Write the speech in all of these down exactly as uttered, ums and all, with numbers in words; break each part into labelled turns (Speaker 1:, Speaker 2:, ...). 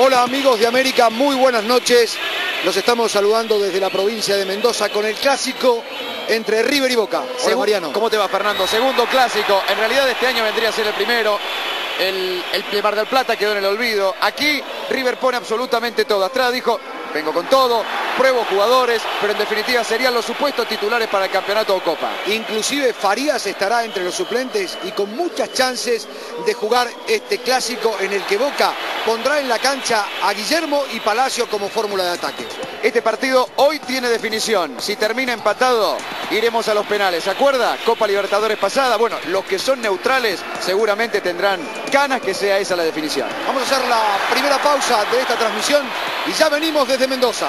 Speaker 1: Hola amigos de América, muy buenas noches. Los estamos saludando desde la provincia de Mendoza con el clásico entre River y Boca. Hola
Speaker 2: Segun,
Speaker 1: Mariano.
Speaker 2: ¿Cómo te va, Fernando? Segundo clásico. En realidad este año vendría a ser el primero. El, el Mar del Plata quedó en el olvido. Aquí River pone absolutamente todo. Atrás dijo, vengo con todo, pruebo jugadores, pero en definitiva serían los supuestos titulares para el campeonato o Copa.
Speaker 1: Inclusive Farías estará entre los suplentes y con muchas chances de jugar este clásico en el que Boca pondrá en la cancha a Guillermo y Palacio como fórmula de ataque.
Speaker 2: Este partido hoy tiene definición. Si termina empatado, iremos a los penales. ¿Se acuerda? Copa Libertadores pasada. Bueno, los que son neutrales seguramente tendrán ganas que sea esa la definición.
Speaker 1: Vamos a hacer la primera pausa de esta transmisión y ya venimos desde Mendoza.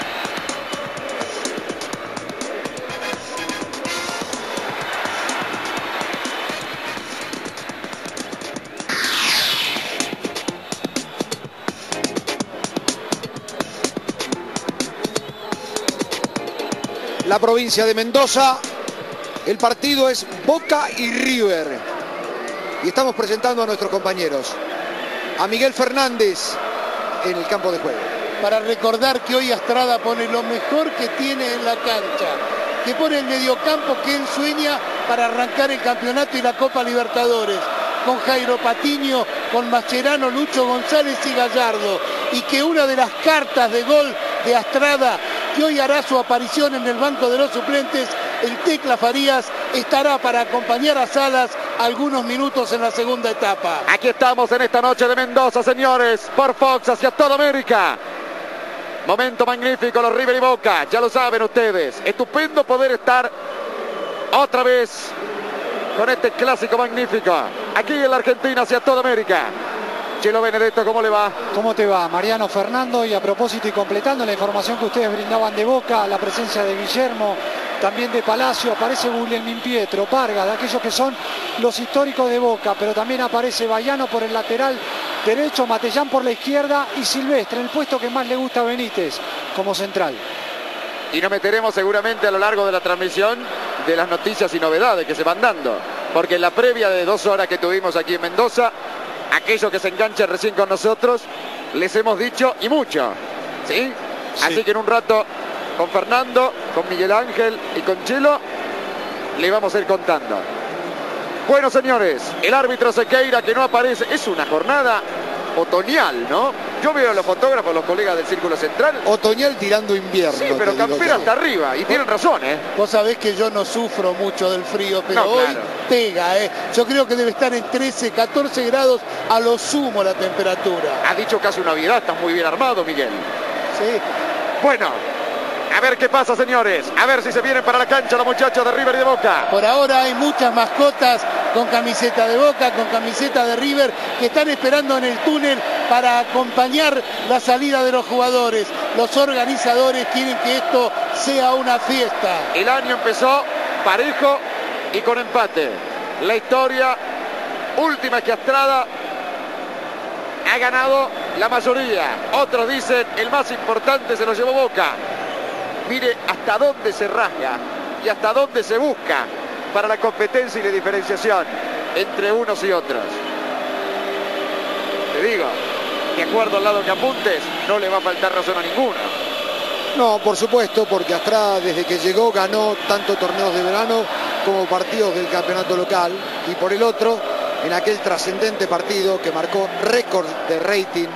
Speaker 1: La provincia de Mendoza, el partido es Boca y River. Y estamos presentando a nuestros compañeros. A Miguel Fernández en el campo de juego.
Speaker 3: Para recordar que hoy Astrada pone lo mejor que tiene en la cancha. Que pone el mediocampo que él sueña para arrancar el campeonato y la Copa Libertadores. Con Jairo Patiño, con Mascherano, Lucho González y Gallardo. Y que una de las cartas de gol de Astrada, que hoy hará su aparición en el banco de los suplentes, el Tecla Farías, estará para acompañar a Salas algunos minutos en la segunda etapa.
Speaker 2: Aquí estamos en esta noche de Mendoza, señores, por Fox hacia toda América. Momento magnífico, los River y Boca, ya lo saben ustedes. Estupendo poder estar otra vez con este clásico magnífico. Aquí en la Argentina hacia toda América. Chelo Benedetto, ¿cómo le va?
Speaker 4: ¿Cómo te va? Mariano, Fernando, y a propósito y completando la información que ustedes brindaban de Boca, la presencia de Guillermo, también de Palacio, aparece Guglielmin Pietro, Parga, de aquellos que son los históricos de Boca, pero también aparece Baiano por el lateral derecho, Matellán por la izquierda y Silvestre, en el puesto que más le gusta a Benítez, como central.
Speaker 2: Y nos meteremos seguramente a lo largo de la transmisión de las noticias y novedades que se van dando, porque en la previa de dos horas que tuvimos aquí en Mendoza, aquellos que se enganchan recién con nosotros, les hemos dicho y mucho, ¿sí? Sí. Así que en un rato con Fernando, con Miguel Ángel y con Chelo, le vamos a ir contando. Bueno, señores, el árbitro Sequeira que no aparece, es una jornada otoñal, ¿no? Yo veo a los fotógrafos, los colegas del Círculo Central.
Speaker 1: Otoñal tirando invierno.
Speaker 2: Sí, pero campera hasta arriba, y tienen razón, ¿eh?
Speaker 3: Vos sabés que yo no sufro mucho del frío, pero
Speaker 2: no,
Speaker 3: hoy
Speaker 2: claro.
Speaker 3: pega, ¿eh? Yo creo que debe estar en trece, catorce grados a lo sumo la temperatura.
Speaker 2: Ha dicho casi una Navidad, está muy bien armado, Miguel.
Speaker 3: Sí.
Speaker 2: Bueno, a ver qué pasa, señores. A ver si se vienen para la cancha los muchachos de River y de Boca.
Speaker 3: Por ahora hay muchas mascotas con camiseta de Boca, con camiseta de River, que están esperando en el túnel para acompañar la salida de los jugadores. Los organizadores quieren que esto sea una fiesta.
Speaker 2: El año empezó parejo y con empate. La historia última es que Astrada ha ganado la mayoría. Otros dicen el más importante se lo llevó Boca. Mire hasta dónde se rasga y hasta dónde se busca para la competencia y la diferenciación entre unos y otros. Te digo, de acuerdo al lado que apuntes, no le va a faltar razón a ninguno.
Speaker 1: No, por supuesto, porque Astrada desde que llegó ganó tanto torneos de verano como partidos del campeonato local. Y por el otro, en aquel trascendente partido que marcó récord de rating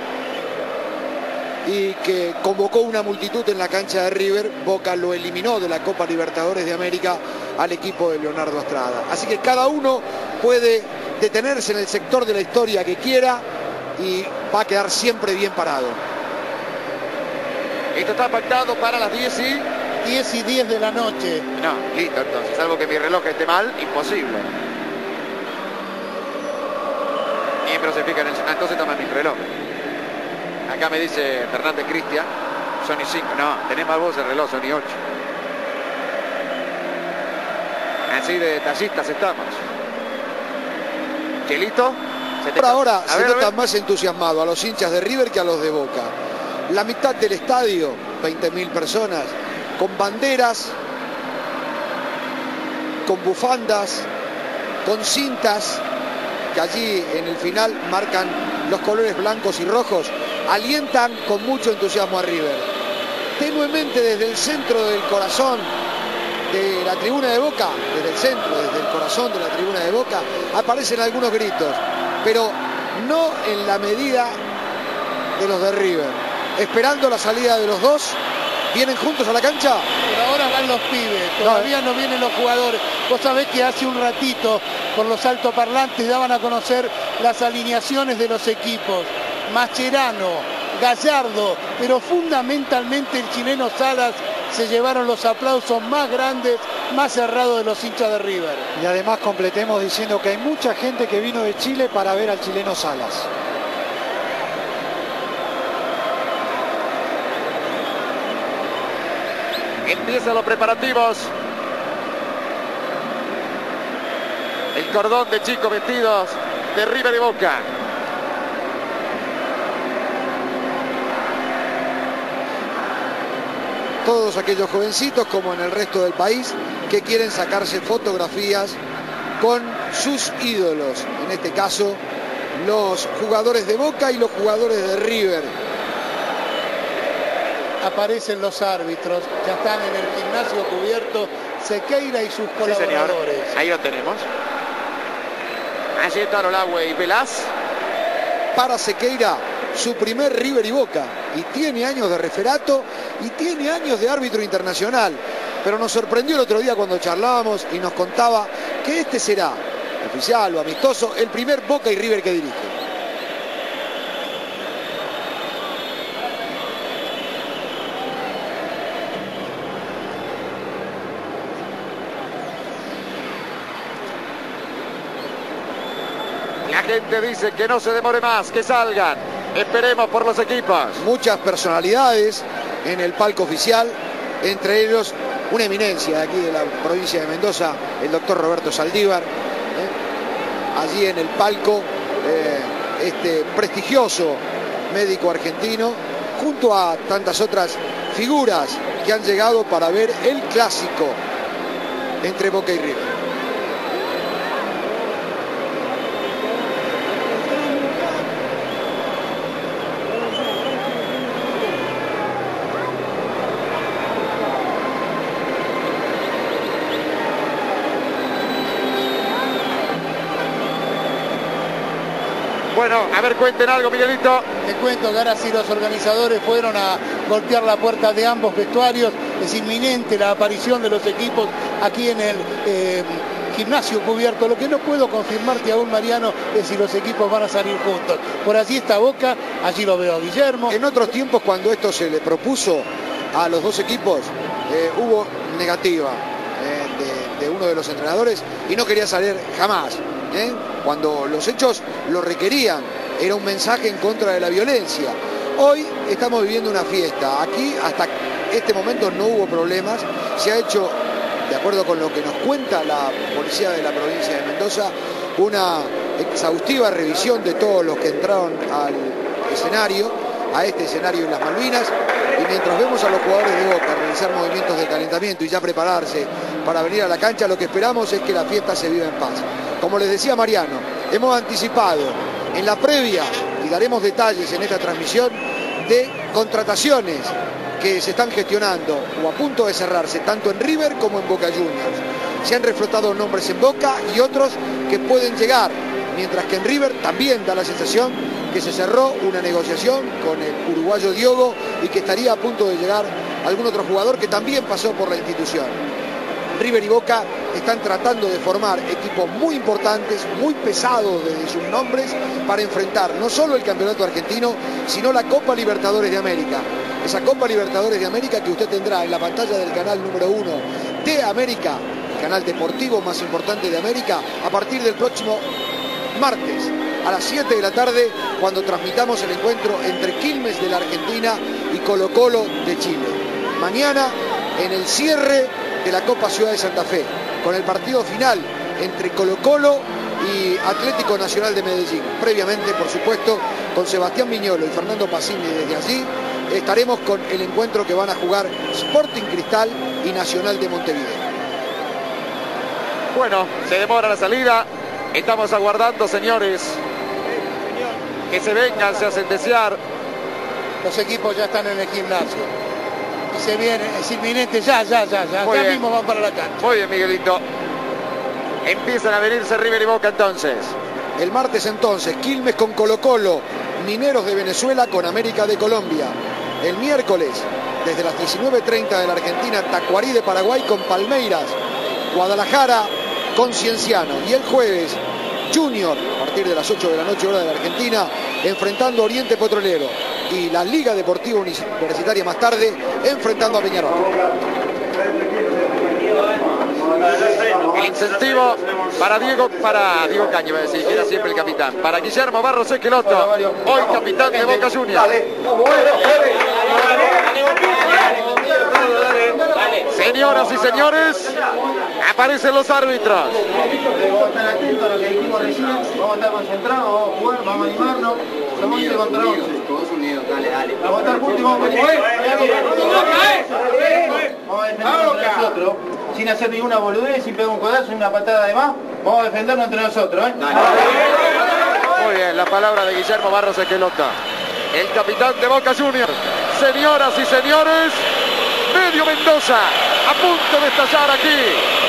Speaker 1: y que convocó una multitud en la cancha de River, Boca lo eliminó de la Copa Libertadores de América al equipo de Leonardo Astrada. Así que cada uno puede detenerse en el sector de la historia que quiera y va a quedar siempre bien parado.
Speaker 2: Esto está pactado para las diez y...
Speaker 3: diez y diez de la noche.
Speaker 2: No, listo entonces, salvo que mi reloj esté mal, imposible. Miembros se fijan en el... Ah, entonces toma mi reloj. Acá me dice Fernández Cristian, son y cinco. No, tenés mal vos el reloj, son y ocho. Así de detallistas estamos. Chelito. Se
Speaker 1: Por ahora
Speaker 2: a
Speaker 1: se
Speaker 2: ver,
Speaker 1: nota más entusiasmado a los hinchas de River que a los de Boca. La mitad del estadio, veinte mil personas, con banderas, con bufandas, con cintas que allí en el final marcan los colores blancos y rojos. alientan con mucho entusiasmo a River. Tenuemente desde el centro del corazón de la tribuna de Boca, desde el centro, desde el corazón de la tribuna de Boca, aparecen algunos gritos, pero no en la medida de los de River. Esperando la salida de los dos, ¿vienen juntos a la cancha?
Speaker 3: Por ahora van los pibes, todavía no, no vienen los jugadores. Vos sabés que hace un ratito por los altoparlantes daban a conocer las alineaciones de los equipos. Mascherano, Gallardo, pero fundamentalmente el chileno Salas se llevaron los aplausos más grandes, más cerrados de los hinchas de River.
Speaker 4: Y además completemos diciendo que hay mucha gente que vino de Chile para ver al chileno Salas.
Speaker 2: Empiezan los preparativos. El cordón de chicos vestidos de River y Boca.
Speaker 1: Todos aquellos jovencitos, como en el resto del país, que quieren sacarse fotografías con sus ídolos. En este caso, los jugadores de Boca y los jugadores de River.
Speaker 3: Aparecen los árbitros, ya están en el gimnasio cubierto, Sequeira y sus colaboradores.
Speaker 2: Sí, señor. Ahí lo tenemos. Allí están Olagüe y Velaz.
Speaker 1: Para Sequeira, su primer River y Boca, y tiene años de referato y tiene años de árbitro internacional, pero nos sorprendió el otro día cuando charlábamos y nos contaba que este será, oficial o amistoso, el primer Boca y River que dirige.
Speaker 2: La gente dice que no se demore más, que salgan. Esperemos por los equipos.
Speaker 1: Muchas personalidades en el palco oficial, entre ellos una eminencia de aquí de la provincia de Mendoza, el doctor Roberto Saldívar. ¿eh? Allí en el palco, eh, este prestigioso médico argentino, junto a tantas otras figuras que han llegado para ver el clásico entre Boca y River.
Speaker 2: Bueno, a ver, cuenten algo, Miguelito.
Speaker 3: Te cuento que ahora sí los organizadores fueron a golpear la puerta de ambos vestuarios. Es inminente la aparición de los equipos aquí en el eh, gimnasio cubierto. Lo que no puedo confirmarte aún, Mariano, es si los equipos van a salir juntos. Por allí está Boca, allí lo veo a Guillermo.
Speaker 1: En otros tiempos, cuando esto se le propuso a los dos equipos, eh, hubo negativa eh, de, de uno de los entrenadores y no quería salir jamás. ¿Eh? Cuando los hechos lo requerían, era un mensaje en contra de la violencia. Hoy estamos viviendo una fiesta. Aquí hasta este momento no hubo problemas. Se ha hecho, de acuerdo con lo que nos cuenta la policía de la provincia de Mendoza, una exhaustiva revisión de todos los que entraron al escenario, a este escenario en las Malvinas, y mientras vemos a los jugadores de Boca realizar movimientos de calentamiento y ya prepararse para venir a la cancha, lo que esperamos es que la fiesta se viva en paz. Como les decía Mariano, hemos anticipado en la previa, y daremos detalles en esta transmisión, de contrataciones que se están gestionando o a punto de cerrarse, tanto en River como en Boca Juniors. Se han reflotado nombres en Boca y otros que pueden llegar, mientras que en River también da la sensación que se cerró una negociación con el uruguayo Diogo y que estaría a punto de llegar algún otro jugador que también pasó por la institución. River y Boca están tratando de formar equipos muy importantes, muy pesados desde sus nombres, para enfrentar no solo el campeonato argentino, sino la Copa Libertadores de América. Esa Copa Libertadores de América que usted tendrá en la pantalla del canal número uno de América, el canal deportivo más importante de América, a partir del próximo martes a las siete de la tarde, cuando transmitamos el encuentro entre Quilmes de la Argentina y Colo-Colo de Chile. Mañana, en el cierre de la Copa Ciudad de Santa Fe, con el partido final entre Colo-Colo y Atlético Nacional de Medellín. Previamente, por supuesto, con Sebastián Viñolo y Fernando Pacini desde allí, estaremos con el encuentro que van a jugar Sporting Cristal y Nacional de Montevideo.
Speaker 2: Bueno, se demora la salida. Estamos aguardando, señores, que se vengan, se hacen desear.
Speaker 3: los equipos ya están en el gimnasio. Y se viene, es inminente, ya, ya, ya, ya.
Speaker 2: Muy
Speaker 3: ya
Speaker 2: bien.
Speaker 3: mismo van para la cancha.
Speaker 2: Muy bien, Miguelito. Empiezan a venirse River y Boca entonces.
Speaker 1: El martes entonces, Quilmes con Colo-Colo, Mineros de Venezuela con América de Colombia. El miércoles, desde las diecinueve treinta de la Argentina, Tacuarí de Paraguay con Palmeiras. Guadalajara con Cienciano. Y el jueves, Junior, a partir de las ocho de la noche hora de la Argentina, enfrentando a Oriente Petrolero. Y la Liga Deportiva Universitaria más tarde, enfrentando a Peñarol.
Speaker 2: El incentivo para Diego, para Diego Caño, voy a decir, que era siempre el capitán. Para Guillermo Barros Esqueloto, hoy capitán de Boca Juniors. Señoras y señores, aparecen los árbitros.
Speaker 5: Vamos a estar atentos a lo que dijimos recién, vamos a estar concentrados, vamos a jugar, vamos a animarnos. Somos once contra once. Todos unidos, dale, dale. Vamos a estar juntos y vamos a defender. Vamos a defendernos entre nosotros, sin hacer ninguna boludez, sin pegar un codazo ni una patada de más. Vamos a defendernos entre nosotros, ¿eh?
Speaker 2: Muy bien, la palabra de Guillermo Barros Esqueloto, el capitán de Boca Juniors. Señoras y señores, Medio Mendoza, a punto de estallar aquí.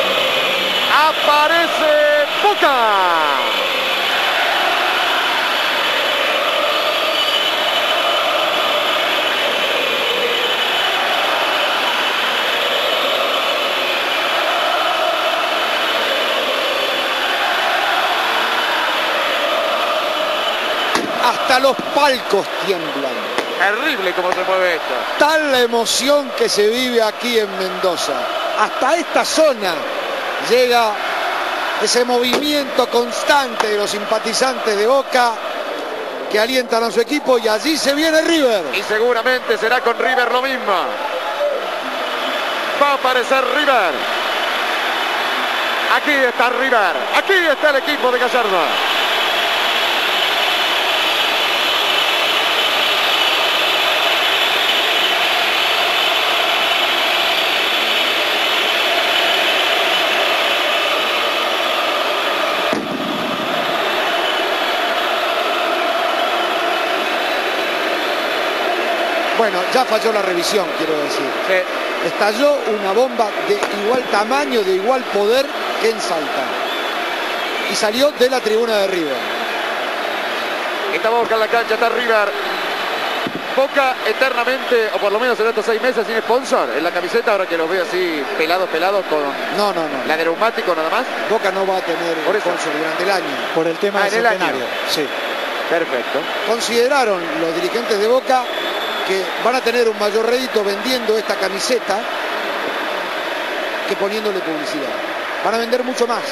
Speaker 2: Aparece Boca.
Speaker 1: Hasta los palcos tiemblan.
Speaker 2: Terrible cómo se mueve esto.
Speaker 1: Tal la emoción que se vive aquí en Mendoza. Hasta esta zona llega ese movimiento constante de los simpatizantes de Boca que alientan a su equipo, y allí se viene River.
Speaker 2: Y seguramente será con River lo mismo. Va a aparecer River. Aquí está River. Aquí está el equipo de Gallardo.
Speaker 1: Bueno, ya falló la revisión, quiero decir.
Speaker 2: Sí.
Speaker 1: Estalló una bomba de igual tamaño, de igual poder que en Salta. Y salió de la tribuna de River.
Speaker 2: Está Boca en la cancha, está River. Boca eternamente, o por lo menos en estos seis meses, sin sponsor en la camiseta, ahora que los veo así pelados, pelados con
Speaker 1: No, no, no.
Speaker 2: la de neumático nada más.
Speaker 1: Boca no va a tener
Speaker 2: Por eso.
Speaker 1: sponsor durante el año.
Speaker 4: Por el tema
Speaker 2: Ah,
Speaker 4: del
Speaker 2: en el año.
Speaker 4: centenario. Sí.
Speaker 2: Perfecto.
Speaker 1: Consideraron los dirigentes de Boca que van a tener un mayor rédito vendiendo esta camiseta que poniéndole publicidad. Van a vender mucho más.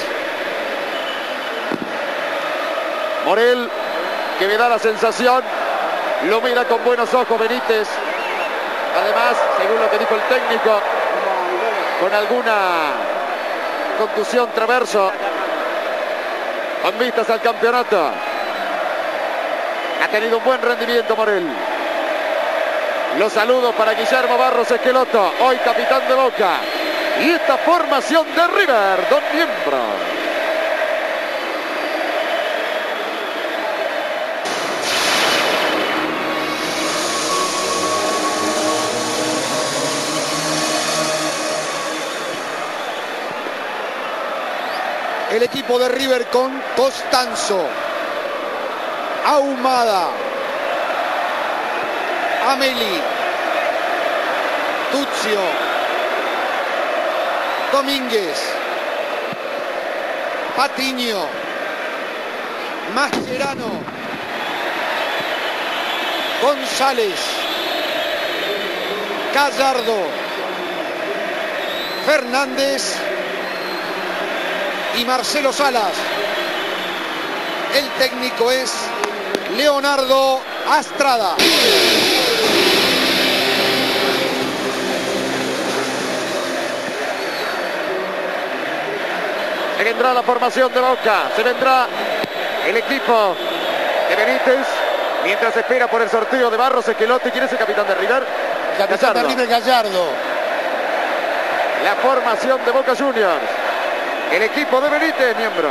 Speaker 2: Morel, que me da la sensación, lo mira con buenos ojos Benítez. Además, según lo que dijo el técnico, con alguna contusión traverso, con vistas al campeonato. Ha tenido un buen rendimiento Morel. Los saludos para Guillermo Barros Esqueloto, hoy capitán de Boca. Y esta formación de River, don Miembro.
Speaker 1: El equipo de River con Costanzo, Ahumada, Ameli, Tuzio, Domínguez, Patiño, Mascherano, González, Gallardo, Fernández y Marcelo Salas. El técnico es Leonardo Astrada.
Speaker 2: Se vendrá la formación de Boca, se vendrá el equipo de Benítez, mientras espera por el sorteo de Barros Esqueloto. ¿Quién es el capitán de River?
Speaker 3: Capitán de River, Gallardo.
Speaker 2: La formación de Boca Juniors. El equipo de Benítez, Miembro.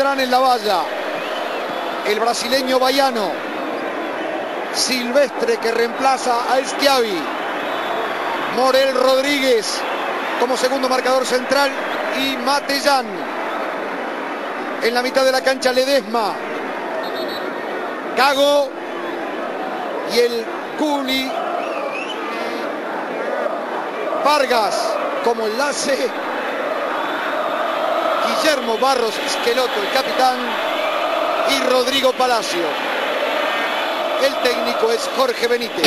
Speaker 1: tendrán en la valla el brasileño Baiano, Silvestre que reemplaza a Schiavi, Morel Rodríguez como segundo marcador central y Matellán. En la mitad de la cancha Ledesma, Gago y el Culi Vargas como enlace. Guillermo Barros Esqueloto, el capitán, y Rodrigo Palacio. El técnico es Jorge Benítez.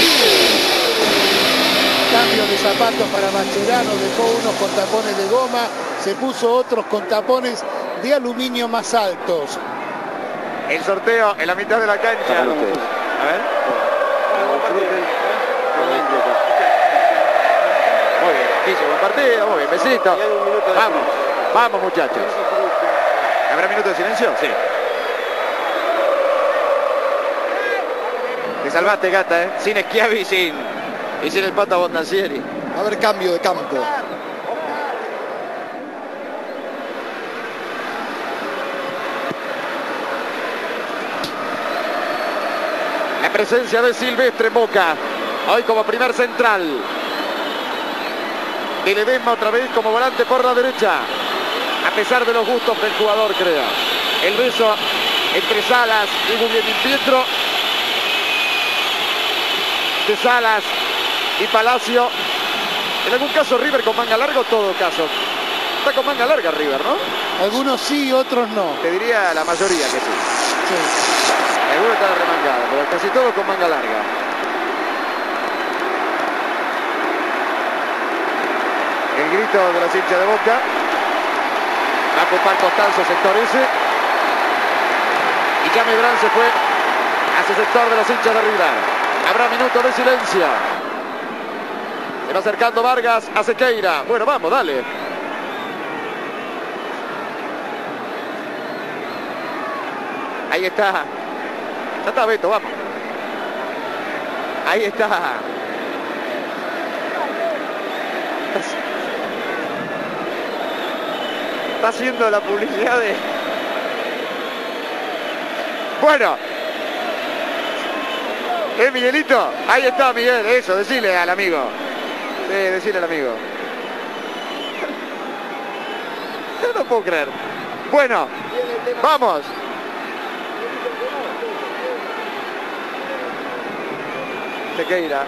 Speaker 3: Cambio de zapatos para Mascherano, dejó unos con tapones de goma, se puso otros con tapones de aluminio más altos.
Speaker 2: El sorteo en la mitad de la cancha. A ver. Muy bien, Guille, buen partido, muy bien, besito. Vamos, vamos muchachos. ¿Habrá minuto de silencio? Sí. Te salvaste, Gata, ¿eh? Sin Schiavi y sin, y sin el Pata Bondancieri.
Speaker 1: Va a haber cambio de campo.
Speaker 2: La presencia de Silvestre en Boca. Hoy como primer central. De Ledesma otra vez como volante por la derecha. A pesar de los gustos del jugador, creo. El beso entre Salas y Guglielmin Pietro. De Salas y Palacio. En algún caso River con manga larga, o todo caso. Está con manga larga River, ¿no?
Speaker 3: Algunos sí, otros no.
Speaker 2: Te diría la mayoría que sí.
Speaker 3: Sí.
Speaker 2: Algunos están remangados, pero casi todos con manga larga. El grito de los hinchas de Boca. Va a ocupar Costanzo, sector ese. Y ya Mebrán se fue hacia el sector de los hinchas de River. Habrá minutos de silencio. Se va acercando Vargas a Sequeira. Bueno, vamos, dale. Ahí está. Ya está Beto, vamos. Ahí está. Está haciendo la publicidad de... Bueno. ¿Eh, Miguelito? Ahí está, Miguel. Eso, decile al amigo. Sí, decile al amigo. No puedo creer. Bueno, vamos. Sequeira.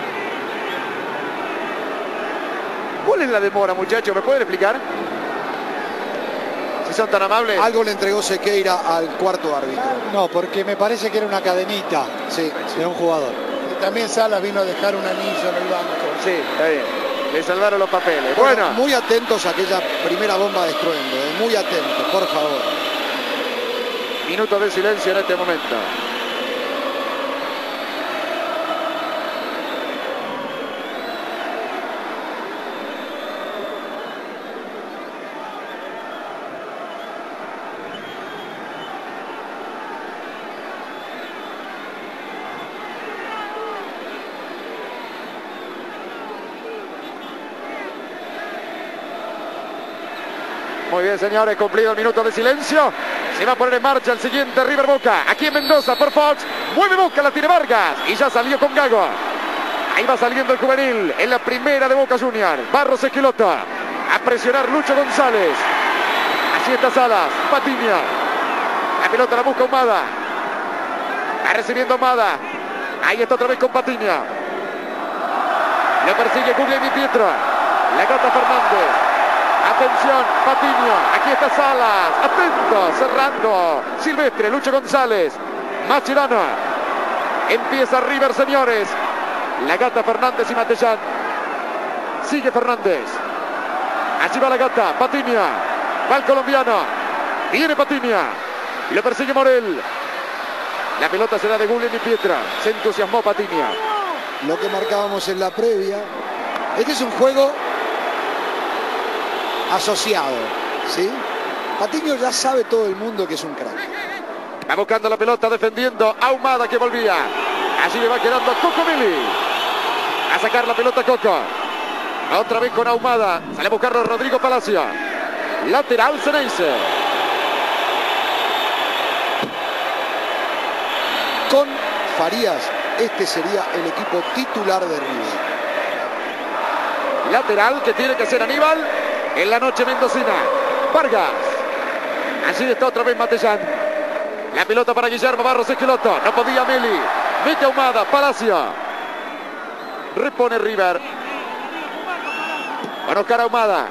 Speaker 2: ¿Cuál es la demora, muchachos? ¿Me pueden explicar? Si son tan amables.
Speaker 1: Algo le entregó Sequeira al cuarto árbitro.
Speaker 4: No, porque me parece que era una cadenita, sí, de un jugador.
Speaker 3: Y también Salas vino a dejar un anillo en el banco.
Speaker 2: Sí, está bien. Le salvaron los papeles.
Speaker 1: Bueno,
Speaker 2: Bueno.
Speaker 1: muy atentos a aquella primera bomba de estruendo, ¿eh? Muy atentos, por favor.
Speaker 2: Minutos de silencio en este momento. Muy bien, señores, cumplido el minuto de silencio. Se va a poner en marcha el siguiente River Boca. Aquí en Mendoza, por Fox. Mueve Boca, la tiene Vargas. Y ya salió con Gago. Ahí va saliendo el juvenil en la primera de Boca Junior. Barros Esqueloto. A presionar Lucho González. Así está Salas. Patiño. La pelota la busca Humada. Va recibiendo Humada. Ahí está otra vez con Patiño. Lo persigue Guglielmin Pietro. La Gata Fernández. Atención, Patiño, aquí está Salas, atento, cerrando, Silvestre, Lucho González, Mascherano, empieza River, señores, la Gata Fernández y Matellán, sigue Fernández, allí va la Gata, Patiño, va el colombiano, viene Patiño, lo persigue Morel, la pelota será de Guglielmin Pietro, se entusiasmó Patiño.
Speaker 1: Lo que marcábamos en la previa, este es un juego asociado, ¿sí? Patiño ya sabe todo el mundo que es un crack.
Speaker 2: Va buscando la pelota, defendiendo a Humada que volvía. Allí le va quedando a Coco Mili. A sacar la pelota Coco. Otra vez con Ahumada. Sale a buscarlo Rodrigo Palacio. Lateral Ceneice.
Speaker 1: con Farías, este sería el equipo titular de River.
Speaker 2: Lateral que tiene que ser Aníbal en la noche mendocina. Vargas. Así está otra vez Matellán. La pelota para Guillermo Barros Esqueloto. No podía Meli. Mete Ahumada. Palacio. Repone River. Van a buscar a Ahumada.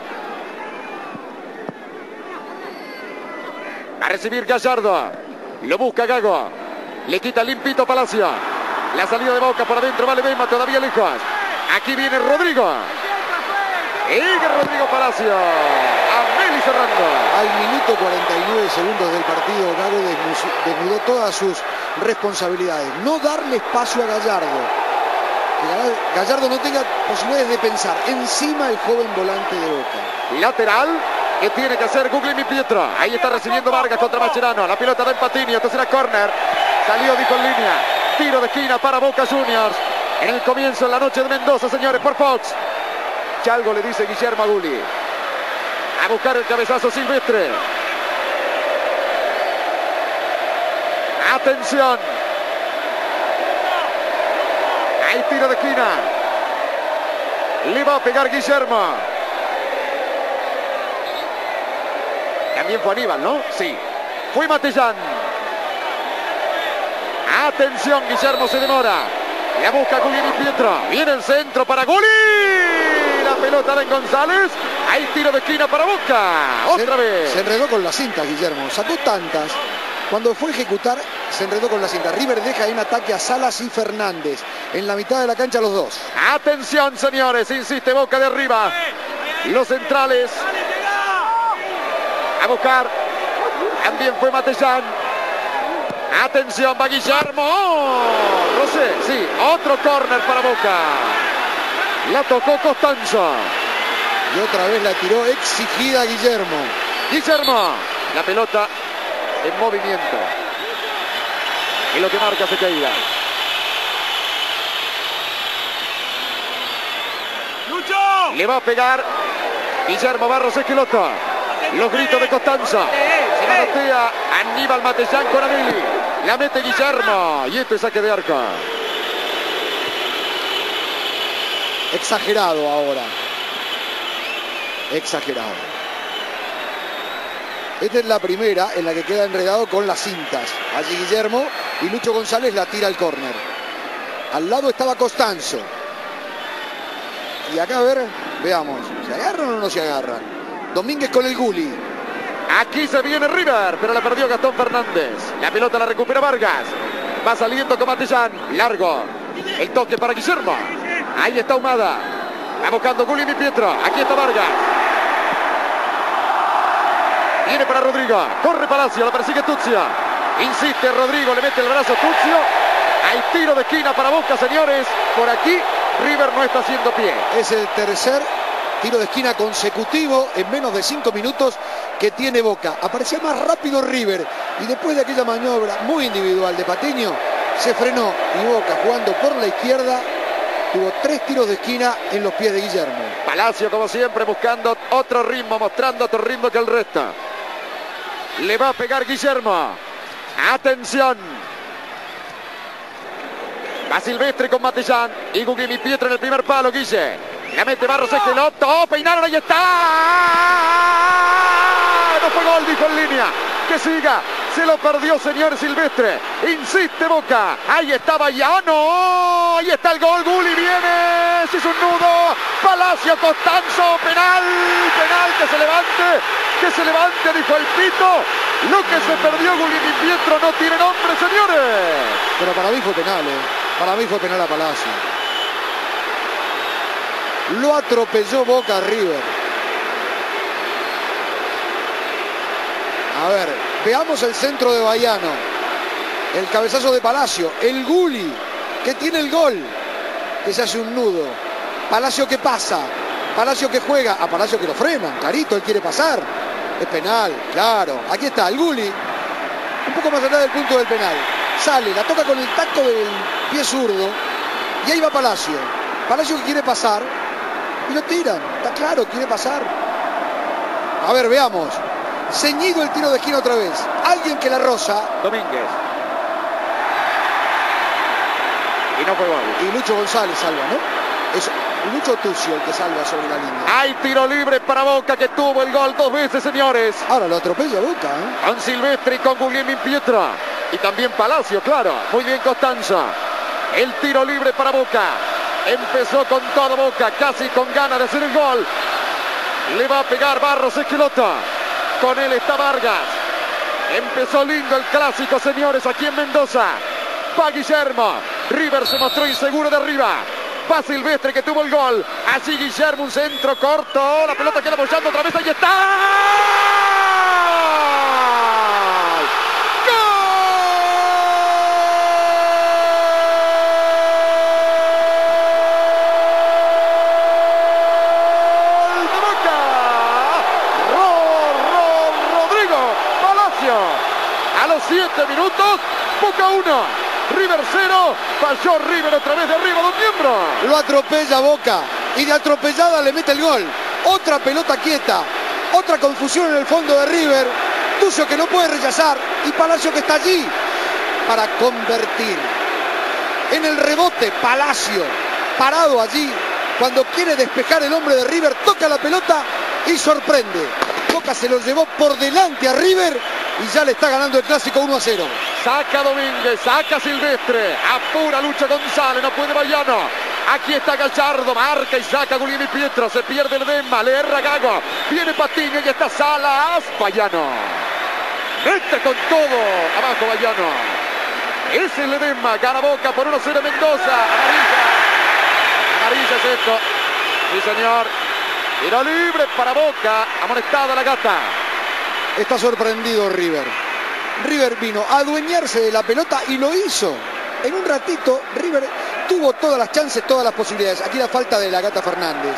Speaker 2: A recibir Gallardo. Lo busca Gago. Le quita limpito Palacio. La salida de Boca por adentro. Vale Bema todavía lejos. Aquí viene Rodrigo. Sigue Rodrigo Palacio. A Meli cerrando.
Speaker 1: Al minuto cuarenta y nueve segundos del partido, Gago desnudó todas sus responsabilidades. No darle espacio a Gallardo. Que Gallardo no tenga posibilidades de pensar. Encima el joven volante de Boca.
Speaker 2: Lateral que tiene que hacer Guglielmi Pietro. Ahí está recibiendo Vargas contra Mascherano. La pelota da en Patiño. Esto será córner. Salió, dijo en línea. Tiro de esquina para Boca Juniors. En el comienzo, en la noche de Mendoza, señores, por Fox. Ya algo le dice Guillermo a Gulli. A buscar el cabezazo Silvestre. Atención. Hay tiro de esquina. Le va a pegar Guillermo. También fue Aníbal, ¿no? Sí. Fue Matellán. Atención, Guillermo se demora. La busca Guglielmi Pietro. Viene el centro para Gulli. La pelota de González. Hay tiro de esquina para Boca. Otra
Speaker 1: se,
Speaker 2: vez.
Speaker 1: Se enredó con la cinta, Guillermo. Sacó tantas. Cuando fue a ejecutar, se enredó con la cinta. River deja en ataque a Salas y Fernández. En la mitad de la cancha los dos.
Speaker 2: Atención, señores. Insiste Boca de arriba. Los centrales. A buscar. También fue Matellán. Atención, va Guillermo. Oh, Rosé, sí. Otro córner para Boca. La tocó Costanzo.
Speaker 1: Y otra vez la tiró exigida Guillermo.
Speaker 2: Guillermo. La pelota en movimiento. Y lo que marca se caída. ¡Lucho! Le va a pegar Guillermo Barros Esqueloto. Los gritos de Costanzo. Se manotea Aníbal Matellán con Aníbal. La mete Guillermo. Y esto es saque de arco.
Speaker 1: Exagerado ahora. Exagerado. Esta es la primera en la que queda enredado con las cintas. Allí Guillermo y Lucho González la tira al córner. Al lado estaba Costanzo. Y acá a ver, veamos. ¿Se agarran o no se agarran? Domínguez con el Gulli.
Speaker 2: Aquí se viene River, pero la perdió Gastón Fernández. La pelota la recupera Vargas. Va saliendo con Matellán. Largo. El toque para Guillermo. Ahí está Ahumada. Va buscando Guglielmi Pietro. Aquí está Vargas. Viene para Rodrigo. Corre Palacio. La persigue Tuzio. Insiste Rodrigo. Le mete el brazo a Tuzio. Hay tiro de esquina para Boca, señores. Por aquí River no está haciendo pie.
Speaker 1: Es el tercer tiro de esquina consecutivo en menos de cinco minutos que tiene Boca. Aparecía más rápido River. Y después de aquella maniobra muy individual de Patiño, se frenó. Y Boca, jugando por la izquierda, tuvo tres tiros de esquina en los pies de Guillermo.
Speaker 2: Palacio, como siempre, buscando otro ritmo, mostrando otro ritmo que el resto. Le va a pegar Guillermo. Atención. Va Silvestre con Matellán. Y Guglielmi Pietro en el primer palo, Guille. La mete Barros Esqueloto. Oh, peinaron, ahí está. No fue gol, dijo en línea. Que siga. Se lo perdió, señor Silvestre. Insiste Boca. Ahí estaba ya. No. Ahí está el gol. Gulli viene. Se hizo un nudo. Palacio, Costanzo. Penal. Penal. Que se levante. Que se levante, dijo el pito. Lo que se perdió Guglielmi Pietro no tiene nombre, señores.
Speaker 1: Pero para mí fue penal, ¿eh? Para mí fue penal a Palacio. Lo atropelló Boca a River. A ver, veamos el centro de Baiano. El cabezazo de Palacio. El Gulli, que tiene el gol. Que se hace un nudo. Palacio que pasa. Palacio que juega. A Palacio que lo frena. Clarito, él quiere pasar. Es penal, claro. Aquí está el Gulli. Un poco más allá del punto del penal. Sale, la toca con el tacto del pie zurdo. Y ahí va Palacio. Palacio que quiere pasar. Y lo tiran. Está claro, quiere pasar. A ver, veamos. Ceñido el tiro de esquina otra vez. Alguien que la roza.
Speaker 2: Domínguez. Y no fue gol.
Speaker 1: Y Lucho González salva, ¿no? Es Lucho Tucio el que salva sobre la línea.
Speaker 2: Hay tiro libre para Boca, que tuvo el gol dos veces, señores.
Speaker 1: Ahora lo atropella Boca, ¿eh?
Speaker 2: Con Silvestri y con Guglielmin Pietra. Y también Palacio, claro. Muy bien Costanza. El tiro libre para Boca. Empezó con todo Boca, casi con ganas de hacer el gol. Le va a pegar Barros Esquelota. Con él está Vargas. Empezó lindo el clásico, señores, aquí en Mendoza. Va Guillermo. River se mostró inseguro de arriba. Va Silvestre, que tuvo el gol. Allí Guillermo, un centro corto. La pelota queda apoyando otra vez. Ahí está. ¡Gol de Boca! Ro, Ro, Rodrigo Palacio. A los siete minutos, Boca uno. River cero, falló River otra vez de arriba, don Miembro.
Speaker 1: Lo atropella Boca y de atropellada le mete el gol. Otra pelota quieta, otra confusión en el fondo de River. Tucio que no puede rechazar y Palacio que está allí para convertir. En el rebote, Palacio, parado allí, cuando quiere despejar el hombre de River, toca la pelota y sorprende. Boca se lo llevó por delante a River y ya le está ganando el clásico uno a cero.
Speaker 2: Saca Domínguez, saca Silvestre, apura Lucho González, no puede Bayano. Aquí está Gallardo, marca y saca Guglielmin Pietra, se pierde el Ledesma, le erra Gago, viene Patiño y está Salas, Bayano. Mete con todo, abajo Bayano. Es el Ledesma, gana Boca por uno cero Mendoza, amarilla. Amarilla es esto, sí señor. Tiro libre para Boca, amonestada la Gata.
Speaker 1: Está sorprendido River. River vino a adueñarse de la pelota y lo hizo. En un ratito River tuvo todas las chances, todas las posibilidades. Aquí la falta de la Gata Fernández.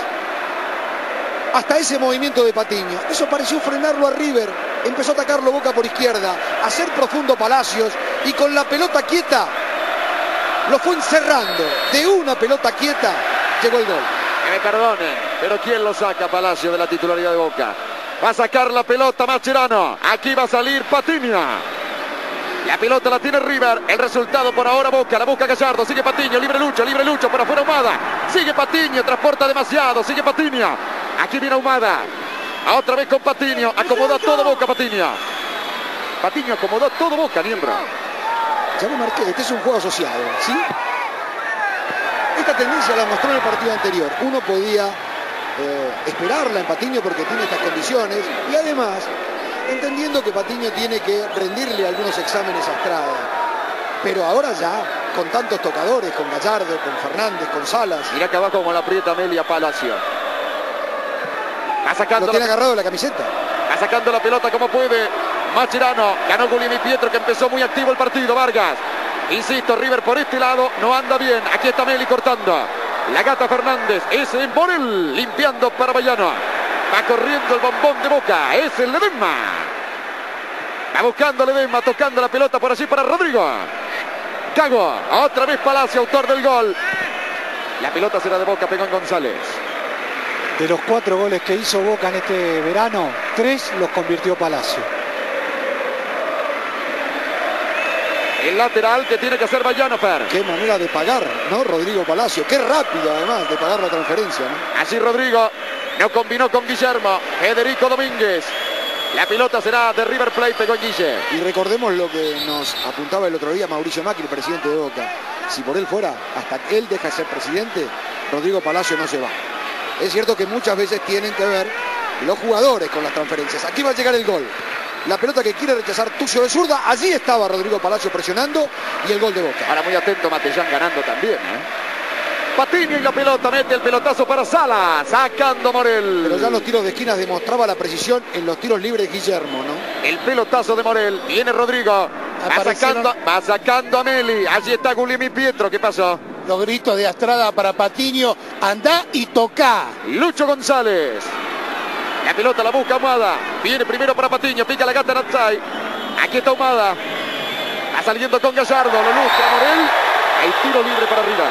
Speaker 1: Hasta ese movimiento de Patiño. Eso pareció frenarlo a River. Empezó a atacarlo Boca por izquierda. A hacer profundo Palacios. Y con la pelota quieta lo fue encerrando. De una pelota quieta llegó el gol.
Speaker 2: Que me perdone, pero ¿quién lo saca Palacio de la titularidad de Boca? Va a sacar la pelota Mascherano. Aquí va a salir Patiño. La pelota la tiene River. El resultado por ahora Boca. La busca Gallardo. Sigue Patiño. Libre Lucho. Libre Lucho. Por afuera Ahumada. Sigue Patiño. Transporta demasiado. Sigue Patiño. Aquí viene Ahumada. Otra vez con Patiño. Acomodó todo Boca Patiño. Patiño acomodó todo Boca, miembro.
Speaker 1: Ya lo marqué. Este es un juego asociado, ¿sí? Esta tendencia la mostró en el partido anterior. Uno podía eh, esperarla en Patiño porque tiene estas condiciones y además entendiendo que Patiño tiene que rendirle algunos exámenes a Estrada. Pero ahora ya, con tantos tocadores, con Gallardo, con Fernández, con Salas.
Speaker 2: Mirá que abajo como la aprieta Amelia Palacio. Va sacando
Speaker 1: Lo tiene
Speaker 2: la...
Speaker 1: agarrado de la camiseta.
Speaker 2: Va sacando la pelota como puede. Mascherano. Ganó Guglielmin Pietra, que empezó muy activo el partido. Vargas. Insisto, River por este lado no anda bien. Aquí está Meli cortando. La Gata Fernández. Es en Borel. Limpiando para Bayano. Va corriendo el bombón de Boca. Es el Ledesma. Va buscando Ledesma. Tocando la pelota por allí para Rodrigo. Gago. Otra vez Palacio, autor del gol. La pelota será de Boca. Pegón González.
Speaker 4: De los cuatro goles que hizo Boca en este verano, tres los convirtió Palacio.
Speaker 2: El lateral que tiene que hacer Bayano, Fer.
Speaker 1: Qué manera de pagar, ¿no? Rodrigo Palacio. Qué rápido, además, de pagar la transferencia, ¿no?
Speaker 2: Así Rodrigo. No combinó con Guillermo. Federico Domínguez. La pelota será de River Plate con Guille.
Speaker 1: Y recordemos lo que nos apuntaba el otro día Mauricio Macri, presidente de Boca. Si por él fuera, hasta que él deja de ser presidente, Rodrigo Palacio no se va. Es cierto que muchas veces tienen que ver los jugadores con las transferencias. Aquí va a llegar el gol. La pelota que quiere rechazar Tucio de zurda. Allí estaba Rodrigo Palacio presionando y el gol de Boca.
Speaker 2: Ahora muy atento Matellán ganando también, ¿eh? Patiño y la pelota, mete el pelotazo para Sala, sacando Morel.
Speaker 1: Pero ya en los tiros de esquinas demostraba la precisión en los tiros libres Guillermo, ¿no?
Speaker 2: El pelotazo de Morel, viene Rodrigo, va sacando, va sacando a Meli, allí está Guglielmin Pietra, ¿qué pasó?
Speaker 3: Los gritos de Astrada para Patiño, andá y tocá.
Speaker 2: Lucho González. La pelota la busca Ahumada. Viene primero para Patiño. Pica la Gata Natsai. Aquí está Ahumada. Va saliendo con Gallardo. Lo lucha Morel. El tiro libre para arriba.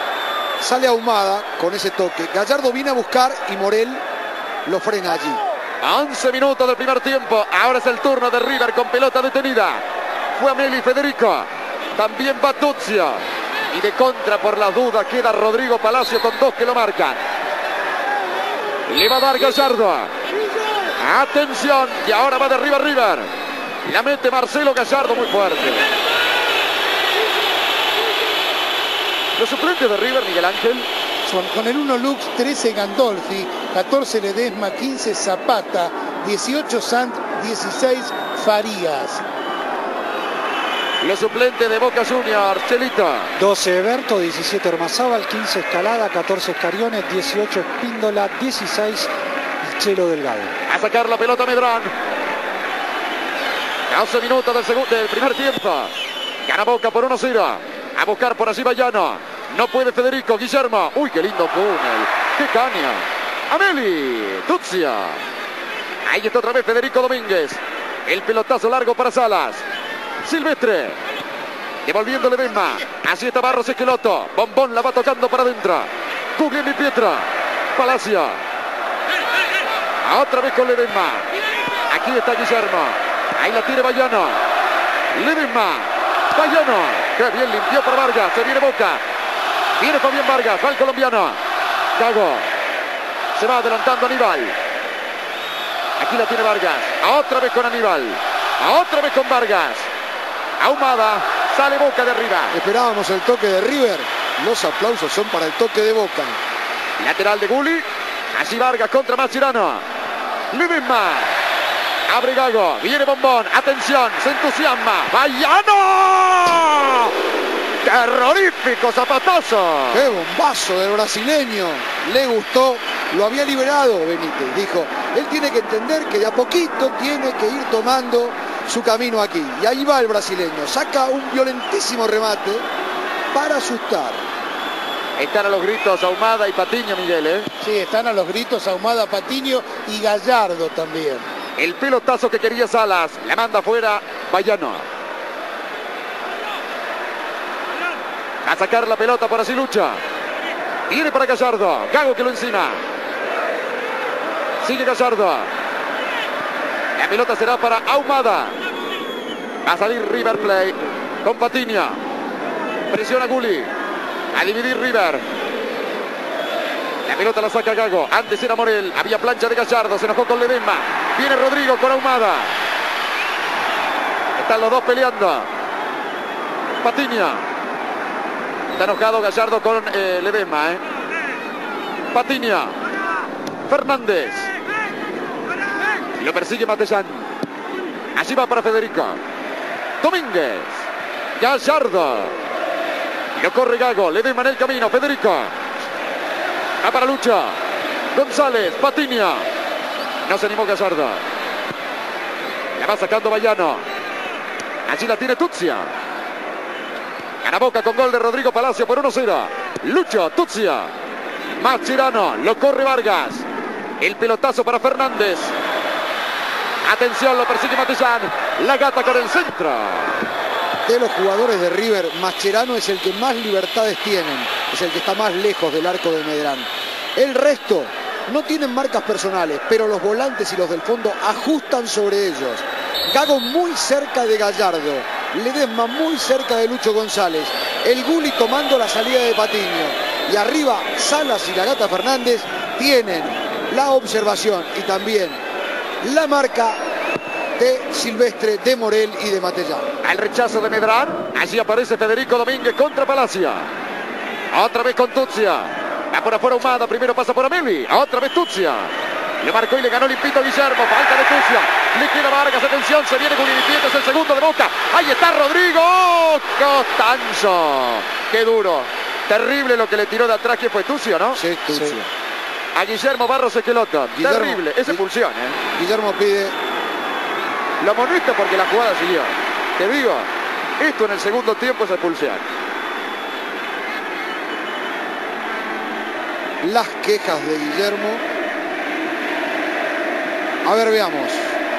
Speaker 1: Sale Ahumada con ese toque. Gallardo viene a buscar y Morel lo frena allí.
Speaker 2: once minutos del primer tiempo. Ahora es el turno de River con pelota detenida. Fue Ameli Federico. También va Tuzio. Y de contra por las dudas queda Rodrigo Palacio con dos que lo marcan. Le va a dar Gallardo. Atención. Y ahora va de River River. La mete Marcelo Gallardo muy fuerte. Los suplentes de River, Miguel Ángel.
Speaker 3: Son con el uno Lux, trece Gandolfi, catorce Ledesma, quince Zapata, dieciocho Sant, dieciséis Farías.
Speaker 2: Los suplentes de Boca Juniors, Chelito.
Speaker 4: doce Eberto, diecisiete Ormazábal, quince Escalada, catorce Escariones, dieciocho Espíndola, dieciséis Chelo Delgado.
Speaker 2: A sacar la pelota Medrán. doce minutos del, segundo, del primer tiempo. Gana Boca por uno cero. A buscar por allí Bayano. No puede Federico. Guillermo. Uy, qué lindo túnel. Qué caña. Ameli. Tuzia. Ahí está otra vez Federico Domínguez. El pelotazo largo para Salas. Silvestre. Devolviendo Ledesma. Así está Barros Esqueloto. Bombón la va tocando para adentro. Guglielmi Pietra. Palacio. Otra vez con Ledesma. Aquí está Guillermo. Ahí la tiene Bayano. Ledesma. Bayano, que bien limpió para Vargas. Se viene Boca. Viene Fabián Vargas. Va el colombiano. Gago. Se va adelantando Aníbal. Aquí la tiene Vargas. Otra vez con Aníbal. Otra vez con Vargas. Ahumada. Sale Boca de arriba.
Speaker 1: Esperábamos el toque de River. Los aplausos son para el toque de Boca.
Speaker 2: Lateral de Gulli. Así Vargas contra Mascherano. Ledesma. Abre Gago, viene Bombón, atención, se entusiasma, ¡Bayano! ¡Terrorífico zapatazo!
Speaker 1: ¡Qué bombazo del brasileño! Le gustó, lo había liberado Benítez, dijo, él tiene que entender que de a poquito tiene que ir tomando su camino aquí. Y ahí va el brasileño, saca un violentísimo remate para asustar.
Speaker 2: Están a los gritos Ahumada y Patiño, Miguel, ¿eh?
Speaker 3: Sí, están a los gritos Ahumada, Patiño y Gallardo también.
Speaker 2: El pelotazo que quería Salas. La manda afuera Bayano. A sacar la pelota por así lucha. Viene para Gallardo. Gago que lo encima. Sigue Gallardo. La pelota será para Ahumada. Va a salir River Plate con Patiño. Presiona Gulli. A dividir River. La pelota la saca Gago. Antes era Morel. Había plancha de Gallardo. Se enojó con Ledesma. Viene Rodrigo con Ahumada. Están los dos peleando. Patiño. Está enojado Gallardo con eh, Ledesma. Eh. Patiño. Fernández. Lo persigue Matellán. Allí va para Federico. Domínguez. Gallardo. Lo corre Gago. Ledesma en el camino. Federico. Va para Lucha. González. Patiño. No se animó Gallardo. La va sacando Bayano. Allí la tiene Tuzia. Gana Boca con gol de Rodrigo Palacio por uno cero. Lucho, Tuzia. Mascherano. Lo corre Vargas. El pelotazo para Fernández. Atención, lo persigue Matellán. La gata con el centro.
Speaker 1: De los jugadores de River, Mascherano es el que más libertades tienen. Es el que está más lejos del arco de Medrán. El resto no tienen marcas personales, pero los volantes y los del fondo ajustan sobre ellos. Gago muy cerca de Gallardo. Ledesma muy cerca de Lucho González. El Gulli tomando la salida de Patiño. Y arriba Salas y la Gata Fernández tienen la observación y también la marca de Silvestre, de Morel y de Matellán.
Speaker 2: Al rechazo de Medrán. Allí aparece Federico Domínguez contra Palacio. Otra vez con Tuzia. Va por afuera Ahumada, primero pasa por Ameli. Otra vez Tuzia. Le marcó y le ganó limpito Guillermo. Falta de Tuzia. Le queda Vargas, atención, se viene Guglielmi Pietra, es el segundo de Boca. Ahí está Rodrigo Costanzo. Qué duro. Terrible lo que le tiró de atrás, que fue Tuzia, ¿no?
Speaker 1: Sí, Tuzia. Sí.
Speaker 2: A Guillermo Barros Esqueloto.
Speaker 1: Guillermo,
Speaker 2: Terrible, es expulsión, ¿eh?
Speaker 1: Guillermo pide.
Speaker 2: Lo amonesta porque la jugada siguió. Te digo, esto en el segundo tiempo es expulsión.
Speaker 1: Las quejas de Guillermo. A ver, veamos.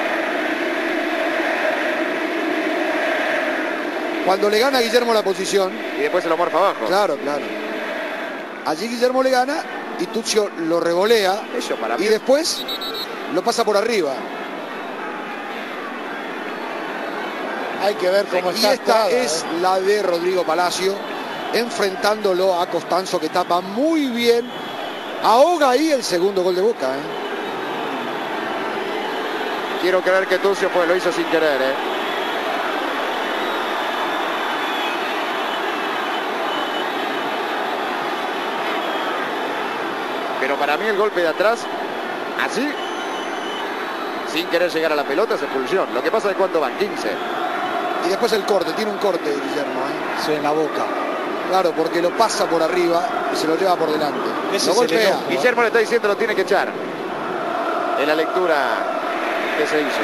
Speaker 1: Cuando le gana a Guillermo la posición.
Speaker 2: Y después se lo morfa abajo.
Speaker 1: Claro, claro. Allí Guillermo le gana y Tuzio lo revolea.
Speaker 2: Eso para mí.
Speaker 1: Y después lo pasa por arriba.
Speaker 3: Hay que ver cómo
Speaker 1: Y
Speaker 3: está.
Speaker 1: esta
Speaker 3: atada,
Speaker 1: es
Speaker 3: ¿eh?
Speaker 1: la de Rodrigo Palacio, enfrentándolo a Costanzo, que tapa muy bien. Ahoga ahí el segundo gol de Boca. ¿eh?
Speaker 2: Quiero creer que Tucio pues lo hizo sin querer, ¿eh? Pero para mí el golpe de atrás, así, sin querer llegar a la pelota, es expulsión. Lo que pasa es cuánto van, quince.
Speaker 1: Y después el corte, tiene un corte Guillermo. ¿eh?
Speaker 4: Sí, en la boca.
Speaker 1: Claro, porque lo pasa por arriba y se lo lleva por delante.
Speaker 4: Ese
Speaker 1: Lo
Speaker 4: es el
Speaker 1: golpea.
Speaker 4: enojo.
Speaker 2: Guillermo le está diciendo lo tiene que echar. En la lectura que se hizo.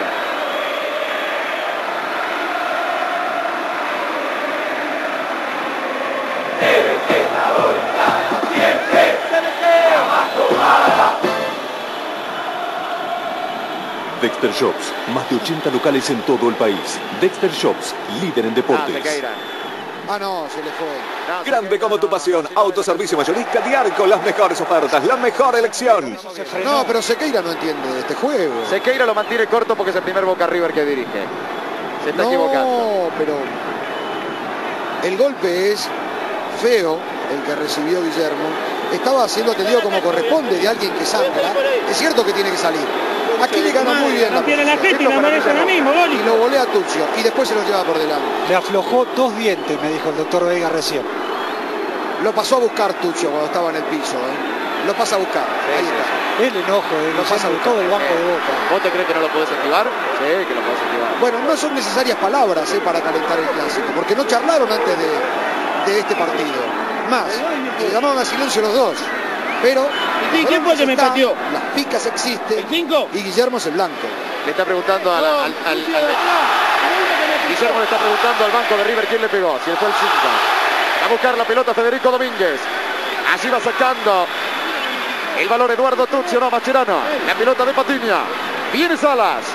Speaker 6: Dexter Shops, más de ochenta locales en todo el país. Dexter Shops, líder en
Speaker 2: Ah,
Speaker 6: deportes.
Speaker 2: Sequeira.
Speaker 1: Ah, no, se le fue.
Speaker 2: No,
Speaker 6: Grande
Speaker 2: Sequeira,
Speaker 6: como tu
Speaker 2: no,
Speaker 6: pasión,
Speaker 2: no, no,
Speaker 6: autoservicio mayorista Diarco, las mejores ofertas, la mejor elección.
Speaker 4: Se frenó.
Speaker 1: No, pero Sequeira no entiende de este juego.
Speaker 2: Sequeira lo mantiene corto porque es el primer Boca River que dirige. Se está
Speaker 1: no,
Speaker 2: equivocando.
Speaker 1: pero el golpe es feo, el que recibió Guillermo. Estaba siendo atendido como corresponde de alguien que sangra. Es cierto que tiene que salir. Aquí le gana muy bien la
Speaker 7: Tiene la
Speaker 1: posición.
Speaker 7: gente y la merecen a mismo, Goli.
Speaker 1: Y lo volea a Tuccio y después se lo lleva por delante.
Speaker 4: Le aflojó dos dientes, me dijo el doctor Vega recién.
Speaker 1: Lo pasó a buscar Tuccio cuando estaba en el piso. ¿eh? Lo pasa a buscar. Ahí está.
Speaker 4: El enojo de
Speaker 1: Lo pasa
Speaker 4: Guillermo y todo el banco de Boca.
Speaker 2: ¿Vos te crees que no lo podés activar? Sí, que lo podés activar.
Speaker 1: Bueno, no son necesarias palabras ¿eh? para calentar el clásico, porque no charlaron antes de, de este partido. Más, se llamaron a silencio los dos. Pero
Speaker 7: ¿Y quién fue que me
Speaker 1: están,
Speaker 7: pateó?
Speaker 1: las picas existen.
Speaker 7: ¿El cinco?
Speaker 1: Y Guillermo es el blanco.
Speaker 2: Le está preguntando al, al, al- al- Guillermo le está preguntando al banco de River quién le pegó, si fue el cinco. Va a buscar la pelota Federico Domínguez. Así va sacando el valor Eduardo Tuccio, no, Mascherano. La pelota de Patiño. Viene Salas.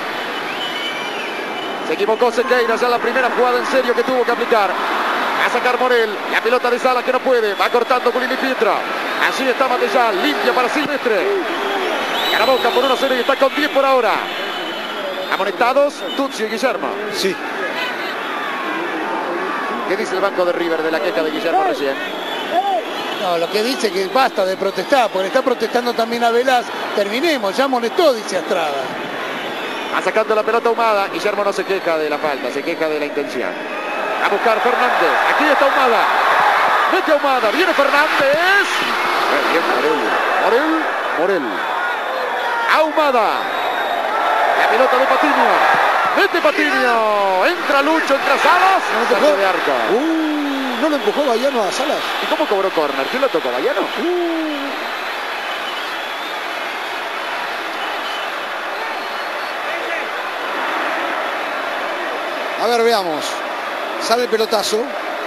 Speaker 2: Se equivocó Sequeira, ya la primera jugada en serio que tuvo que aplicar. Va a sacar Morel. La pelota de Salas que no puede. Va cortando Culini Pietro. Así está Matellán. Limpia para Silvestre. Gana Boca por uno a cero y está con diez por ahora. Amonestados Tuccio y Guillermo.
Speaker 4: Sí.
Speaker 2: ¿Qué dice el banco de River de la queja de Guillermo recién?
Speaker 3: No, lo que dice que basta de protestar, porque está protestando también a Velaz. Terminemos, ya molestó, dice Astrada.
Speaker 2: Va sacando la pelota Ahumada. Guillermo no se queja de la falta, se queja de la intención. A buscar Fernández. Aquí está Ahumada. Mete Ahumada. Viene Fernández. Bien Morel. Morel. Morel. Ahumada. La pelota de Patiño. Mete Patiño. Entra Lucho, entra Salas.
Speaker 1: ¿No lo
Speaker 2: Saque
Speaker 1: empujó?
Speaker 2: de arco.
Speaker 1: Uh, ¿no lo empujó Bayano a Salas?
Speaker 2: ¿Y cómo cobró córner? ¿Quién lo tocó? ¿Bayano?
Speaker 1: A ver, veamos. Sale el pelotazo.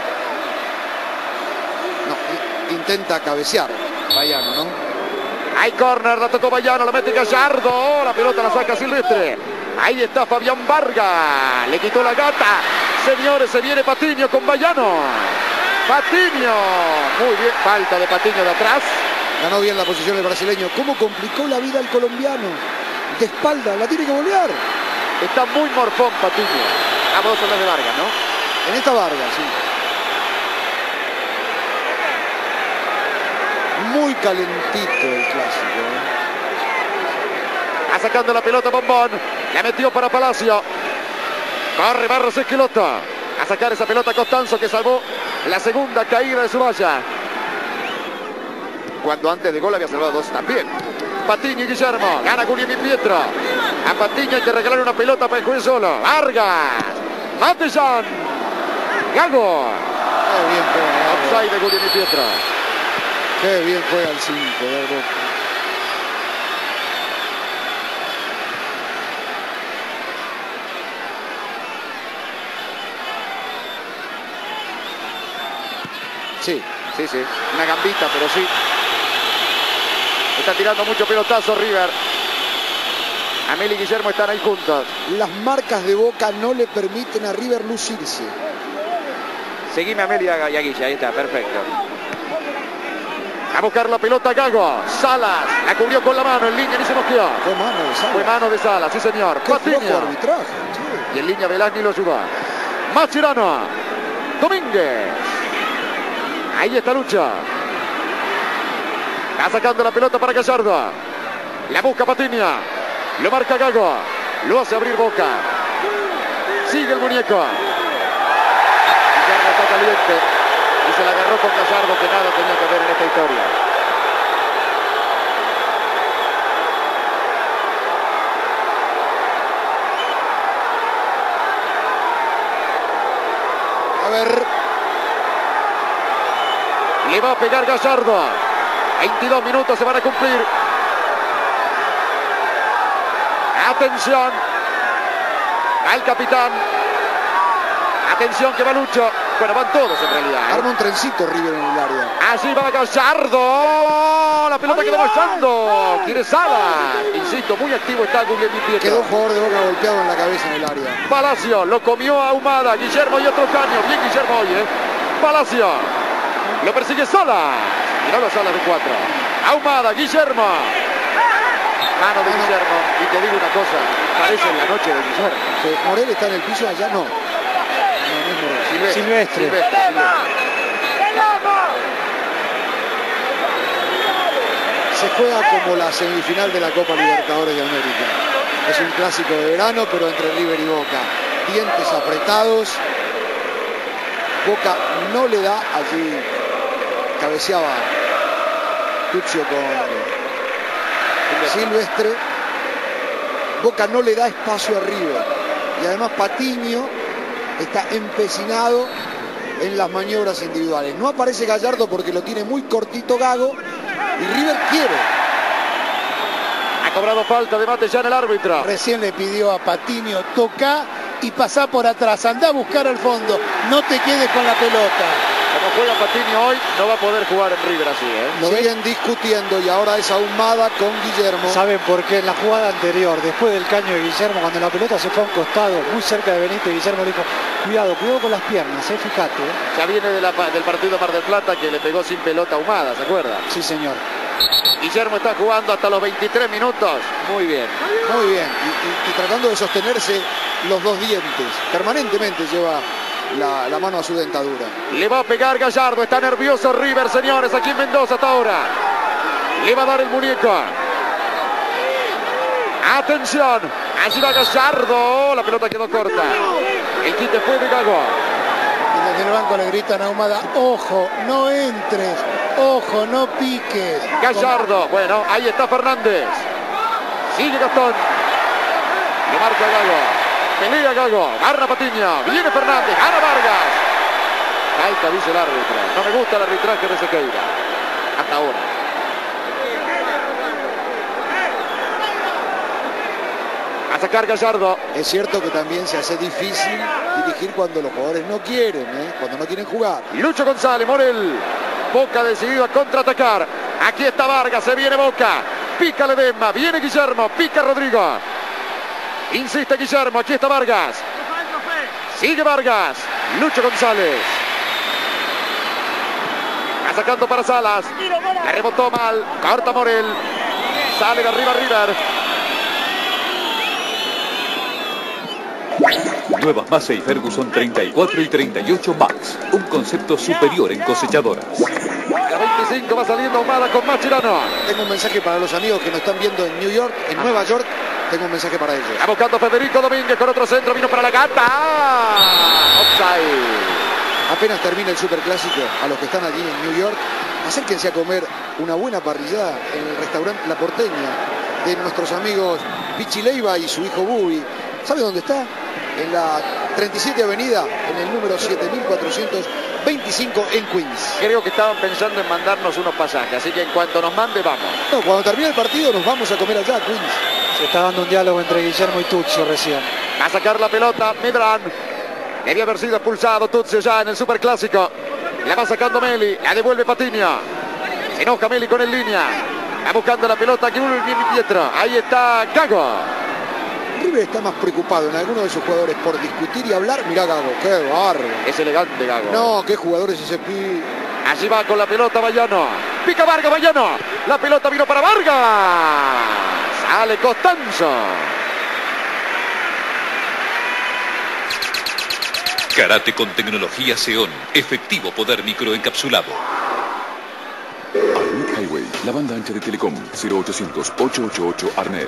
Speaker 1: No, intenta cabecear Bayano, ¿no?
Speaker 2: Hay córner, la tocó Bayano, la mete Gallardo. La pelota la saca Silvestre. Ahí está Fabián Vargas. Le quitó la gata. Señores, se viene Patiño con Bayano. Patiño. Muy bien. Falta de Patiño de atrás.
Speaker 1: Ganó bien la posición el brasileño. ¿Cómo complicó la vida al colombiano? De espalda, la tiene que volear.
Speaker 2: Está muy morfón Patiño. A vos hablas de Vargas, ¿no?
Speaker 1: En esta Vargas, sí. Muy calentito el clásico. ¿eh?
Speaker 2: Va sacando la pelota Bombón. La metió para Palacio. Corre Barros Esqueloto. A sacar esa pelota Costanzo que salvó la segunda caída de su valla. Cuando antes de gol había salvado dos también. Patiño y Guillermo. Gana Guglielmi Pietro. A Patiño hay que regalar una pelota para el juez solo. Vargas. Matellán. Gago.
Speaker 1: Qué bien juega Gago.
Speaker 2: Offside de Guglielmi Pietro.
Speaker 1: Qué bien juega el cinco, de verdad.
Speaker 2: Sí, sí, sí. Una gambita, pero sí. Está tirando mucho pelotazo River. Amel y Guillermo están ahí juntos.
Speaker 1: Las marcas de Boca no le permiten a River lucirse.
Speaker 2: Seguime a Amel y a, y a Guille, ahí está, perfecto. A buscar la pelota Gago. Salas la cubrió con la mano en línea, ni se mosqueó.
Speaker 1: Fue mano de Salas.
Speaker 2: Fue mano de Salas, sí señor.
Speaker 1: Qué flojo
Speaker 2: Patiño.
Speaker 1: arbitraje, che.
Speaker 2: Y en línea Velázquez lo ayudó. Mascherano. Domínguez. Ahí está Lucha. Está sacando la pelota para Gallardo. La busca Patiño. Lo marca Gago. Lo hace abrir Boca. Sigue el muñeco. Guillermo está caliente. Y se la agarró con Gallardo, que nada tenía que ver en esta historia.
Speaker 1: A ver.
Speaker 2: Le va a pegar Gallardo. veintidós minutos se van a cumplir. Atención. Va el capitán. Atención que va Lucho. Bueno, van todos en realidad. ¿eh?
Speaker 1: Arma un trencito River en el área.
Speaker 2: Allí va Gallardo. La pelota quedó marchando. Quiere Sala. Insisto, muy activo está Guglielmi Pietro.
Speaker 1: Quedó un jugador de Boca golpeado en la cabeza en el área.
Speaker 2: Palacio lo comió Ahumada. Guillermo y otro caño. Bien Guillermo hoy, ¿eh? Palacio. Lo persigue Sala. Mirá los Salas de cuatro. Ahumada, Guillermo. Mano de Guillermo. Y te digo una cosa. Parece en la noche de Guillermo.
Speaker 1: Sí, Morel está en el piso allá, no. No, no es Morel.
Speaker 2: Silvestre.
Speaker 4: Silvestre.
Speaker 2: Silvestre, Silvestre.
Speaker 1: Se juega como la semifinal de la Copa Libertadores de América. Es un clásico de verano, pero entre River y Boca. Dientes apretados. Boca no le da, allí cabeceaba Tuccio con Silvestre. Boca no le da espacio a River. Y además Patiño está empecinado en las maniobras individuales. No aparece Gallardo porque lo tiene muy cortito Gago. Y River quiere.
Speaker 2: Ha cobrado falta de mate ya en el árbitro.
Speaker 3: Recién le pidió a Patiño, toca y pasá por atrás. Andá a buscar al fondo. No te quedes con la pelota.
Speaker 2: Como juega Patiño hoy, no va a poder jugar en River así, ¿eh?
Speaker 1: Lo siguen discutiendo y ahora es Ahumada con Guillermo.
Speaker 4: ¿Saben por qué? En la jugada anterior, después del caño de Guillermo, cuando la pelota se fue a un costado, muy cerca de Benítez, Guillermo le dijo, cuidado, cuidado con las piernas, eh, fíjate. Eh.
Speaker 2: Ya viene de la, del partido Mar del Plata que le pegó sin pelota Ahumada, ¿se acuerda?
Speaker 4: Sí, señor.
Speaker 2: Guillermo está jugando hasta los veintitrés minutos. Muy bien.
Speaker 1: Muy bien. Y, y, y tratando de sostenerse los dos dientes. Permanentemente lleva la, la mano a su dentadura.
Speaker 2: Le va a pegar Gallardo. Está nervioso River, señores, aquí en Mendoza hasta ahora. Le va a dar el muñeco. Atención. Allí va Gallardo. La pelota quedó corta. El quite fue de Gago.
Speaker 3: Y desde el banco le gritan a Ahumada, ojo, no entres. Ojo, no piques.
Speaker 2: Gallardo. Bueno, ahí está Fernández. Sigue Gastón. Le marca Gago. Pelea Gago. Garra Patiño. Viene Fernández. Gana Vargas. Falta, dice el árbitro. No me gusta el arbitraje de Sequeira. Hasta ahora. A sacar Gallardo.
Speaker 1: Es cierto que también se hace difícil dirigir cuando los jugadores no quieren, ¿eh? Cuando no quieren jugar.
Speaker 2: Lucho González, Morel. Boca decidido a contraatacar. Aquí está Vargas, se viene Boca. Pica Ledesma, viene Guillermo, pica Rodrigo. Insiste Guillermo, aquí está Vargas. Sigue Vargas. Lucho González. Va sacando para Salas. La rebotó mal. Corta Morel. Sale de arriba River.
Speaker 6: Nuevas Massey Ferguson treinta y cuatro y treinta y ocho Max. Un concepto superior en cosechadoras.
Speaker 2: La veinticinco va saliendo Ahumada con Mascherano.
Speaker 1: Tengo un mensaje para los amigos que nos están viendo en New York, en Nueva York. Tengo un mensaje para ellos.
Speaker 2: Está buscando Federico Domínguez con otro centro. Vino para la gata. Offside.
Speaker 1: Apenas termina el superclásico, a los que están allí en New York, acérquense a comer una buena parrillada en el restaurante La Porteña de nuestros amigos Pichi Leiva y su hijo Bubi. ¿Sabe dónde está? En la treinta y siete Avenida, en el número siete mil cuatrocientos veinticinco en Queens.
Speaker 2: Creo que estaban pensando en mandarnos unos pasajes, así que en cuanto nos mande, vamos.
Speaker 1: No, cuando termine el partido nos vamos a comer allá a Queens.
Speaker 4: Se está dando un diálogo entre Guillermo y Tuccio recién.
Speaker 2: Va a sacar la pelota Medrán. Debía haber sido expulsado Tuccio ya en el superclásico. La va sacando Meli, la devuelve Patiño. Se enoja Meli con el línea. Va buscando la pelota que viene Pietro. Ahí está Gago.
Speaker 1: River está más preocupado en alguno de sus jugadores por discutir y hablar. Mirá Gago, qué bárbaro.
Speaker 2: Es elegante Gago.
Speaker 1: No, qué jugador es ese pibe.
Speaker 2: Allí va con la pelota Bayano. Pica Vargas, Bayano. La pelota vino para Vargas. Sale Costanzo.
Speaker 6: Karate con tecnología Seon. Efectivo poder microencapsulado.
Speaker 8: Arnet Highway, la banda ancha de Telecom, cero ochocientos, ochocientos ochenta y ocho Arnet.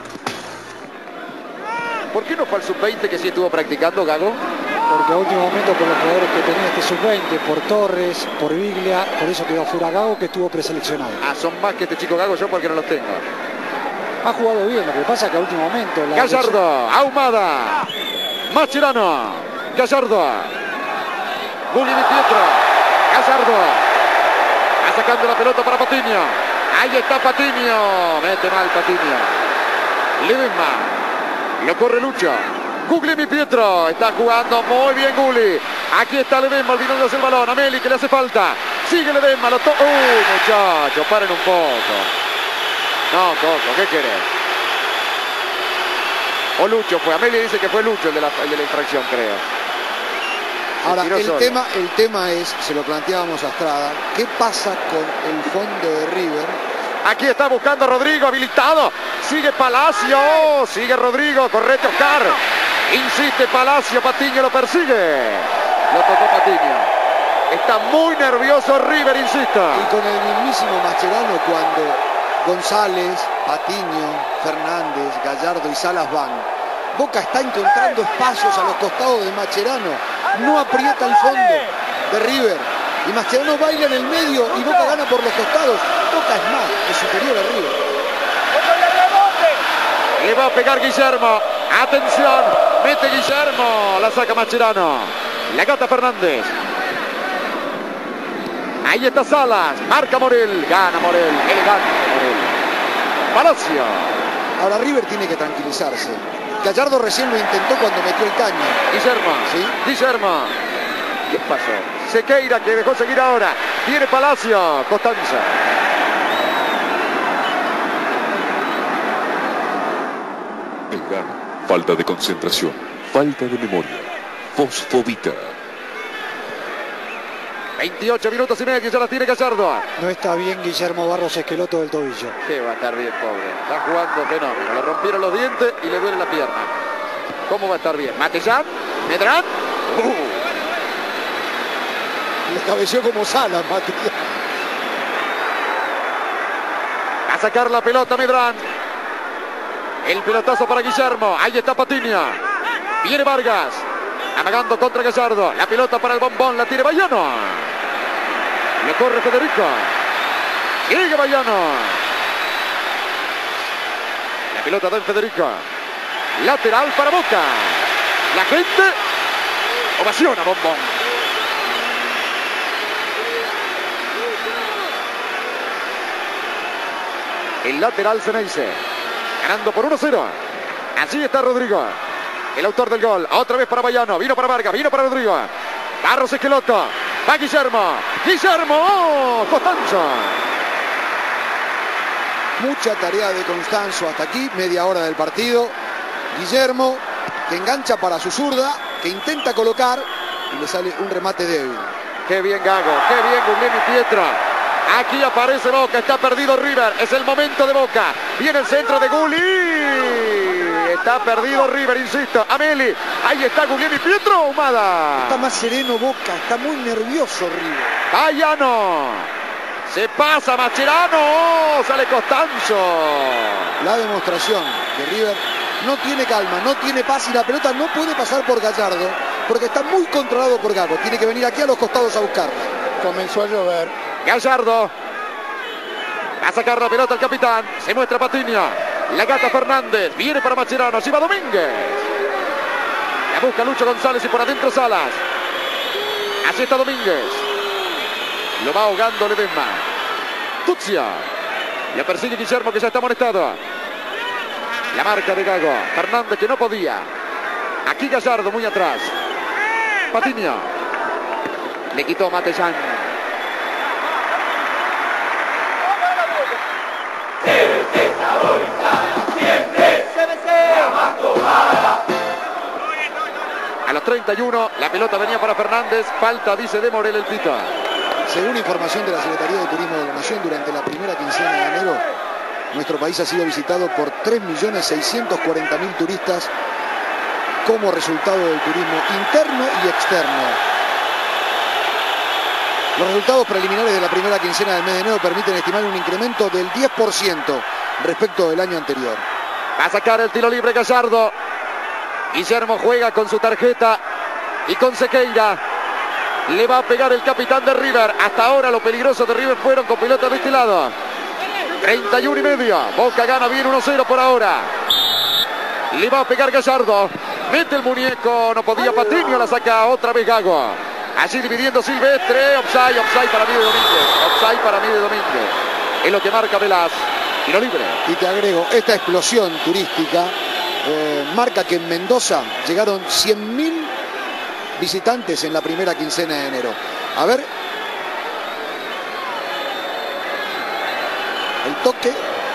Speaker 2: ¿Por qué no fue al sub veinte que sí estuvo practicando, Gago?
Speaker 4: Porque a último momento por los jugadores que tenía este sub veinte, por Torres, por Biglia, por eso quedó fuera Gago, que estuvo preseleccionado.
Speaker 2: Ah, son más que este chico Gago, yo porque no los tengo.
Speaker 4: Ha jugado bien, lo que pasa es que a último momento... La
Speaker 2: Gallardo, Ahumada, Mascherano, Gallardo, Gulli Di Pietro, Gallardo, va sacando la pelota para Patiño. Ahí está Patiño, mete mal Patiño. Ledesma. Lo corre Lucho. Gulli Di Pietro. Está jugando muy bien Gulli. Aquí está Ledesma olvidándose el balón. A Meli que le hace falta. Sigue Ledesma. Lo to ¡Uy, muchachos! Paren un poco. No, Coco, ¿qué querés? O Lucho fue. Ameli dice que fue Lucho el de la, el de la infracción, creo.
Speaker 1: Ahora, el tema, el tema es, se lo planteábamos a Estrada, ¿qué pasa con el fondo de River?
Speaker 2: Aquí está buscando Rodrigo, habilitado. Sigue Palacio. Sigue Rodrigo. Correte Oscar. Insiste Palacio. Patiño lo persigue. Lo tocó Patiño. Está muy nervioso River, insisto.
Speaker 1: Y con el mismísimo Mascherano, cuando González, Patiño, Fernández, Gallardo y Salas van, Boca está encontrando espacios a los costados de Mascherano. No aprieta el fondo de River. Y Mascherano baila en el medio y Boca gana por los costados. Boca es más, es superior a River.
Speaker 2: Le va a pegar Guillermo. Atención, mete Guillermo. La saca Mascherano. La gata Fernández. Ahí está Salas. Marca Morel. Gana Morel. Elegante Morel. Palacio.
Speaker 1: Ahora River tiene que tranquilizarse. Gallardo recién lo intentó cuando metió el caño.
Speaker 2: Guillermo.
Speaker 1: ¿Sí?
Speaker 2: Guillermo. ¿Qué pasó? Sequeira que dejó seguir ahora. Viene Palacio. Costanza.
Speaker 8: El gano. Falta de concentración. Falta de memoria. Fosfovita.
Speaker 2: veintiocho minutos y medio. Ya la tiene Gallardo.
Speaker 4: No está bien Guillermo Barros Esqueloto del tobillo.
Speaker 2: Que va a estar bien, pobre. Está jugando fenómeno. Le rompieron los dientes y le duele la pierna. ¿Cómo va a estar bien? Matellán. Medrán. Uh.
Speaker 1: Le cabeció como Salas, Matías.
Speaker 2: A sacar la pelota Medrán. El pelotazo para Guillermo. Ahí está Patiño. Viene Vargas. Amagando contra Gallardo. La pelota para el bombón. La tiene Bayano. Le corre Federico. Sigue Bayano. La pelota da en Federico. Lateral para Boca. La gente ovaciona bombón. El lateral Ceneice. Ganando por uno cero. Así está Rodrigo. El autor del gol. Otra vez para Bayano. Vino para Vargas. Vino para Rodrigo. Barros Esqueloto. Va Guillermo. Guillermo. ¡Oh! Costanzo.
Speaker 1: Mucha tarea de Constanzo hasta aquí. Media hora del partido. Guillermo, que engancha para su zurda, que intenta colocar y le sale un remate débil.
Speaker 2: Qué bien Gago. Qué bien Gulli Di Pietro. Aquí aparece Boca, está perdido River, es el momento de Boca. Viene el centro de Gulli. Está perdido River, insisto. Ameli, ahí está Gulli Di Pietro. Humada.
Speaker 1: Está más sereno Boca, está muy nervioso River.
Speaker 2: Bayano. Se pasa Mascherano. Oh, sale Costanzo.
Speaker 1: La demostración que River no tiene calma, no tiene paz y la pelota no puede pasar por Gallardo porque está muy controlado por Gago. Tiene que venir aquí a los costados a buscarla.
Speaker 3: Comenzó a llover.
Speaker 2: Gallardo. Va a sacar la pelota el capitán. Se muestra Patiño. La gata Fernández. Viene para Mascherano. Allí va Domínguez. La busca Lucho González y por adentro Salas. Así está Domínguez. Lo va ahogando Ledesma. Tuxia. Le persigue Guillermo que ya está amonestado. La marca de Gago. Fernández que no podía. Aquí Gallardo muy atrás. Patiño. Le quitó Matellán. A los treinta y uno, la pelota venía para Fernández. Falta, dice de Morel el pito.
Speaker 1: Según información de la Secretaría de Turismo de la Nación, durante la primera quincena de enero, nuestro país ha sido visitado por tres millones seiscientos cuarenta mil turistas como resultado del turismo interno y externo. Los resultados preliminares de la primera quincena del mes de enero permiten estimar un incremento del diez por ciento respecto del año anterior.
Speaker 2: Va a sacar el tiro libre Gallardo. Guillermo juega con su tarjeta y con Sequeira. Le va a pegar el capitán de River. Hasta ahora los peligrosos de River fueron con pelota de este lado. treinta y uno y medio. Boca gana bien uno cero por ahora. Le va a pegar Gallardo. Mete el muñeco. No podía Patiño. La saca otra vez Gago. Allí dividiendo Silvestre. Offside, offside para mí de Domínguez. Offside para mí de Domínguez. Es lo que marca Velas. Tiro libre.
Speaker 1: Y te agrego, esta explosión turística eh, marca que en Mendoza llegaron cien mil visitantes en la primera quincena de enero. A ver. El toque.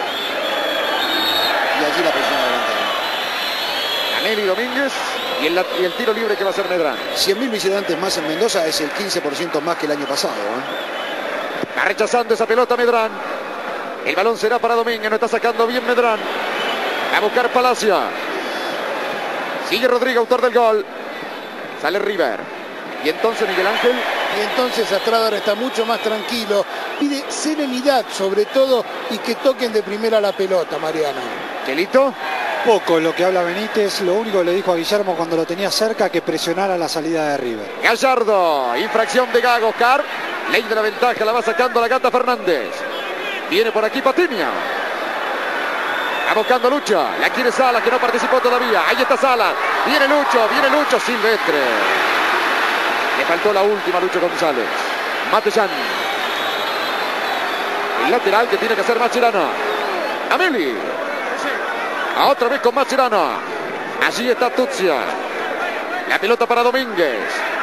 Speaker 1: Y allí la presión adelantada.
Speaker 2: Aneli Domínguez y el, y el tiro libre que va a ser Medrán.
Speaker 1: cien mil visitantes más en Mendoza es el quince por ciento más que el año pasado. ¿eh?
Speaker 2: Está rechazando esa pelota Medrán. El balón será para Domínguez. No está sacando bien Medrán. A buscar Palacio. Sigue Rodrigo, autor del gol. Sale River. Y entonces Miguel Ángel.
Speaker 3: Y entonces Astrada ahora está mucho más tranquilo. Pide serenidad sobre todo y que toquen de primera la pelota, Mariano.
Speaker 2: Chelito.
Speaker 4: Poco lo que habla Benítez. Lo único que le dijo a Guillermo cuando lo tenía cerca, que presionara la salida de River.
Speaker 2: Gallardo. Infracción de Gago. Oscar. Ley de la ventaja. La va sacando la Gata Fernández. Viene por aquí Patiño. Va buscando Lucho. La quiere Salas, que no participó todavía. Ahí está Salas. Viene Lucho. Viene Lucho. Silvestre. Le faltó la última Lucho González. Matellán. El lateral que tiene que hacer Mascherano. Ameli. A otra vez con Mascherano. Allí está Tuzia. La pelota para Domínguez.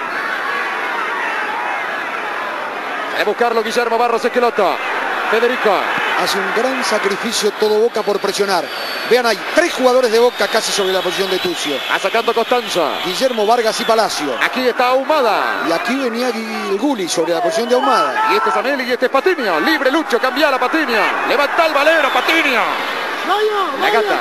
Speaker 2: Sale a buscarlo Guillermo Barros Esqueloto. Federico.
Speaker 1: Hace un gran sacrificio todo Boca por presionar. Vean ahí, tres jugadores de Boca casi sobre la posición de Tucio.
Speaker 2: Va sacando Costanza.
Speaker 1: Guillermo, Vargas y Palacio.
Speaker 2: Aquí está Ahumada.
Speaker 1: Y aquí venía el Guli sobre la posición de Ahumada.
Speaker 2: Y este es Ameli y este es Patiño. Libre Lucho, cambia la Patiño. Levanta el valero, Patiño. La Gata.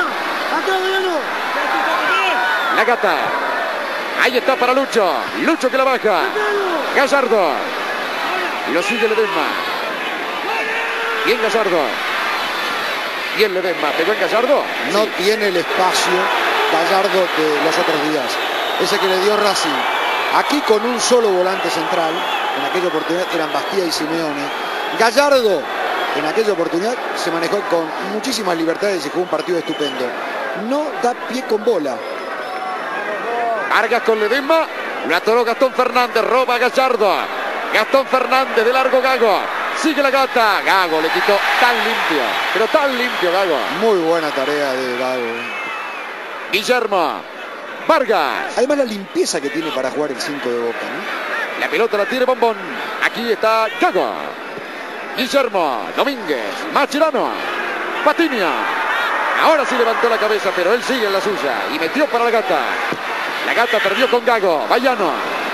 Speaker 2: La Gata. Ahí está para Lucho. Lucho que la baja. Gallardo. Lo sigue Ledesma. Bien Gallardo. Bien Ledesma. ¿Pegó en Gallardo?
Speaker 1: No
Speaker 2: sí.
Speaker 1: Tiene el espacio Gallardo de los otros días. Ese que le dio Racing. Aquí con un solo volante central. En aquella oportunidad eran Bastía y Simeone. Gallardo en aquella oportunidad se manejó con muchísimas libertades y jugó un partido estupendo. No da pie con bola.
Speaker 2: Vargas con Ledesma. Lo atoró Gastón Fernández. Roba a Gallardo. Gastón Fernández de largo Gago. Sigue la Gata. Gago le quitó tan limpio. Pero tan limpio Gago.
Speaker 1: Muy buena tarea de Gago.
Speaker 2: Guillermo. Vargas.
Speaker 1: Además la limpieza que tiene para jugar el cinco de Boca, ¿no?
Speaker 2: La pelota la tiene Bombón. Aquí está Gago. Guillermo. Domínguez. Mascherano. Patiño. Ahora sí levantó la cabeza, pero él sigue en la suya. Y metió para la Gata. La Gata perdió con Gago. Vallano.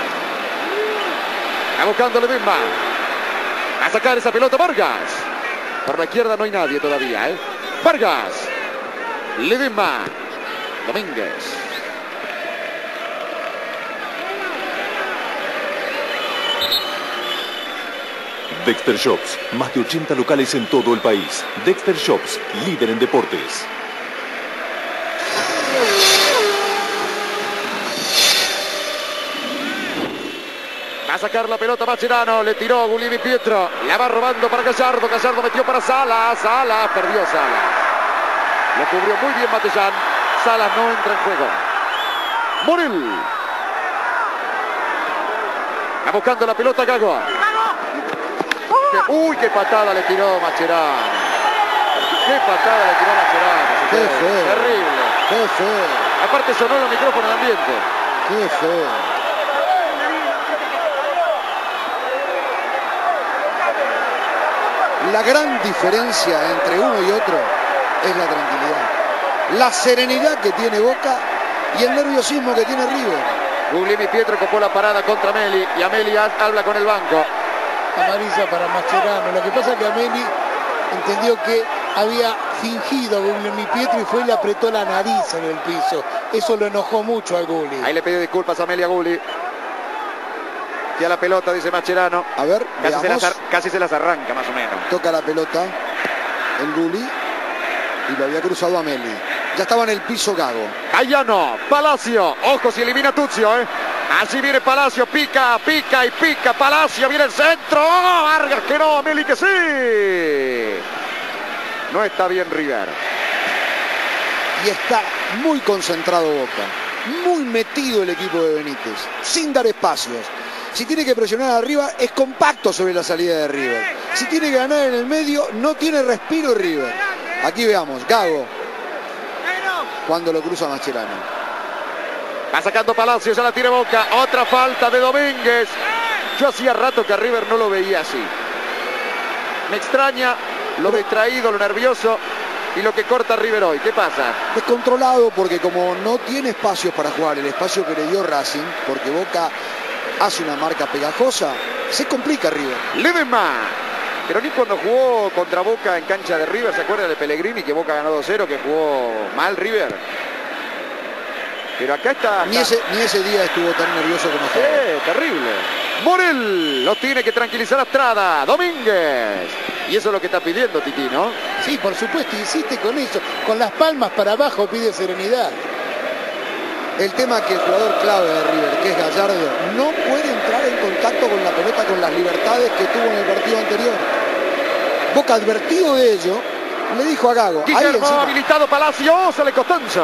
Speaker 2: Está buscando Ledesma. A sacar esa pelota Vargas. Por la izquierda no hay nadie todavía, ¿eh? Vargas. Ledesma. Domínguez.
Speaker 6: Dexter Shops, más de ochenta locales en todo el país. Dexter Shops, líder en deportes.
Speaker 2: Va a sacar la pelota Mascherano, le tiró Gulini Pietro, la va robando para Gallardo, Gallardo metió para Salas, Salas, perdió Salas. Lo cubrió muy bien Matellán, Salas no entra en juego. Morel. Va buscando la pelota Gago. Uy, qué patada le tiró Mascherano. Qué patada le tiró Mascherano.
Speaker 1: Qué feo.
Speaker 2: Terrible.
Speaker 1: Qué feo.
Speaker 2: Aparte sonó los micrófonos en el ambiente.
Speaker 1: Qué feo. La gran diferencia entre uno y otro es la tranquilidad. La serenidad que tiene Boca y el nerviosismo que tiene River.
Speaker 2: Guglielmi Pietro copó la parada contra Meli y Ameli habla con el banco.
Speaker 3: Amarilla para Mascherano. Lo que pasa es que Ameli entendió que había fingido Guglielmi Pietro y fue y le apretó la nariz en el piso. Eso lo enojó mucho al Gulli.
Speaker 2: Ahí le pidió disculpas a Amelia Gulli. Y a la pelota, dice Mascherano.
Speaker 1: A ver,
Speaker 2: casi se, las ar casi se las arranca más o menos.
Speaker 1: Toca la pelota el Gulli y lo había cruzado Ameli. Ya estaba en el piso Gago.
Speaker 2: Gaiano, Palacio. Ojo si elimina a Tuzio, ¿eh? Así viene Palacio, pica, pica y pica. Palacio, viene el centro. ¡Oh, Vargas que no! Ameli que sí. No está bien River.
Speaker 1: Y está muy concentrado Boca. Muy metido el equipo de Benítez. Sin dar espacios. Si tiene que presionar arriba, es compacto sobre la salida de River. Si tiene que ganar en el medio, no tiene respiro River. Aquí veamos, Gago. Cuando lo cruza Mascherano.
Speaker 2: Va sacando Palacio, ya la tiene Boca. Otra falta de Domínguez. Yo hacía rato que a River no lo veía así. Me extraña lo distraído, lo nervioso y lo que corta River hoy. ¿Qué pasa?
Speaker 1: Descontrolado porque como no tiene espacios para jugar, el espacio que le dio Racing, porque Boca hace una marca pegajosa, se complica River.
Speaker 2: Ledesma. Pero ni cuando jugó contra Boca en cancha de River, ¿se acuerda de Pellegrini que Boca ganó dos cero, que jugó mal River? Pero acá está...
Speaker 1: Ni ese, ni ese día estuvo tan nervioso como
Speaker 2: sí,
Speaker 1: estaba.
Speaker 2: Terrible. Morel lo tiene que tranquilizar a Estrada. Domínguez. Y eso es lo que está pidiendo Titi, ¿no?
Speaker 3: Sí, por supuesto, insiste con eso. Con las palmas para abajo pide serenidad.
Speaker 1: El tema que el jugador clave de River, que es Gallardo, no puede entrar en contacto con la pelota con las libertades que tuvo en el partido anterior. Boca, advertido de ello, le dijo a Gago.
Speaker 2: Guillermo,
Speaker 1: ahí encima,
Speaker 2: habilitado Palacio, sale Costanza.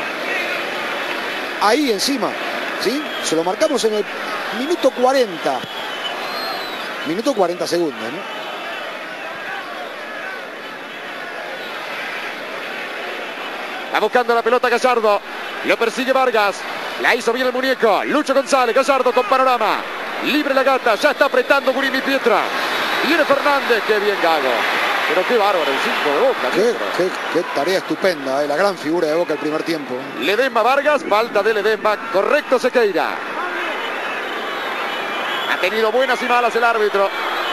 Speaker 1: Ahí encima, ¿sí? Se lo marcamos en el minuto cuarenta. Minuto cuarenta segundos, ¿no?
Speaker 2: Va buscando la pelota Gallardo. Lo persigue Vargas. La hizo bien el muñeco. Lucho González. Gallardo con panorama. Libre la gata. Ya está apretando Guglielmi Pietra. Viene Fernández. Qué bien Gago. Pero qué bárbaro el cinco de Boca.
Speaker 1: Qué, qué, qué tarea estupenda. Eh. La gran figura de Boca el primer tiempo.
Speaker 2: Ledesma Vargas. Falta de Ledesma. Correcto Sequeira. Ha tenido buenas y malas el árbitro.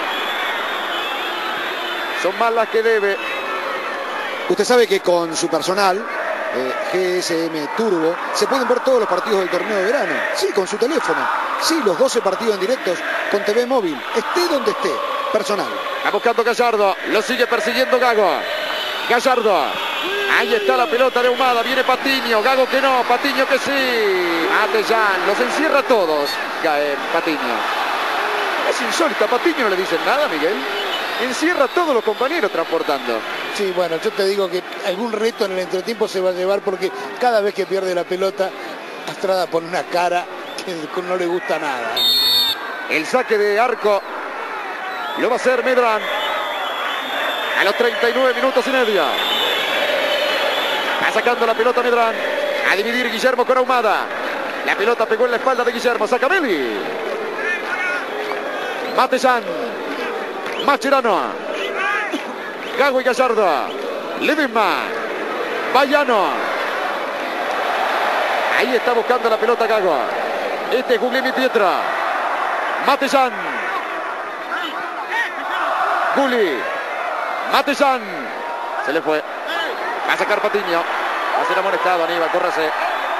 Speaker 2: Son más las que debe.
Speaker 1: Usted sabe que con su personal... Eh, G S M Turbo, se pueden ver todos los partidos del torneo de verano. Sí, con su teléfono. Sí, los doce partidos en directos con T V móvil. Esté donde esté. Personal.
Speaker 2: Va buscando Gallardo. Lo sigue persiguiendo Gago. Gallardo. Ahí está la pelota de Ahumada. Viene Patiño. Gago que no. Patiño que sí. Atellán. Los encierra a todos. Eh, Patiño. Es insólita. A Patiño no le dicen nada, Miguel. Encierra a todos los compañeros transportando.
Speaker 3: Sí, bueno, yo te digo que algún reto en el entretiempo se va a llevar porque cada vez que pierde la pelota, Estrada pone una cara que no le gusta nada.
Speaker 2: El saque de arco lo va a hacer Medrán a los treinta y nueve minutos y medio. Va sacando la pelota Medrán. A dividir Guillermo con Ahumada. La pelota pegó en la espalda de Guillermo. Saca Meli. Matellán. Mascherano. Gago y Gallardo. Ledesma. Bayano. Ahí está buscando la pelota Gago. Este es Guglielmi Pietra. Matellán. Gulli. Matellán. Se le fue. Va a sacar Patiño. Va a ser amonestado Aníbal, córrase.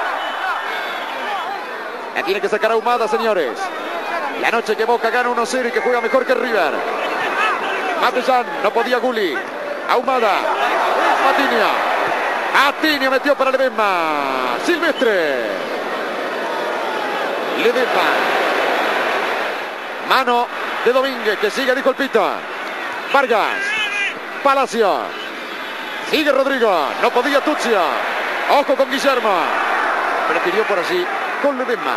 Speaker 2: La tiene que sacar Ahumada, señores. La noche que Boca gana uno cero y que juega mejor que River. Matellán, no podía Gulli. Ahumada. Patiño. Patiño metió para Ledesma. Silvestre. Ledesma. Mano de Domínguez, que sigue, dijo el pito. Vargas. Palacio. Sigue Rodrigo. No podía Tuzio. Ojo con Guillermo. Prefirió por allí con Ledesma.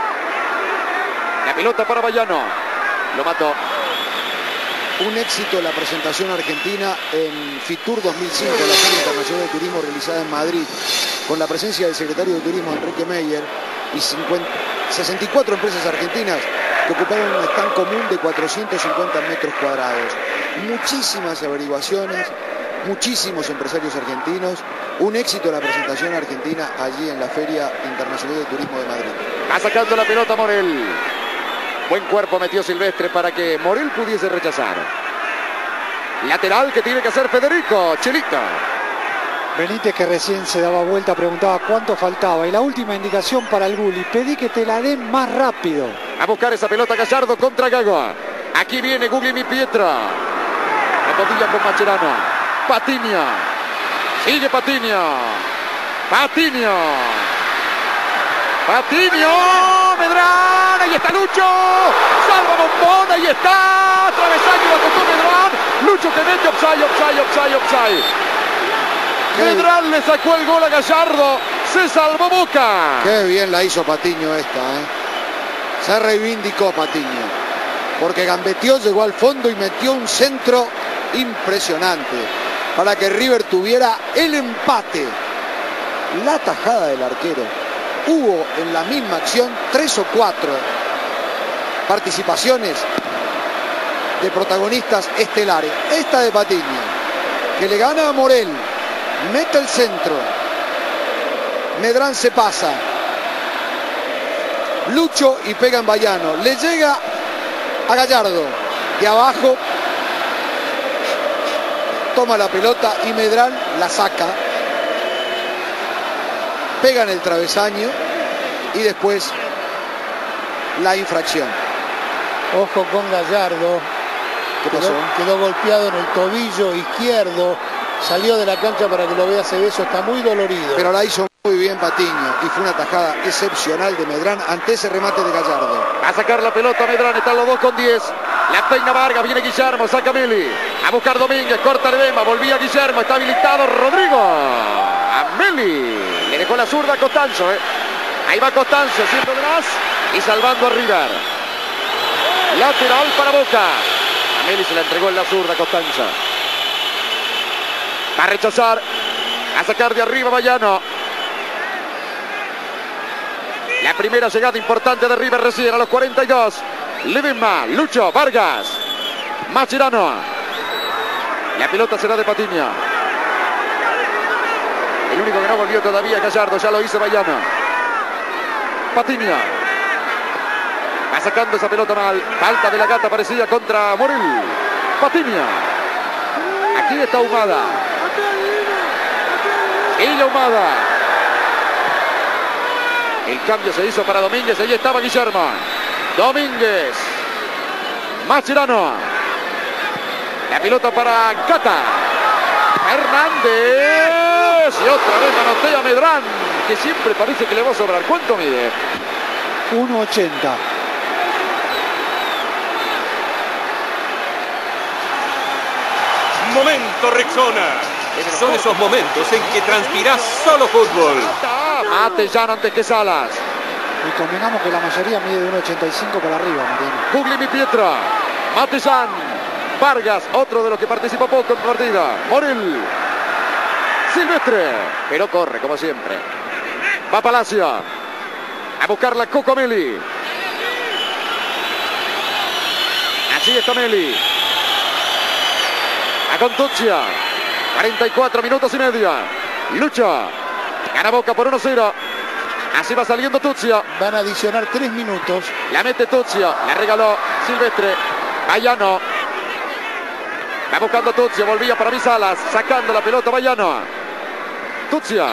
Speaker 2: La pelota para Bayano. Lo mató.
Speaker 1: Un éxito la presentación argentina en Fitur dos mil cinco, la Feria Internacional de Turismo realizada en Madrid, con la presencia del secretario de Turismo Enrique Meyer y cincuenta, sesenta y cuatro empresas argentinas que ocuparon un stand común de cuatrocientos cincuenta metros cuadrados. Muchísimas averiguaciones, muchísimos empresarios argentinos. Un éxito la presentación argentina allí en la Feria Internacional de Turismo de Madrid.
Speaker 2: Va sacando la pelota Morel. Buen cuerpo metió Silvestre para que Morel pudiese rechazar. Lateral que tiene que hacer Federico, Chelito.
Speaker 4: Benítez, que recién se daba vuelta, preguntaba cuánto faltaba. Y la última indicación para el Gulli: pedí que te la den más rápido.
Speaker 2: A buscar esa pelota Gallardo contra Gago. Aquí viene Guglielmi Pietro. La botilla con Mascherano. Patiño. Sigue Patiño. Patiño. Patiño. Medrán. Ahí está Lucho. Salva Bombón. Ahí está. Travesaño la tocó Medrán. Lucho que mete offside, offside, offside, offside. Medrán le sacó el gol a Gallardo. Se salvó Boca.
Speaker 1: Qué bien la hizo Patiño esta, ¿eh? Se reivindicó Patiño. Porque gambeteó, llegó al fondo y metió un centro impresionante para que River tuviera el empate. La tajada del arquero. Hubo en la misma acción tres o cuatro participaciones de protagonistas estelares. Esta de Patiño, que le gana a Morel, mete el centro, Medrán se pasa, Lucho y pega en Bayano, le llega a Gallardo de abajo, toma la pelota y Medrán la saca, pega en el travesaño y después la infracción.
Speaker 3: Ojo con Gallardo.
Speaker 1: ¿Qué pasó?
Speaker 3: Quedó, quedó golpeado en el tobillo izquierdo. Salió de la cancha para que lo vea Cebeso. Está muy dolorido.
Speaker 1: Pero la hizo muy bien Patiño y fue una tajada excepcional de Medrán ante ese remate de Gallardo.
Speaker 2: A sacar la pelota Medrán, están los dos con diez. La peina Vargas, viene Guillermo, saca Meli. A buscar Domínguez, corta el Bemba, volvía Guillermo, está habilitado Rodrigo. A Meli. Le dejó la zurda a Costanzo, ¿eh? Ahí va Costanzo, siendo atrás y salvando a River. Lateral para Boca. A Meli se la entregó en la zurda Costanzo. Va a rechazar, a sacar de arriba Bayano. La primera llegada importante de River recién a los cuarenta y dos. Ledesma, Lucho, Vargas, Mascherano. La pelota será de Patiño. El único que no volvió todavía es Gallardo, ya lo hizo Bayano. Patiño. Va sacando esa pelota mal. Falta de la Gata parecida contra Morel. Patiño. Aquí está Humada. Y la Humada. El cambio se hizo para Domínguez. Allí estaba Guillermo. Domínguez. Mascherano. La pelota para Gata. Hernández. Y otra vez manotea Medrán, que siempre parece que le va a sobrar. ¿Cuánto mide?
Speaker 4: uno ochenta.
Speaker 9: Momento Rexona. Son esos momentos en que transpirás solo fútbol.
Speaker 2: Matellán antes que Salas.
Speaker 4: Y convengamos que la mayoría mide de uno ochenta y cinco para arriba, Marino.
Speaker 2: Guglielmi Pietro. Matellán. Vargas, otro de los que participó poco en partida. Morel. Silvestre. Pero corre, como siempre. Va Palacio. A buscarla Coco Meli. Así está Meli. A Contuccia. cuarenta y cuatro minutos y medio. Lucha. Gana Boca por uno cero. Así va saliendo Tuccio.
Speaker 3: Van a adicionar tres minutos.
Speaker 2: La mete Tuccio. La regaló Silvestre. Bayano. Va buscando Tuccio. Volvía para Salas. Sacando la pelota Bayano. Tuccio.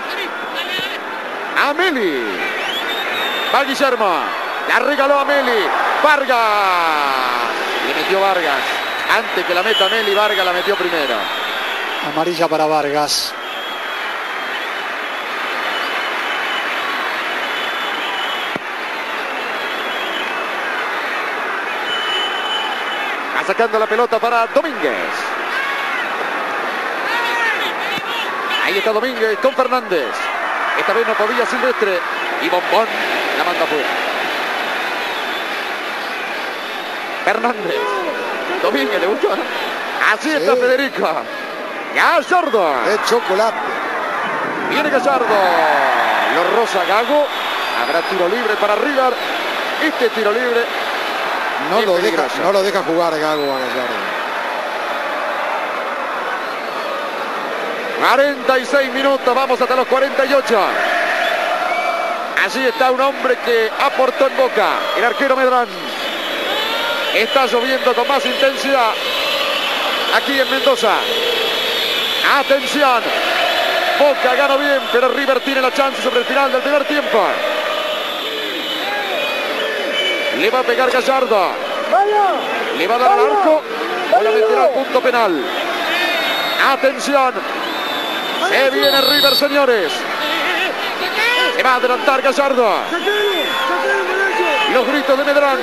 Speaker 2: A Meli. Va Guillermo. La regaló a Meli. Vargas. Le metió Vargas. Antes que la meta Meli, Vargas la metió primero.
Speaker 4: Amarilla para Vargas.
Speaker 2: Va sacando la pelota para Domínguez. Ahí está Domínguez con Fernández. Esta vez no podía Silvestre. Y Bombón la manda afuera. Fernández. Domínguez le gustó. Así sí. Está Federico. Gallardo.
Speaker 1: De chocolate.
Speaker 2: Viene Gallardo. Lo roza Gago. Habrá tiro libre para River. Este tiro libre.
Speaker 1: No lo, deja, no lo deja jugar Gago a Gallardo.
Speaker 2: cuarenta y seis minutos. Vamos hasta los cuarenta y ocho. Allí está un hombre que aportó en Boca. El arquero Medrán. Está lloviendo con más intensidad aquí en Mendoza. Atención. Boca ganó bien, pero River tiene la chance sobre el final del primer tiempo. Le va a pegar Gallardo. Le va a dar al arco. O la meterá al punto penal. Atención. Se viene River, señores. Se va a adelantar Gallardo. Los gritos de Medrán.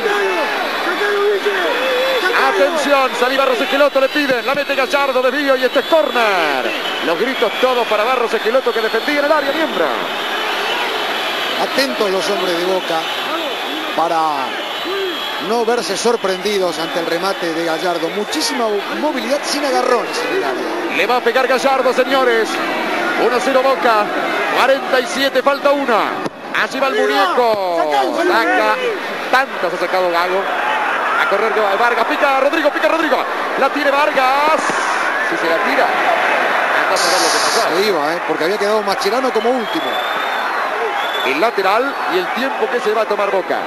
Speaker 2: Atención, salí Barros Esqueloto, le piden, la mete Gallardo, desvío y este es córner. Los gritos todos para Barros Esqueloto que defendía en el área, miembro.
Speaker 1: Atentos los hombres de Boca para no verse sorprendidos ante el remate de Gallardo. Muchísima movilidad sin agarrones en el área.
Speaker 2: Le va a pegar Gallardo, señores. uno a cero Boca, cuarenta y siete, falta una. Allí va el muñeco. Saca, tantas ha sacado Gago. A correr Vargas, pica Rodrigo, pica Rodrigo. La tiene Vargas. Si se la tira, anda a saber lo que pasó.
Speaker 1: Se iba, ¿eh? Porque había quedado Mascherano como último.
Speaker 2: El lateral y el tiempo que se va a tomar Boca.